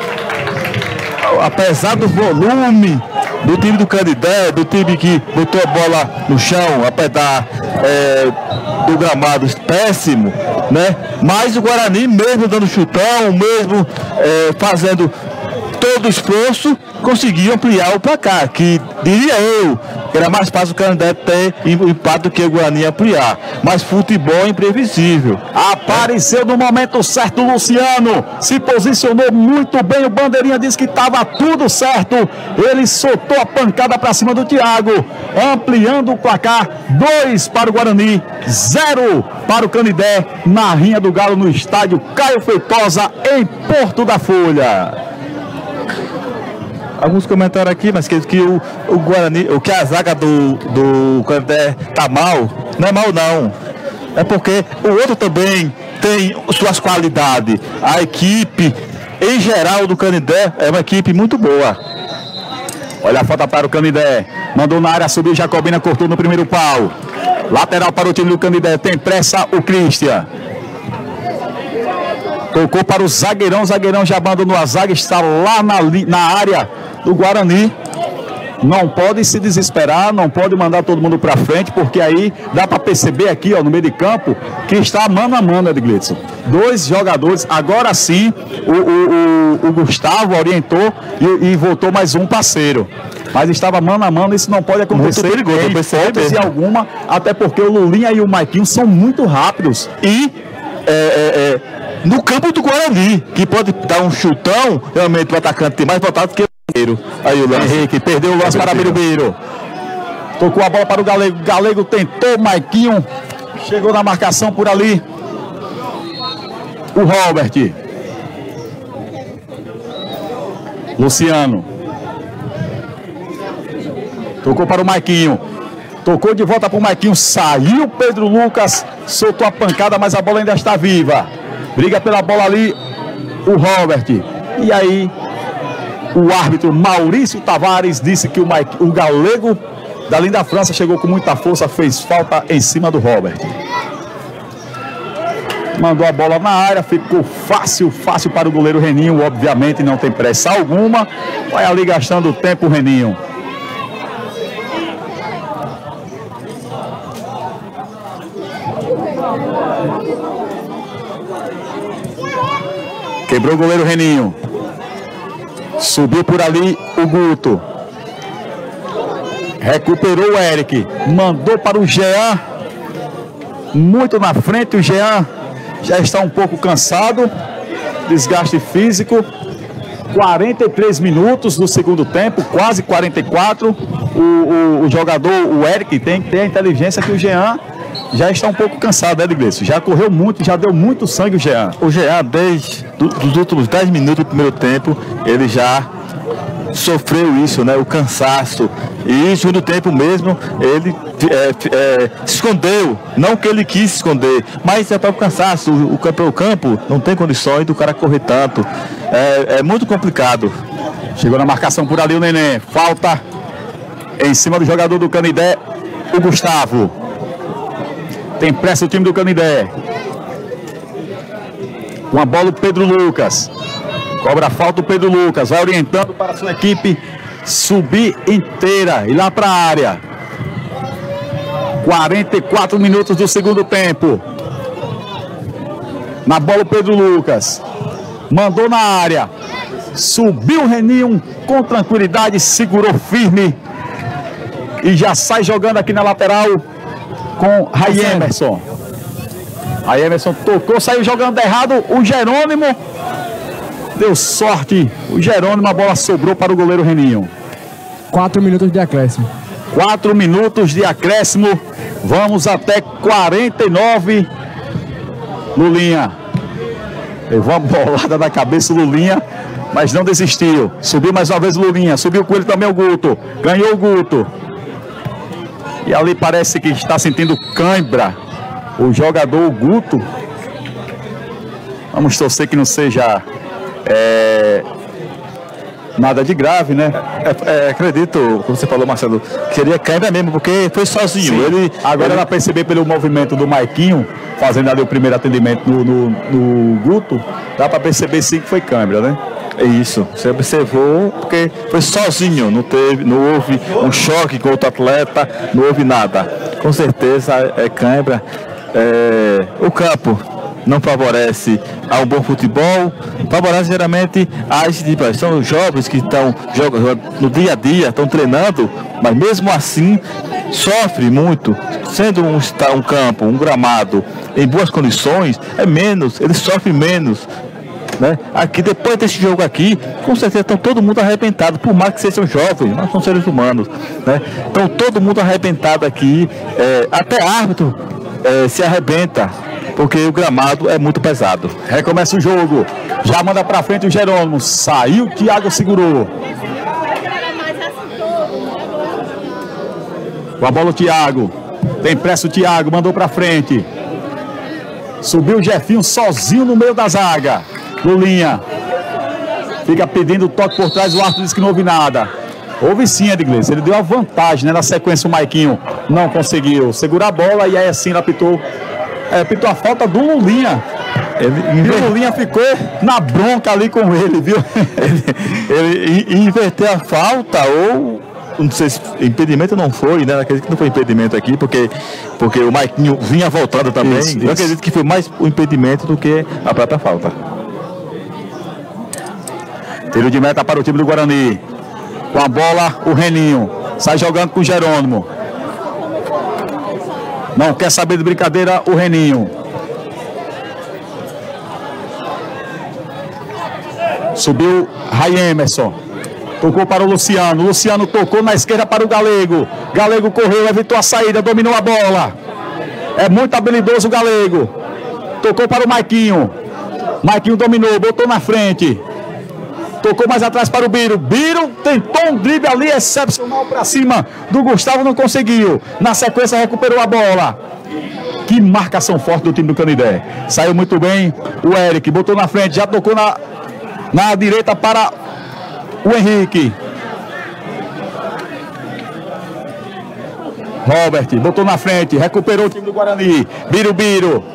Apesar do volume do time do Canidé, do time que botou a bola no chão, apesar é, do gramado péssimo, né? Mas o Guarani, mesmo dando chutão, mesmo é, fazendo todo o esforço, conseguiu ampliar o placar, que diria eu, era mais fácil o Canidé ter o empate do que o Guarani ampliar. Mas futebol é imprevisível. Apareceu no momento certo o Luciano, se posicionou muito bem, o Bandeirinha disse que estava tudo certo, ele soltou a pancada para cima do Thiago, ampliando o placar, dois para o Guarani, zero para o Canidé, na Rinha do Galo, no estádio Caio Feitosa, em Porto da Folha. Alguns comentários aqui, mas que, que o, o Guarani, o que a zaga do, do Canidé tá mal, não é mal não. É porque o outro também tem suas qualidades. A equipe, em geral, do Canidé é uma equipe muito boa. Olha a falta para o Canidé. Mandou na área, subiu Jacobina, cortou no primeiro pau. Lateral para o time do Canidé. Tem pressa o Christian. Tocou para o zagueirão. O zagueirão já abandonou a zaga. Está lá na, na área do Guarani. Não pode se desesperar, não pode mandar todo mundo para frente, porque aí dá para perceber aqui, ó, no meio de campo, que está mano a mano, Edgleyson. Dois jogadores, agora sim, o, o, o, o Gustavo orientou e, e voltou mais um parceiro. Mas estava mano a mano, isso não pode acontecer. Muito perigoso, em hipótese alguma, até porque o Lulinha e o Maiquinho são muito rápidos. E é, é, é, no campo do Guarani, que pode dar um chutão, realmente o atacante tem mais voltado do que o Birubiru. Aí o lance. Henrique perdeu o lance para Birubiru. Tocou a bola para o Galego. Galego tentou, Maiquinho chegou na marcação por ali. O Robert. Luciano. Tocou para o Maiquinho. Tocou de volta para o Maiquinho. Saiu Pedro Lucas. Soltou a pancada, mas a bola ainda está viva. Briga pela bola ali o Robert. E aí o árbitro Maurício Tavares disse que o, Maique, o Galego da Linda França chegou com muita força. Fez falta em cima do Robert. Mandou a bola na área. Ficou fácil, fácil para o goleiro Reninho. Obviamente não tem pressa alguma. Vai ali gastando o tempo o Reninho. Quebrou o goleiro Reninho. Subiu por ali o Guto. Recuperou o Eric. Mandou para o Jean. Muito na frente. O Jean já está um pouco cansado. Desgaste físico. quarenta e três minutos do segundo tempo. Quase quarenta e quatro. O, o, o jogador, o Eric, tem que ter a inteligência que o Jean já está um pouco cansado, né, Iglesias? Já correu muito, já deu muito sangue o Jean. O Jean, desde os últimos dez minutos do primeiro tempo, ele já sofreu isso, né? O cansaço. E no segundo tempo mesmo, ele é, é, se escondeu. Não que ele quis se esconder, mas é para o cansaço. O, o, o campo não tem condições do cara correr tanto. É, é muito complicado. Chegou na marcação por ali o Neném. Falta em cima do jogador do Canidé, o Gustavo. Tem pressa o time do Canidé. Com a bola o Pedro Lucas. Cobra falta o Pedro Lucas. Vai orientando para a sua equipe subir inteira e lá para a área. quarenta e quatro minutos do segundo tempo. Na bola o Pedro Lucas. Mandou na área. Subiu o Reninho com tranquilidade. Segurou firme. E já sai jogando aqui na lateral com Ray Emerson. Ray Emerson tocou, saiu jogando errado. O Jerônimo deu sorte. O Jerônimo, a bola sobrou para o goleiro Reninho. Quatro minutos de acréscimo. Quatro minutos de acréscimo. Vamos até quarenta e nove. Lulinha levou uma bolada na cabeça do Lulinha, mas não desistiu. Subiu mais uma vez o Lulinha. Subiu com ele também o Guto. Ganhou o Guto. E ali parece que está sentindo cãibra o jogador Guto. Vamos torcer que não seja é, nada de grave, né? É, é, acredito, como você falou, Marcelo, que seria cãibra mesmo, porque foi sozinho. Sim. Ele, Agora ele... dá para perceber pelo movimento do Maiquinho, fazendo ali o primeiro atendimento no, no, no Guto, dá para perceber sim que foi cãibra, né? É isso, você observou, porque foi sozinho, não teve, não houve um choque com outro atleta, não houve nada. Com certeza é cãibra. É, o campo não favorece ao bom futebol, favorece geralmente as tipo, são jovens que estão jogando no dia a dia, estão treinando, mas mesmo assim sofre muito. Sendo um, um campo, um gramado em boas condições, é menos, ele sofre menos. Né? Aqui, depois desse jogo aqui, com certeza estão todo mundo arrebentado, por mais que sejam jovens, nós somos seres humanos, né? Então todo mundo arrebentado aqui, é, até árbitro é, se arrebenta, porque o gramado é muito pesado. Recomeça o jogo, já manda pra frente o Jerônimo, saiu, o Thiago segurou. Com a bola o Thiago, tem pressa o Thiago, mandou pra frente. Subiu o Jefinho sozinho no meio da zaga. Lulinha fica pedindo o toque por trás, o árbitro disse que não houve nada. Houve sim, Edglês, ele deu a vantagem, né? Na sequência o Maiquinho não conseguiu segurar a bola e aí assim ele apitou, é, apitou a falta do Lulinha. Ele, e o Lulinha ficou na bronca ali com ele, viu? ele, ele inverteu a falta ou... Não sei se impedimento não foi, né? Acredito que não foi impedimento aqui, porque, porque o Maiquinho vinha voltando também. Isso, Eu isso. acredito que foi mais o impedimento do que a própria falta. Tiro de meta para o time do Guarani. Com a bola, o Reninho. Sai jogando com o Jerônimo. Não quer saber de brincadeira o Reninho. Subiu Ray Emerson. Tocou para o Luciano. Luciano tocou na esquerda para o Galego. Galego correu, evitou a saída, dominou a bola. É muito habilidoso o Galego. Tocou para o Maiquinho. Maiquinho dominou, botou na frente. Tocou mais atrás para o Biro. Biro tentou um drible ali excepcional para cima do Gustavo, não conseguiu. Na sequência recuperou a bola. Que marcação forte do time do Canidé. Saiu muito bem o Eric, botou na frente, já tocou na, na direita para o Henrique. Robert botou na frente, recuperou o time do Guarani. Biro, Biro.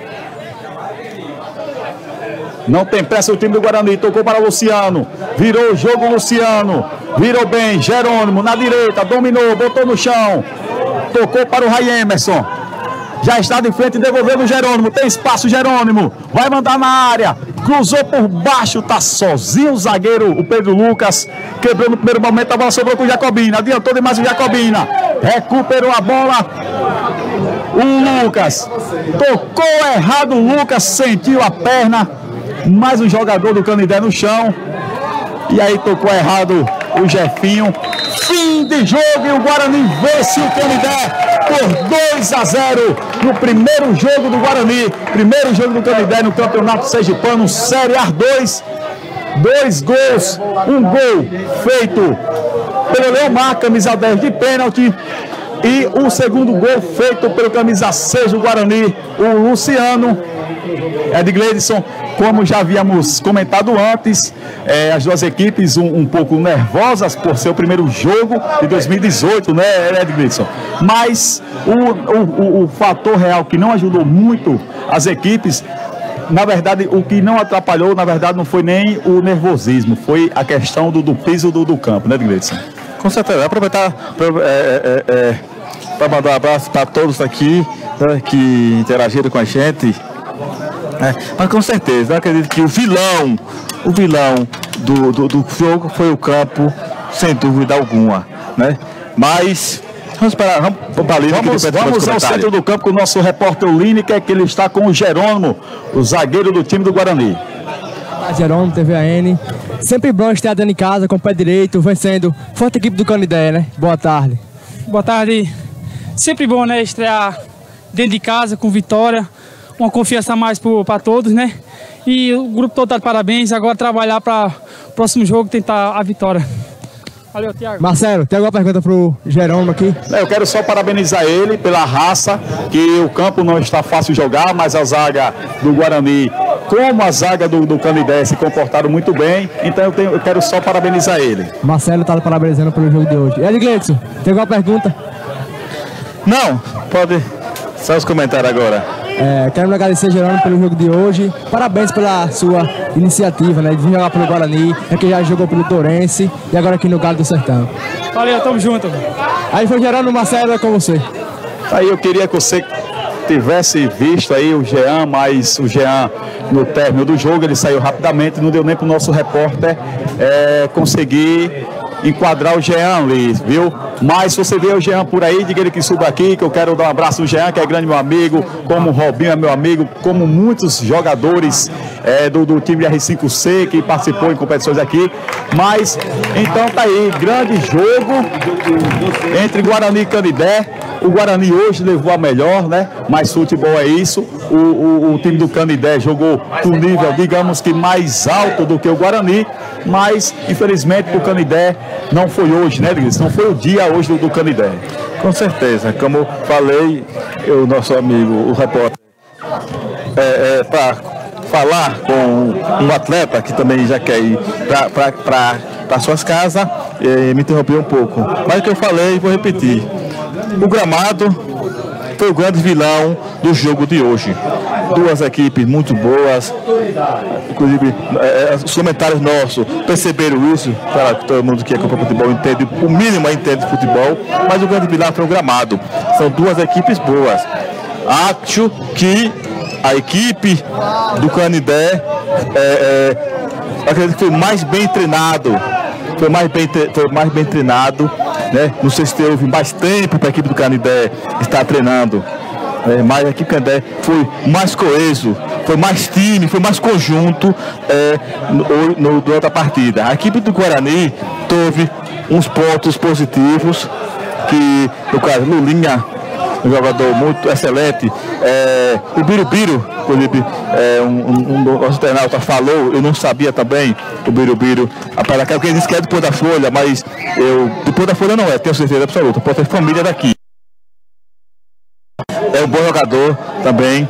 Não tem pressa o time do Guarani, tocou para o Luciano. Virou o jogo Luciano. Virou bem, Jerônimo na direita, dominou, botou no chão. Tocou para o Ray Emerson. Já está de frente, devolvendo o Jerônimo. Tem espaço, Jerônimo. Vai mandar na área. Cruzou por baixo, tá sozinho o zagueiro, o Pedro Lucas. Quebrou no primeiro momento, a bola sobrou com o Jacobina. Adiantou demais o Jacobina. Recuperou a bola. O Lucas. Tocou errado, o Lucas sentiu a perna. Mais um jogador do Canidé no chão. E aí tocou errado o Jefinho. Fim de jogo e o Guarani vence o Canidé por dois a zero no primeiro jogo do Guarani. Primeiro jogo do Canidé no Campeonato Sergipano, Série A dois. Dois gols, um gol feito pelo Leomar, camisa dez de pênalti. E o segundo gol feito pelo camisa seis do Guarani, o Luciano. É de Gleidson, como já havíamos comentado antes, é, as duas equipes um, um pouco nervosas por ser o primeiro jogo de dois mil e dezoito, né, Ed Gleidson? Mas o, o, o, o fator real que não ajudou muito as equipes, na verdade, o que não atrapalhou, na verdade, não foi nem o nervosismo, foi a questão do, do piso do, do campo, né, Gleidson? Com certeza, aproveitar para é, é, é, mandar um abraço para todos aqui, né, que interagiram com a gente. É, mas com certeza, eu acredito que o vilão, o vilão do, do, do jogo foi o campo, sem dúvida alguma, né? Mas vamos para, vamos para a Lineker. Vamos, vamos ao centro do campo com o nosso repórter Lineker, que ele está com o Jerônimo, o zagueiro do time do Guarani. Jerônimo, T V A N. Sempre bom estar dentro de casa com o pé direito, vencendo. Forte equipe do Canidé, né? Boa tarde. Boa tarde. Sempre bom, né? Estrear dentro de casa com vitória. Uma confiança a mais para todos, né? E o grupo todo tá de parabéns. Agora trabalhar para o próximo jogo, tentar a vitória. Valeu, Thiago. Marcelo, tem alguma pergunta pro Jerônimo aqui? Eu quero só parabenizar ele pela raça, que o campo não está fácil jogar, mas a zaga do Guarani, como a zaga do, do Canidé, se comportaram muito bem. Então eu, tenho, eu quero só parabenizar ele. Marcelo tá parabenizando pelo jogo de hoje. Ed Gleidson, tem alguma pergunta? Não, pode. Só os comentários agora. É, quero agradecer, Jerônimo, pelo jogo de hoje. Parabéns pela sua iniciativa, né? De vir jogar pelo Guarani, é que já jogou pelo Tourense e agora aqui no Galo do Sertão. Valeu, tamo junto. Aí foi Jerônimo, Marcelo, é com você. Aí eu queria que você tivesse visto aí o Jean, mas o Jean, no término do jogo, ele saiu rapidamente, não deu nem para o nosso repórter é, conseguir enquadrar o Jean, Luiz, viu? Mas se você vê o Jean por aí, diga ele que suba aqui, que eu quero dar um abraço ao Jean, que é grande meu amigo, como o Robinho é meu amigo, como muitos jogadores é, do, do time R cinco C que participou em competições aqui. Mas, então tá aí, grande jogo entre Guarani e Canidé. O Guarani hoje levou a melhor, né? Mas futebol é isso. O, o, o time do Canidé jogou com nível, digamos que mais alto do que o Guarani, mas infelizmente o Canidé não foi hoje, né, Luiz? Não foi o dia hoje do, do Canidé. Com certeza, como falei, o nosso amigo, o repórter, é, é, para falar com um atleta que também já quer ir para suas casas, é, me interrompeu um pouco. Mas o que eu falei, vou repetir. O gramado foi o grande vilão do jogo de hoje. Duas equipes muito boas, inclusive é, os comentários nossos perceberam isso, para que todo mundo que acompanha futebol entende, o mínimo entende de futebol, mas o grande vilão foi o gramado. São duas equipes boas. Acho que a equipe do Canidé é, é, acredito que foi mais bem treinado, foi mais bem, foi mais bem treinado. Né? Não sei se teve mais tempo para a equipe do Canidé estar treinando, é, mas a equipe do Canidé foi mais coeso, foi mais time, foi mais conjunto é, no, no, durante a partida. A equipe do Guarani teve uns pontos positivos, que no caso Lulinha, um jogador muito excelente, é, o Birubiru, inclusive, é, um, um, um nosso internauta falou, eu não sabia também, o Birubiru, apesar que alguém disse que é do Pôr da Folha, mas eu, do Pôr da Folha não é, tenho certeza absoluta, pode ter família daqui. É um bom jogador também.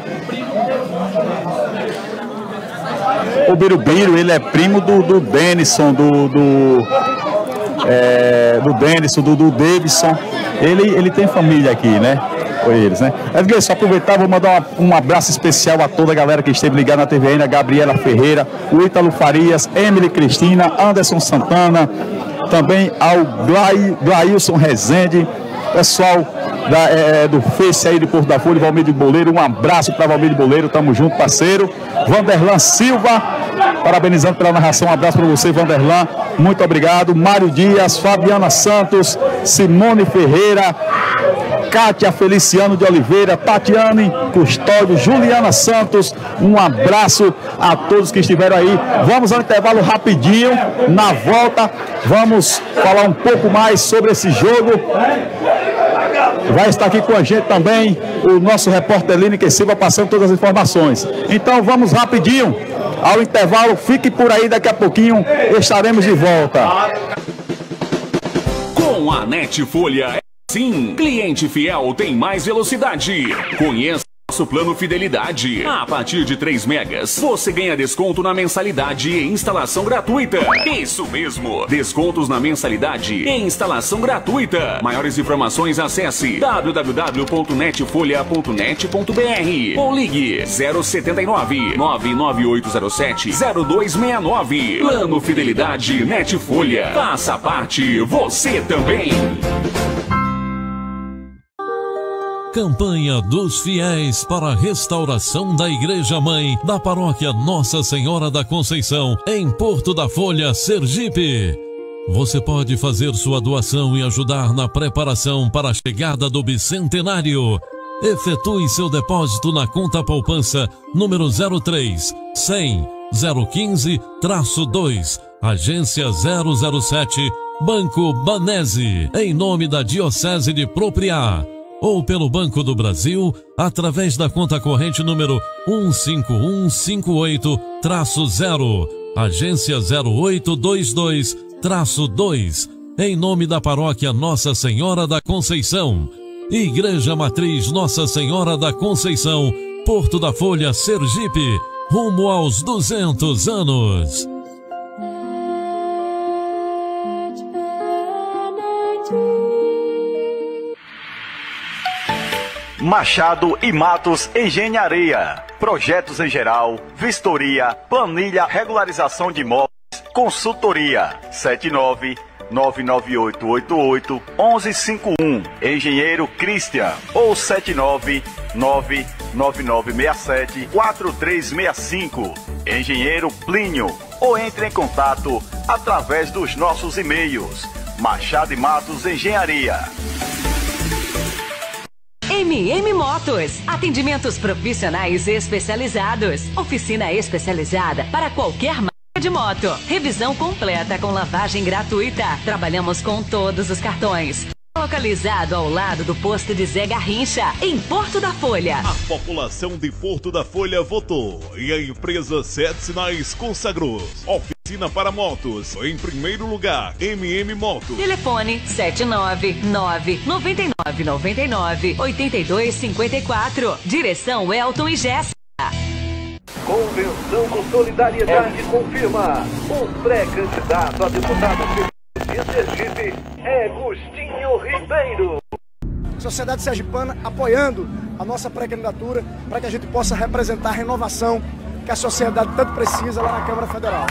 O Birubiru, ele é primo do, do Denison, do, do, é, do Denison, do, do Davidson. Ele, ele tem família aqui, né? Com eles, né? Edgar, só aproveitar, vou mandar uma, um abraço especial a toda a galera que esteve ligada na T V N, a Gabriela Ferreira, o Ítalo Farias, Emily Cristina, Anderson Santana, também ao Glai, Glailson Rezende, pessoal da, é, do Face aí de Porto da Folha, Valmir de Boleiro, um abraço para Valmir de Boleiro, tamo junto, parceiro. Vanderlan Silva, parabenizando pela narração, um abraço para você, Vanderlan, muito obrigado. Mário Dias, Fabiana Santos, Simone Ferreira, Kátia Feliciano de Oliveira, Tatiane Custódio, Juliana Santos, um abraço a todos que estiveram aí. Vamos ao intervalo rapidinho, na volta vamos falar um pouco mais sobre esse jogo. Vai estar aqui com a gente também o nosso repórter Lineker Silva passando todas as informações. Então vamos rapidinho ao intervalo, fique por aí, daqui a pouquinho estaremos de volta. Com a Netfolha é sim, cliente fiel tem mais velocidade. Conheça nosso plano Fidelidade. A partir de três megas, você ganha desconto na mensalidade e instalação gratuita. Isso mesmo, descontos na mensalidade e instalação gratuita. Maiores informações, acesse w w w ponto netfolha ponto net ponto b r ou ligue zero setenta e nove, nove nove oito zero sete, zero dois seis nove. Plano Fidelidade Netfolha. Faça parte, você também. Campanha dos fiéis para a restauração da Igreja Mãe da Paróquia Nossa Senhora da Conceição, em Porto da Folha, Sergipe. Você pode fazer sua doação e ajudar na preparação para a chegada do bicentenário. Efetue seu depósito na conta poupança número zero três, cem, zero quinze, dois, agência zero zero sete, Banco Banese, em nome da Diocese de Propriá. Ou pelo Banco do Brasil, através da conta corrente número um cinco um cinco oito, zero, agência zero oito dois dois, dois, em nome da Paróquia Nossa Senhora da Conceição. Igreja Matriz Nossa Senhora da Conceição, Porto da Folha, Sergipe, rumo aos duzentos anos. Machado e Matos Engenharia. Projetos em geral, vistoria, planilha, regularização de imóveis, consultoria. sete nove, nove nove oito oito oito, um um cinco um. Engenheiro Christian. Ou sete nove, nove nove nove seis sete, quatro três seis cinco. Engenheiro Plínio. Ou entre em contato através dos nossos e-mails. Machado e Matos Engenharia. M M Motos, atendimentos profissionais especializados, oficina especializada para qualquer marca de moto, revisão completa com lavagem gratuita, trabalhamos com todos os cartões. Localizado ao lado do posto de Zé Garrincha, em Porto da Folha. A população de Porto da Folha votou e a empresa Sete Sinais consagrou. Oficina para motos, em primeiro lugar, M M Motos. Telefone sete nove nove, nove nove nove nove, oito dois cinco quatro. Direção Elton e Jéssica. Convenção com Solidariedade confirma. O pré-candidato a deputado de Sergipe é Agostinho Ribeiro. Sociedade Sergipana apoiando a nossa pré-candidatura para que a gente possa representar a renovação que a sociedade tanto precisa lá na Câmara Federal.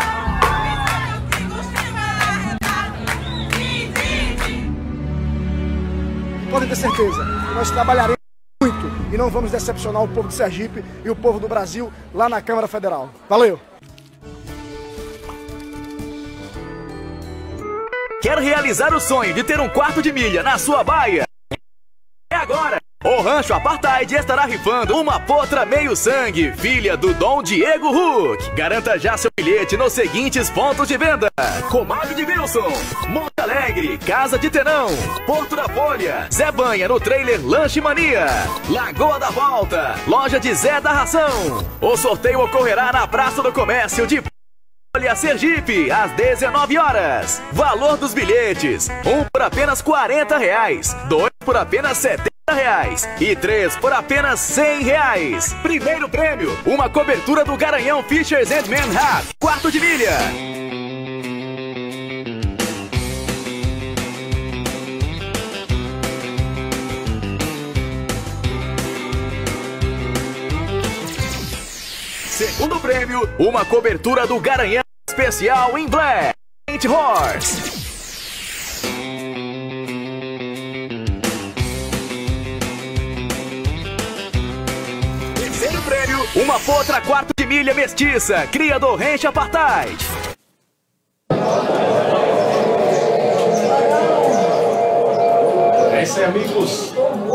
Podem ter certeza, nós trabalharemos muito e não vamos decepcionar o povo de Sergipe e o povo do Brasil lá na Câmara Federal. Valeu! Quer realizar o sonho de ter um quarto de milha na sua baia? É agora! O Rancho Apartheid estará rifando uma potra meio sangue, filha do Dom Diego Huck. Garanta já seu bilhete nos seguintes pontos de venda: Comag de Wilson, Monte Alegre, Casa de Terão, Porto da Folha, Zé Banha no trailer Lanche Mania, Lagoa da Volta, Loja de Zé da Ração. O sorteio ocorrerá na Praça do Comércio de Folha Sergipe, às dezenove horas. Valor dos bilhetes: um por apenas quarenta reais, dois por apenas setenta reais e três por apenas cem reais. Primeiro prêmio: uma cobertura do Garanhão Fishers and Men Hat, quarto de milha. Segundo prêmio: uma cobertura do Garanhão Especial em Black Paint Horse. Terceiro prêmio: uma potra quarto de milha mestiça, cria do Rancho Apartheid. É isso aí, amigos.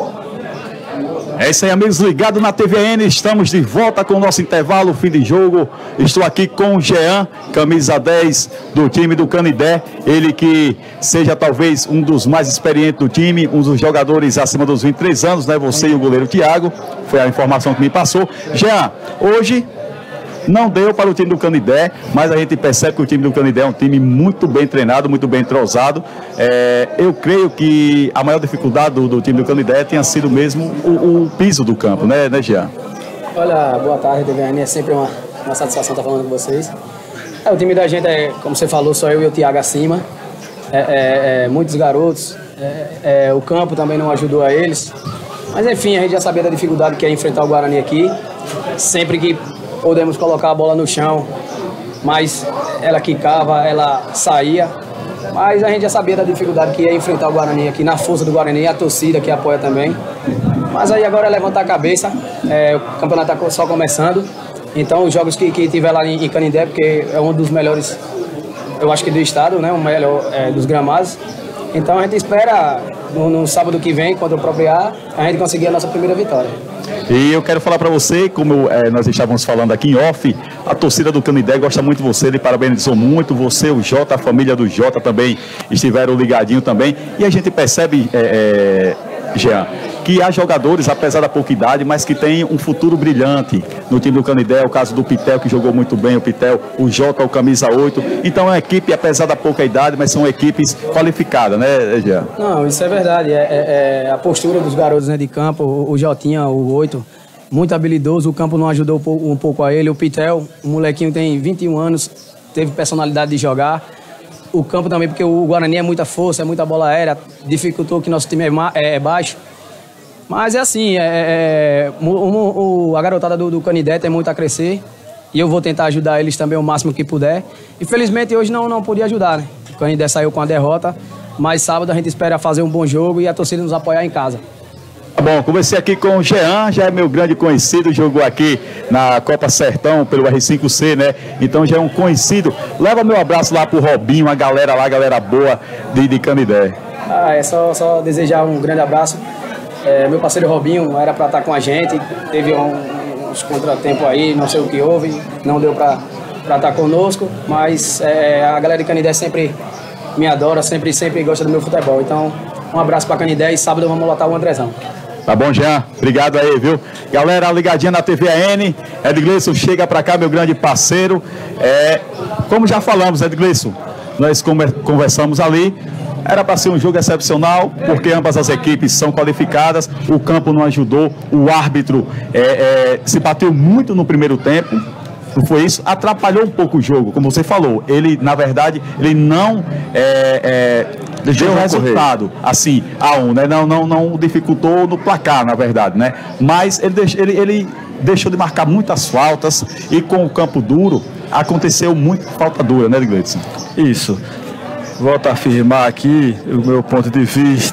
É isso aí, amigos, ligado na T V N, estamos de volta com o nosso intervalo, fim de jogo. Estou aqui com o Jean, camisa dez do time do Canidé, ele que seja talvez um dos mais experientes do time, um dos jogadores acima dos vinte e três anos, né? Você e o goleiro Thiago, foi a informação que me passou. Jean, hoje não deu para o time do Canidé, mas a gente percebe que o time do Canidé é um time muito bem treinado, muito bem entrosado. É, eu creio que a maior dificuldade do, do time do Canidé tenha sido mesmo o, o piso do campo, né, né, Jean? Olha, boa tarde, T V N, é sempre uma, uma satisfação estar falando com vocês. É, o time da gente é, como você falou, só eu e o Thiago acima. É, é, é, muitos garotos, é, é, o campo também não ajudou a eles. Mas enfim, a gente já sabia da dificuldade que é enfrentar o Guarani aqui. Sempre que podemos colocar a bola no chão, mas ela quicava, ela saía. Mas a gente já sabia da dificuldade que é enfrentar o Guarani aqui, na força do Guarani, e a torcida que apoia também. Mas aí agora é levantar a cabeça, é, o campeonato está só começando. Então os jogos que, que tiver lá em, em Canindé, porque é um dos melhores, eu acho que do estado, né, o melhor é, dos gramados. Então a gente espera no, no sábado que vem, quando apropriar, a gente conseguir a nossa primeira vitória. E eu quero falar para você, como é, nós estávamos falando aqui em off, a torcida do Canindé gosta muito de você, ele parabenizou muito, você, o Jota, a família do Jota também estiveram ligadinho também, e a gente percebe, é, é, Jean, que há jogadores, apesar da pouca idade, mas que tem um futuro brilhante no time do Canindé, o caso do Pitel, que jogou muito bem, o Pitel, o Jota, o camisa oito, então é uma equipe, apesar da pouca idade, mas são equipes qualificadas, né, Jean? Não, isso é verdade, é, é, é a postura dos garotos, né, de campo, o, o Jotinha, o oito, muito habilidoso, o campo não ajudou um pouco a ele, o Pitel, o molequinho tem vinte e um anos, teve personalidade de jogar, o campo também, porque o Guarani é muita força, é muita bola aérea, dificultou que nosso time é, é baixo. Mas é assim, é, é, o, o, a garotada do, do Canindé tem muito a crescer e eu vou tentar ajudar eles também o máximo que puder. Infelizmente hoje não, não podia ajudar, né? O Canindé saiu com a derrota, mas sábado a gente espera fazer um bom jogo e a torcida nos apoiar em casa. Bom, conversei aqui com o Jean, já é meu grande conhecido, jogou aqui na Copa Sertão pelo R cinco C, né? Então já é um conhecido. Leva meu abraço lá pro Robinho, a galera lá, a galera boa de, de Canindé. Ah, é só, só desejar um grande abraço. É, meu parceiro Robinho era para estar com a gente, teve um, uns contratempos aí, não sei o que houve, não deu para estar conosco, mas é, a galera de Canindé sempre me adora, sempre, sempre gosta do meu futebol. Então, um abraço para Canindé e sábado vamos lotar o Andrezão. Tá bom, Jean? Obrigado aí, viu? Galera, ligadinha na T V N, Ed Gleison chega para cá, meu grande parceiro. É, como já falamos, Ed Gleison, nós conversamos ali. Era para ser um jogo excepcional, porque ambas as equipes são qualificadas, o campo não ajudou, o árbitro é, é, se bateu muito no primeiro tempo, não foi isso? Atrapalhou um pouco o jogo, como você falou. Ele, na verdade, ele não é, é, deu o resultado, assim, a um, né? Não, não, não dificultou no placar, na verdade, né? Mas ele, deix, ele, ele deixou de marcar muitas faltas e com o campo duro, aconteceu muita falta dura, né, Gleison? Isso. Volto a afirmar aqui o meu ponto de vista.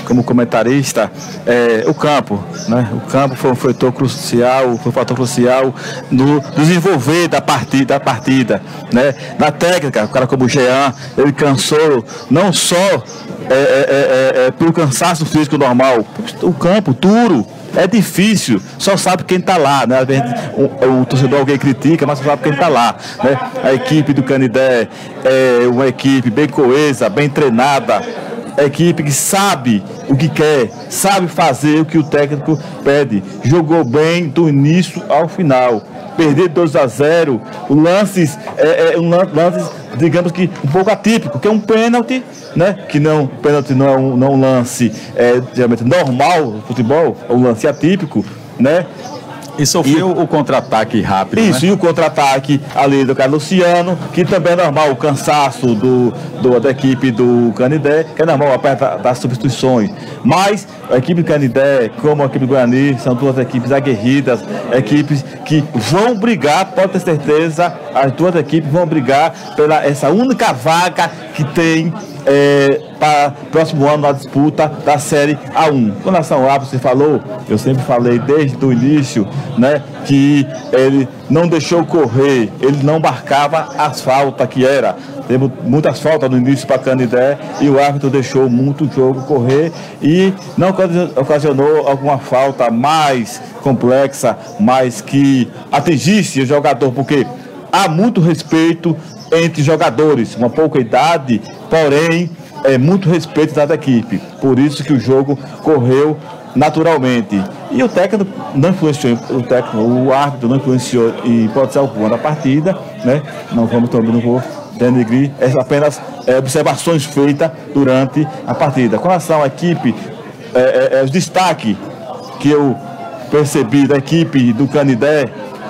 como comentarista, é, o campo, né? O campo foi um fator crucial, foi um fator crucial no desenvolver da partida, da partida, né? Na técnica, o cara como o Jean, ele cansou não só é, é, é, é, pelo cansaço físico normal, o campo duro. É difícil, só sabe quem está lá, né? O, o torcedor alguém critica, mas só sabe quem está lá, né? A equipe do Canidé é uma equipe bem coesa, bem treinada, é equipe que sabe o que quer, sabe fazer o que o técnico pede. Jogou bem do início ao final. Perder dois a zero, o lances, é, é um lance, digamos que um pouco atípico, que é um pênalti, né? Que não, pênalti não é um, não é um lance é, geralmente normal no futebol, é um lance atípico, né? E sofreu e, o contra-ataque rápido, isso, né? E o contra-ataque ali do Carlos Luciano, que também é normal, o cansaço do, do, da equipe do Canidé, que é normal a das substituições. Mas a equipe do Canidé, como a equipe do Guarani, são duas equipes aguerridas, equipes que vão brigar, pode ter certeza, as duas equipes vão brigar pela essa única vaga que tem é, para o próximo ano na disputa da Série A um. Com relação ao árbitro, você falou, eu sempre falei desde o início, né, que ele não deixou correr, ele não marcava as faltas que era. Teve muitas faltas no início para Canidé e o árbitro deixou muito jogo correr e não ocasionou alguma falta mais complexa, mais que atingisse o jogador, porque há muito respeito entre jogadores, uma pouca idade, porém é muito respeito da equipe. Por isso que o jogo correu naturalmente. E o técnico não influenciou, o técnico, o árbitro não influenciou em hipótese alguma da partida, né? Não vamos também, não vou denegrir, é apenas é, observações feitas durante a partida. Com relação à equipe, é, é, é, os destaques que eu percebi da equipe do Canidé,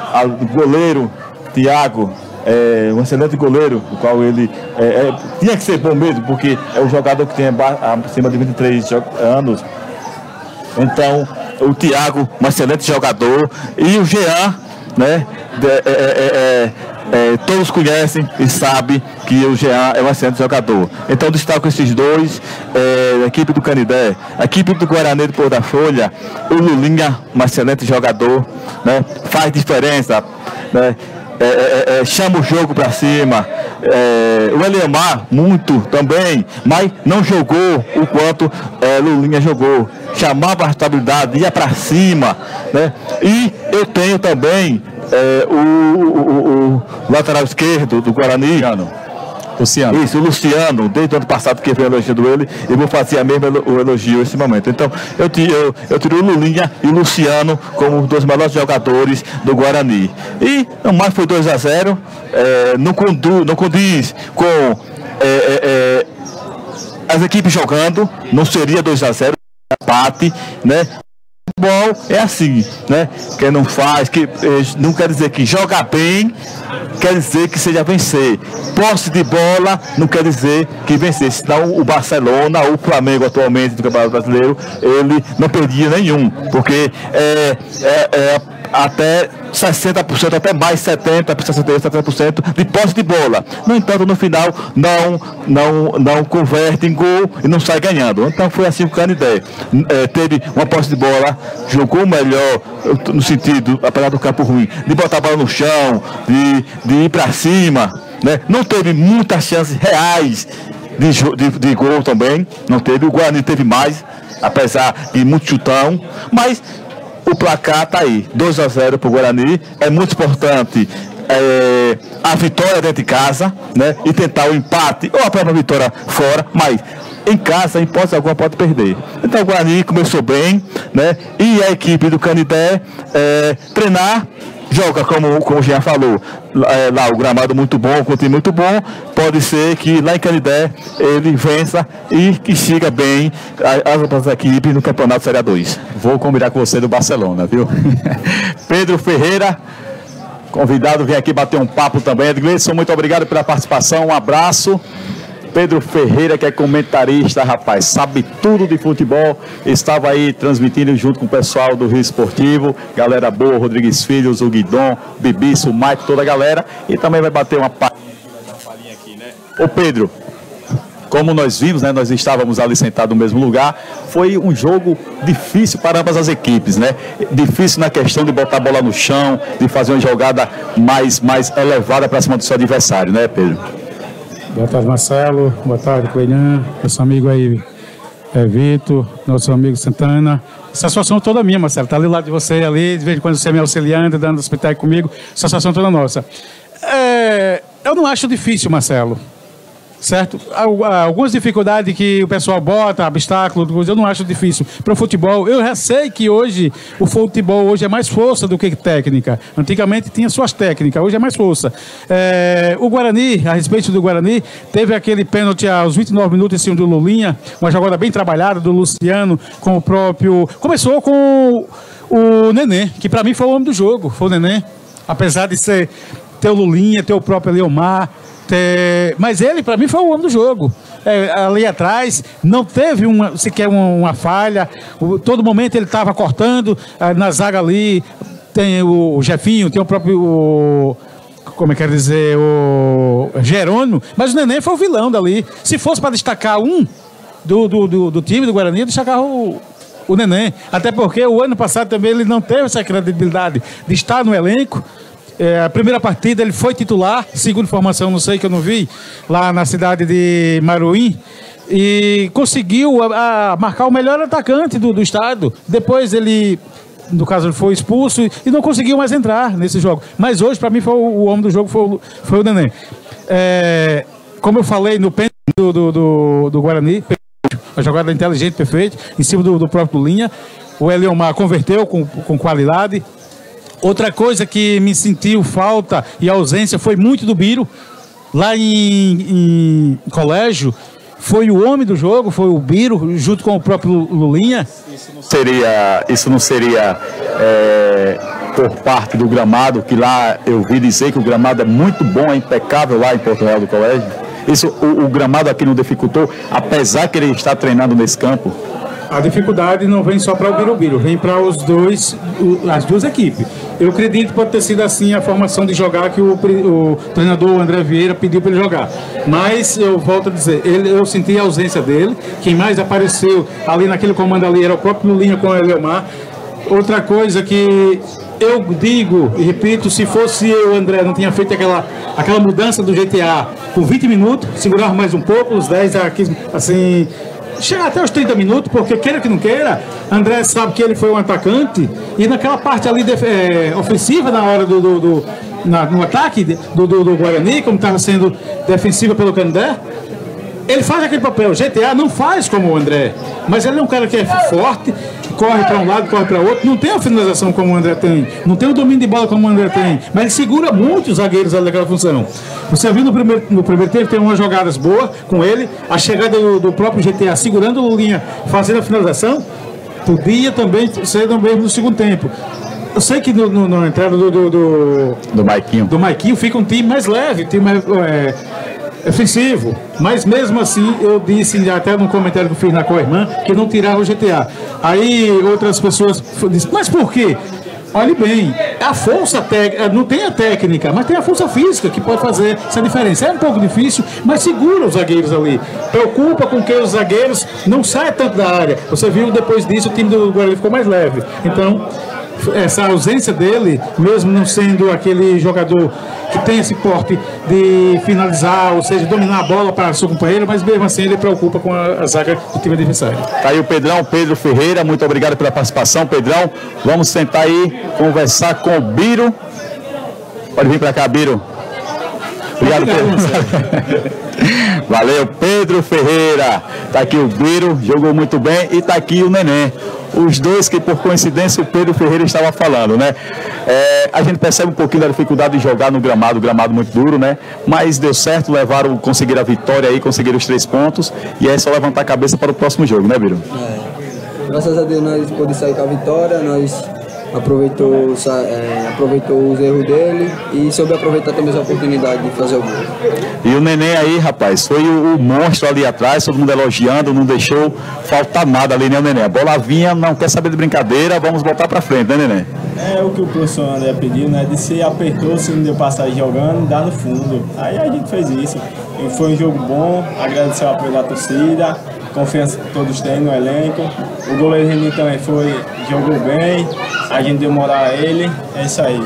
o goleiro Thiago, é um excelente goleiro, o qual ele é, é, tinha que ser bom mesmo, porque é um jogador que tem acima de vinte e três anos. Então, o Thiago, um excelente jogador, e o Jean, né? É, é, é, é, todos conhecem e sabem que o Jean é um excelente jogador. Então, destaco esses dois, é, a equipe do Canidé, a equipe do Guarani do Porto da Folha, o Lulinha, um excelente jogador, né? Faz diferença, né? É, é, é, chama o jogo para cima. É, o Eliamar muito também, mas não jogou o quanto é, Lulinha jogou. Chamava a estabilidade, ia para cima, né? E eu tenho também é, o, o, o, o lateral esquerdo do Guarani, Luciano. Isso, o Luciano, desde o ano passado que veio elogiando ele, eu vou fazer a mesma o elogio nesse momento. Então, eu, eu, eu tirei o Lulinha e o Luciano como os dois melhores jogadores do Guarani. E, no mais, foi dois a zero, é, não, condu, não condiz com é, é, é, as equipes jogando, não seria dois a zero, empate, né? Bom, é assim, né? Quem não faz, que não quer dizer que joga bem, quer dizer que seja vencer. Posse de bola não quer dizer que vencer. Senão o Barcelona, o Flamengo atualmente do Campeonato Brasileiro, ele não perdia nenhum, porque é, é, é até sessenta por cento, até mais setenta por cento, setenta por cento de posse de bola. No entanto, no final, não, não, não converte em gol e não sai ganhando. Então foi assim o Canidé. É, teve uma posse de bola, jogou melhor, no sentido, apesar do campo ruim, de botar a bola no chão, de, de ir para cima, né? Não teve muitas chances reais de, de, de gol também, não teve. O Guarani teve mais, apesar de muito chutão, mas o placar está aí, dois a zero para o Guarani. É muito importante é, a vitória dentro de casa, né? E tentar o empate ou a própria vitória fora, mas em casa, em hipótese alguma, pode perder. Então o Guarani começou bem, né? E a equipe do Canidé é, treinar, joga como, como o Jean falou, é, lá o gramado muito bom, com o time muito bom. Pode ser que lá em Canidé ele vença e que siga bem as outras equipes no Campeonato Série A dois. Vou combinar com você do Barcelona, viu? Pedro Ferreira, convidado, vem aqui bater um papo também. Edgleyson, muito obrigado pela participação, um abraço. Pedro Ferreira, que é comentarista, rapaz, sabe tudo de futebol, estava aí transmitindo junto com o pessoal do Rio Esportivo, galera boa, Rodrigues Filhos, o Guidon, Bibiço, o Mike, toda a galera, e também vai bater uma palhinha aqui, né? Ô Pedro, como nós vimos, né, nós estávamos ali sentados no mesmo lugar, foi um jogo difícil para ambas as equipes, né? Difícil na questão de botar a bola no chão, de fazer uma jogada mais, mais elevada para cima do seu adversário, né, Pedro? Boa tarde, Marcelo. Boa tarde, Coelhão. Nosso amigo aí, é, Vitor, nosso amigo Santana. Essa situação toda minha, Marcelo. Está ali lá de você, ali, de vez em quando você me auxiliando, dando hospital comigo. Essa situação toda nossa. É, eu não acho difícil, Marcelo. Certo? Algumas dificuldades que o pessoal bota, obstáculos, eu não acho difícil. Para o futebol, eu já sei que hoje o futebol hoje é mais força do que técnica. Antigamente tinha suas técnicas, hoje é mais força. É, o Guarani, a respeito do Guarani, teve aquele pênalti aos vinte e nove minutos em cima do Lulinha, uma jogada bem trabalhada do Luciano com o próprio... Começou com o Nenê, que para mim foi o homem do jogo, foi o Nenê. Apesar de ser, ter o Lulinha, ter o próprio Leomar... É, mas ele, para mim, foi o homem do jogo. É, ali atrás, não teve uma, sequer uma, uma falha. O, todo momento ele estava cortando. Ah, na zaga ali, tem o, o Jefinho, tem o próprio. O, como é que quer dizer? O Jerônimo. Mas o Neném foi o vilão dali. Se fosse para destacar um do, do, do, do time do Guarani, eu destacava o, o Neném. Até porque o ano passado também ele não teve essa credibilidade de estar no elenco. É, a primeira partida ele foi titular, segundo informação, não sei que eu não vi, lá na cidade de Maruim, e conseguiu a, a marcar o melhor atacante do, do estado. Depois ele, no caso, ele foi expulso e não conseguiu mais entrar nesse jogo. Mas hoje, para mim, foi o, o homem do jogo foi o, foi o Neném. É, como eu falei no pênalti do, do, do, do Guarani, a jogada inteligente, perfeita, em cima do, do próprio Linha, o Eliomar converteu com, com qualidade. Outra coisa que me sentiu falta e ausência foi muito do Biro. Lá em, em colégio, foi o homem do jogo, foi o Biro, junto com o próprio Lulinha. Isso não seria, isso não seria é, por parte do gramado, que lá eu vi dizer que o gramado é muito bom, é impecável lá em Porto Real do Colégio. Isso, o, o gramado aqui não dificultou, apesar que ele está treinando nesse campo? A dificuldade não vem só para o Birubiru, vem para os dois, as duas equipes. Eu acredito que pode ter sido assim a formação de jogar que o, o treinador André Vieira pediu para ele jogar. Mas eu volto a dizer, ele, eu senti a ausência dele. Quem mais apareceu ali naquele comando ali era o próprio Lulinha com o Eliomar. Outra coisa que eu digo e repito, se fosse eu, André, não tinha feito aquela, aquela mudança do G T A por vinte minutos, segurar mais um pouco, os dez aqui, assim... Chegar até os trinta minutos, porque queira que não queira, André sabe que ele foi um atacante e naquela parte ali de, é, ofensiva, na hora do, do, do na, no ataque do, do, do Guarani, como estava sendo defensiva pelo Canindé, ele faz aquele papel. O G T A não faz como o André, mas ele é um cara que é forte, corre para um lado, corre para outro, não tem a finalização como o André tem, não tem o domínio de bola como o André tem, mas ele segura muito os zagueiros ali daquela função. Você viu no primeiro, no primeiro tempo, tem umas jogadas boas com ele, a chegada do, do próprio G T A segurando o Lulinha, fazendo a finalização, podia também ser no mesmo no segundo tempo. Eu sei que no, no, na entrada do do, do do Maiquinho do Maiquinho fica um time mais leve, um time mais é, ofensivo, mas mesmo assim eu disse até no comentário que eu fiz na Coirmã que não tirava o G T A. Aí outras pessoas disseram, mas por quê? Olhe bem, a força técnica, não tem a técnica, mas tem a força física que pode fazer essa diferença. É um pouco difícil, mas segura os zagueiros ali. Preocupa com que os zagueiros não saiam tanto da área. Você viu depois disso o time do Guarani ficou mais leve. Então, essa ausência dele, mesmo não sendo aquele jogador que tem esse porte de finalizar, ou seja, dominar a bola para o seu companheiro, mas mesmo assim ele preocupa com a, a zaga do time adversário. Tá aí o Pedrão, Pedro Ferreira, muito obrigado pela participação, Pedrão. Vamos sentar aí, conversar com o Biro. Pode vir para cá, Biro. Obrigado, Pedro. Valeu, Pedro Ferreira. Tá aqui o Biro, jogou muito bem, e tá aqui o Neném. Os dois que, por coincidência, o Pedro Ferreira estava falando, né? É, a gente percebe um pouquinho da dificuldade de jogar no gramado, gramado muito duro, né? Mas deu certo, levaram, conseguiram a vitória aí, conseguiram os três pontos, e é só levantar a cabeça para o próximo jogo, né, Biro? É. Graças a Deus nós podemos sair com a vitória, nós aproveitou, é, aproveitou os erros dele e soube aproveitar também a oportunidade de fazer o gol. E o Neném aí, rapaz, foi o, o monstro ali atrás, todo mundo elogiando, não deixou faltar nada ali, né, Neném? A bola vinha, não quer saber de brincadeira, vamos botar pra frente, né, Neném? É o que o professor André pediu, né? De se apertou, se não deu pra sair jogando, dá no fundo. Aí a gente fez isso. E foi um jogo bom, agradecer o apoio da torcida, confiança que todos têm no elenco. O goleiro Reninho também foi, jogou bem, a gente deu moral a ele, é isso aí.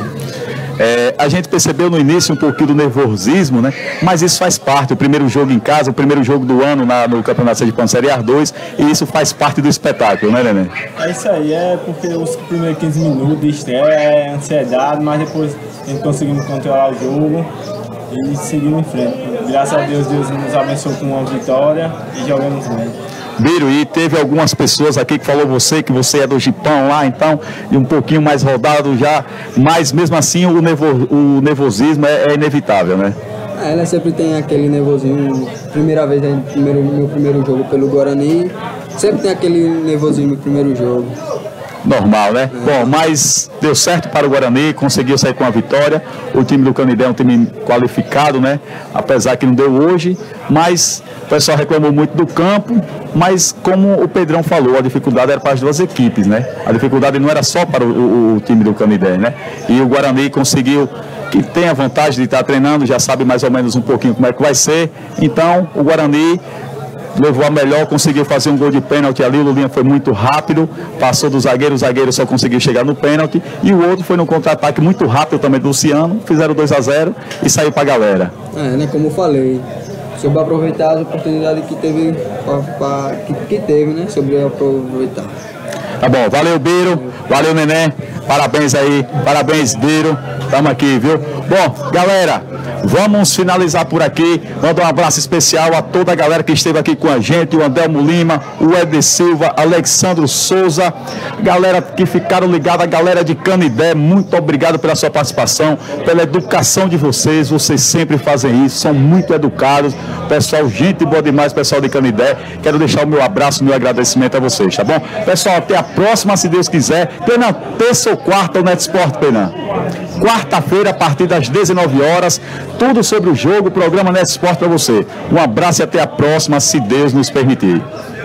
É, a gente percebeu no início um pouquinho do nervosismo, né? Mas isso faz parte, o primeiro jogo em casa, o primeiro jogo do ano na, no Campeonato Sergipano Série A dois, e isso faz parte do espetáculo, né, Nenê? É isso aí, é porque os primeiros quinze minutos de estreia é ansiedade, mas depois a gente conseguimos controlar o jogo e seguimos em frente. Graças a Deus, Deus nos abençoou com uma vitória e jogamos bem. Biro, e teve algumas pessoas aqui que falou você, que você é do Gipão lá, então, e um pouquinho mais rodado já, mas mesmo assim o, nervo, o nervosismo é, é inevitável, né? É, ela sempre tem aquele nervosinho, primeira vez, né, primeiro, meu primeiro jogo pelo Guarani, sempre tem aquele nervosismo no primeiro jogo. Normal, né? É. Bom, mas deu certo para o Guarani, conseguiu sair com a vitória. O time do Canidé é um time qualificado, né? Apesar que não deu hoje, mas o pessoal reclamou muito do campo, mas como o Pedrão falou, a dificuldade era para as duas equipes, né? A dificuldade não era só para o, o, o time do Canidé, né? E o Guarani conseguiu, que tem a vantagem de estar treinando, já sabe mais ou menos um pouquinho como é que vai ser. Então, o Guarani levou a melhor, conseguiu fazer um gol de pênalti ali, o Lulinha foi muito rápido, passou do zagueiro, o zagueiro só conseguiu chegar no pênalti, e o outro foi no contra-ataque muito rápido também do Luciano, fizeram dois a zero e saiu pra galera. É, né, como eu falei, sobre aproveitar as oportunidades que teve, pra, pra, que, que teve, né, sobre aproveitar. Tá bom, valeu Biro, valeu Neném, parabéns aí, parabéns Biro, tamo aqui, viu? Bom, galera, vamos finalizar por aqui, mandar um abraço especial a toda a galera que esteve aqui com a gente, o Andelmo Lima, o Eder Silva, Alexandro Souza, galera que ficaram ligados, a galera de Canidé, muito obrigado pela sua participação, pela educação de vocês, vocês sempre fazem isso, são muito educados, pessoal, gente boa demais, pessoal de Canidé, quero deixar o meu abraço, o meu agradecimento a vocês, tá bom? Pessoal, até a próxima, se Deus quiser. Penan, terça ou quarta, o Net Sport, Penan? Quarta-feira, a partir das dezenove horas, tudo sobre o jogo, programa Net Sport para você. Um abraço e até a próxima, se Deus nos permitir.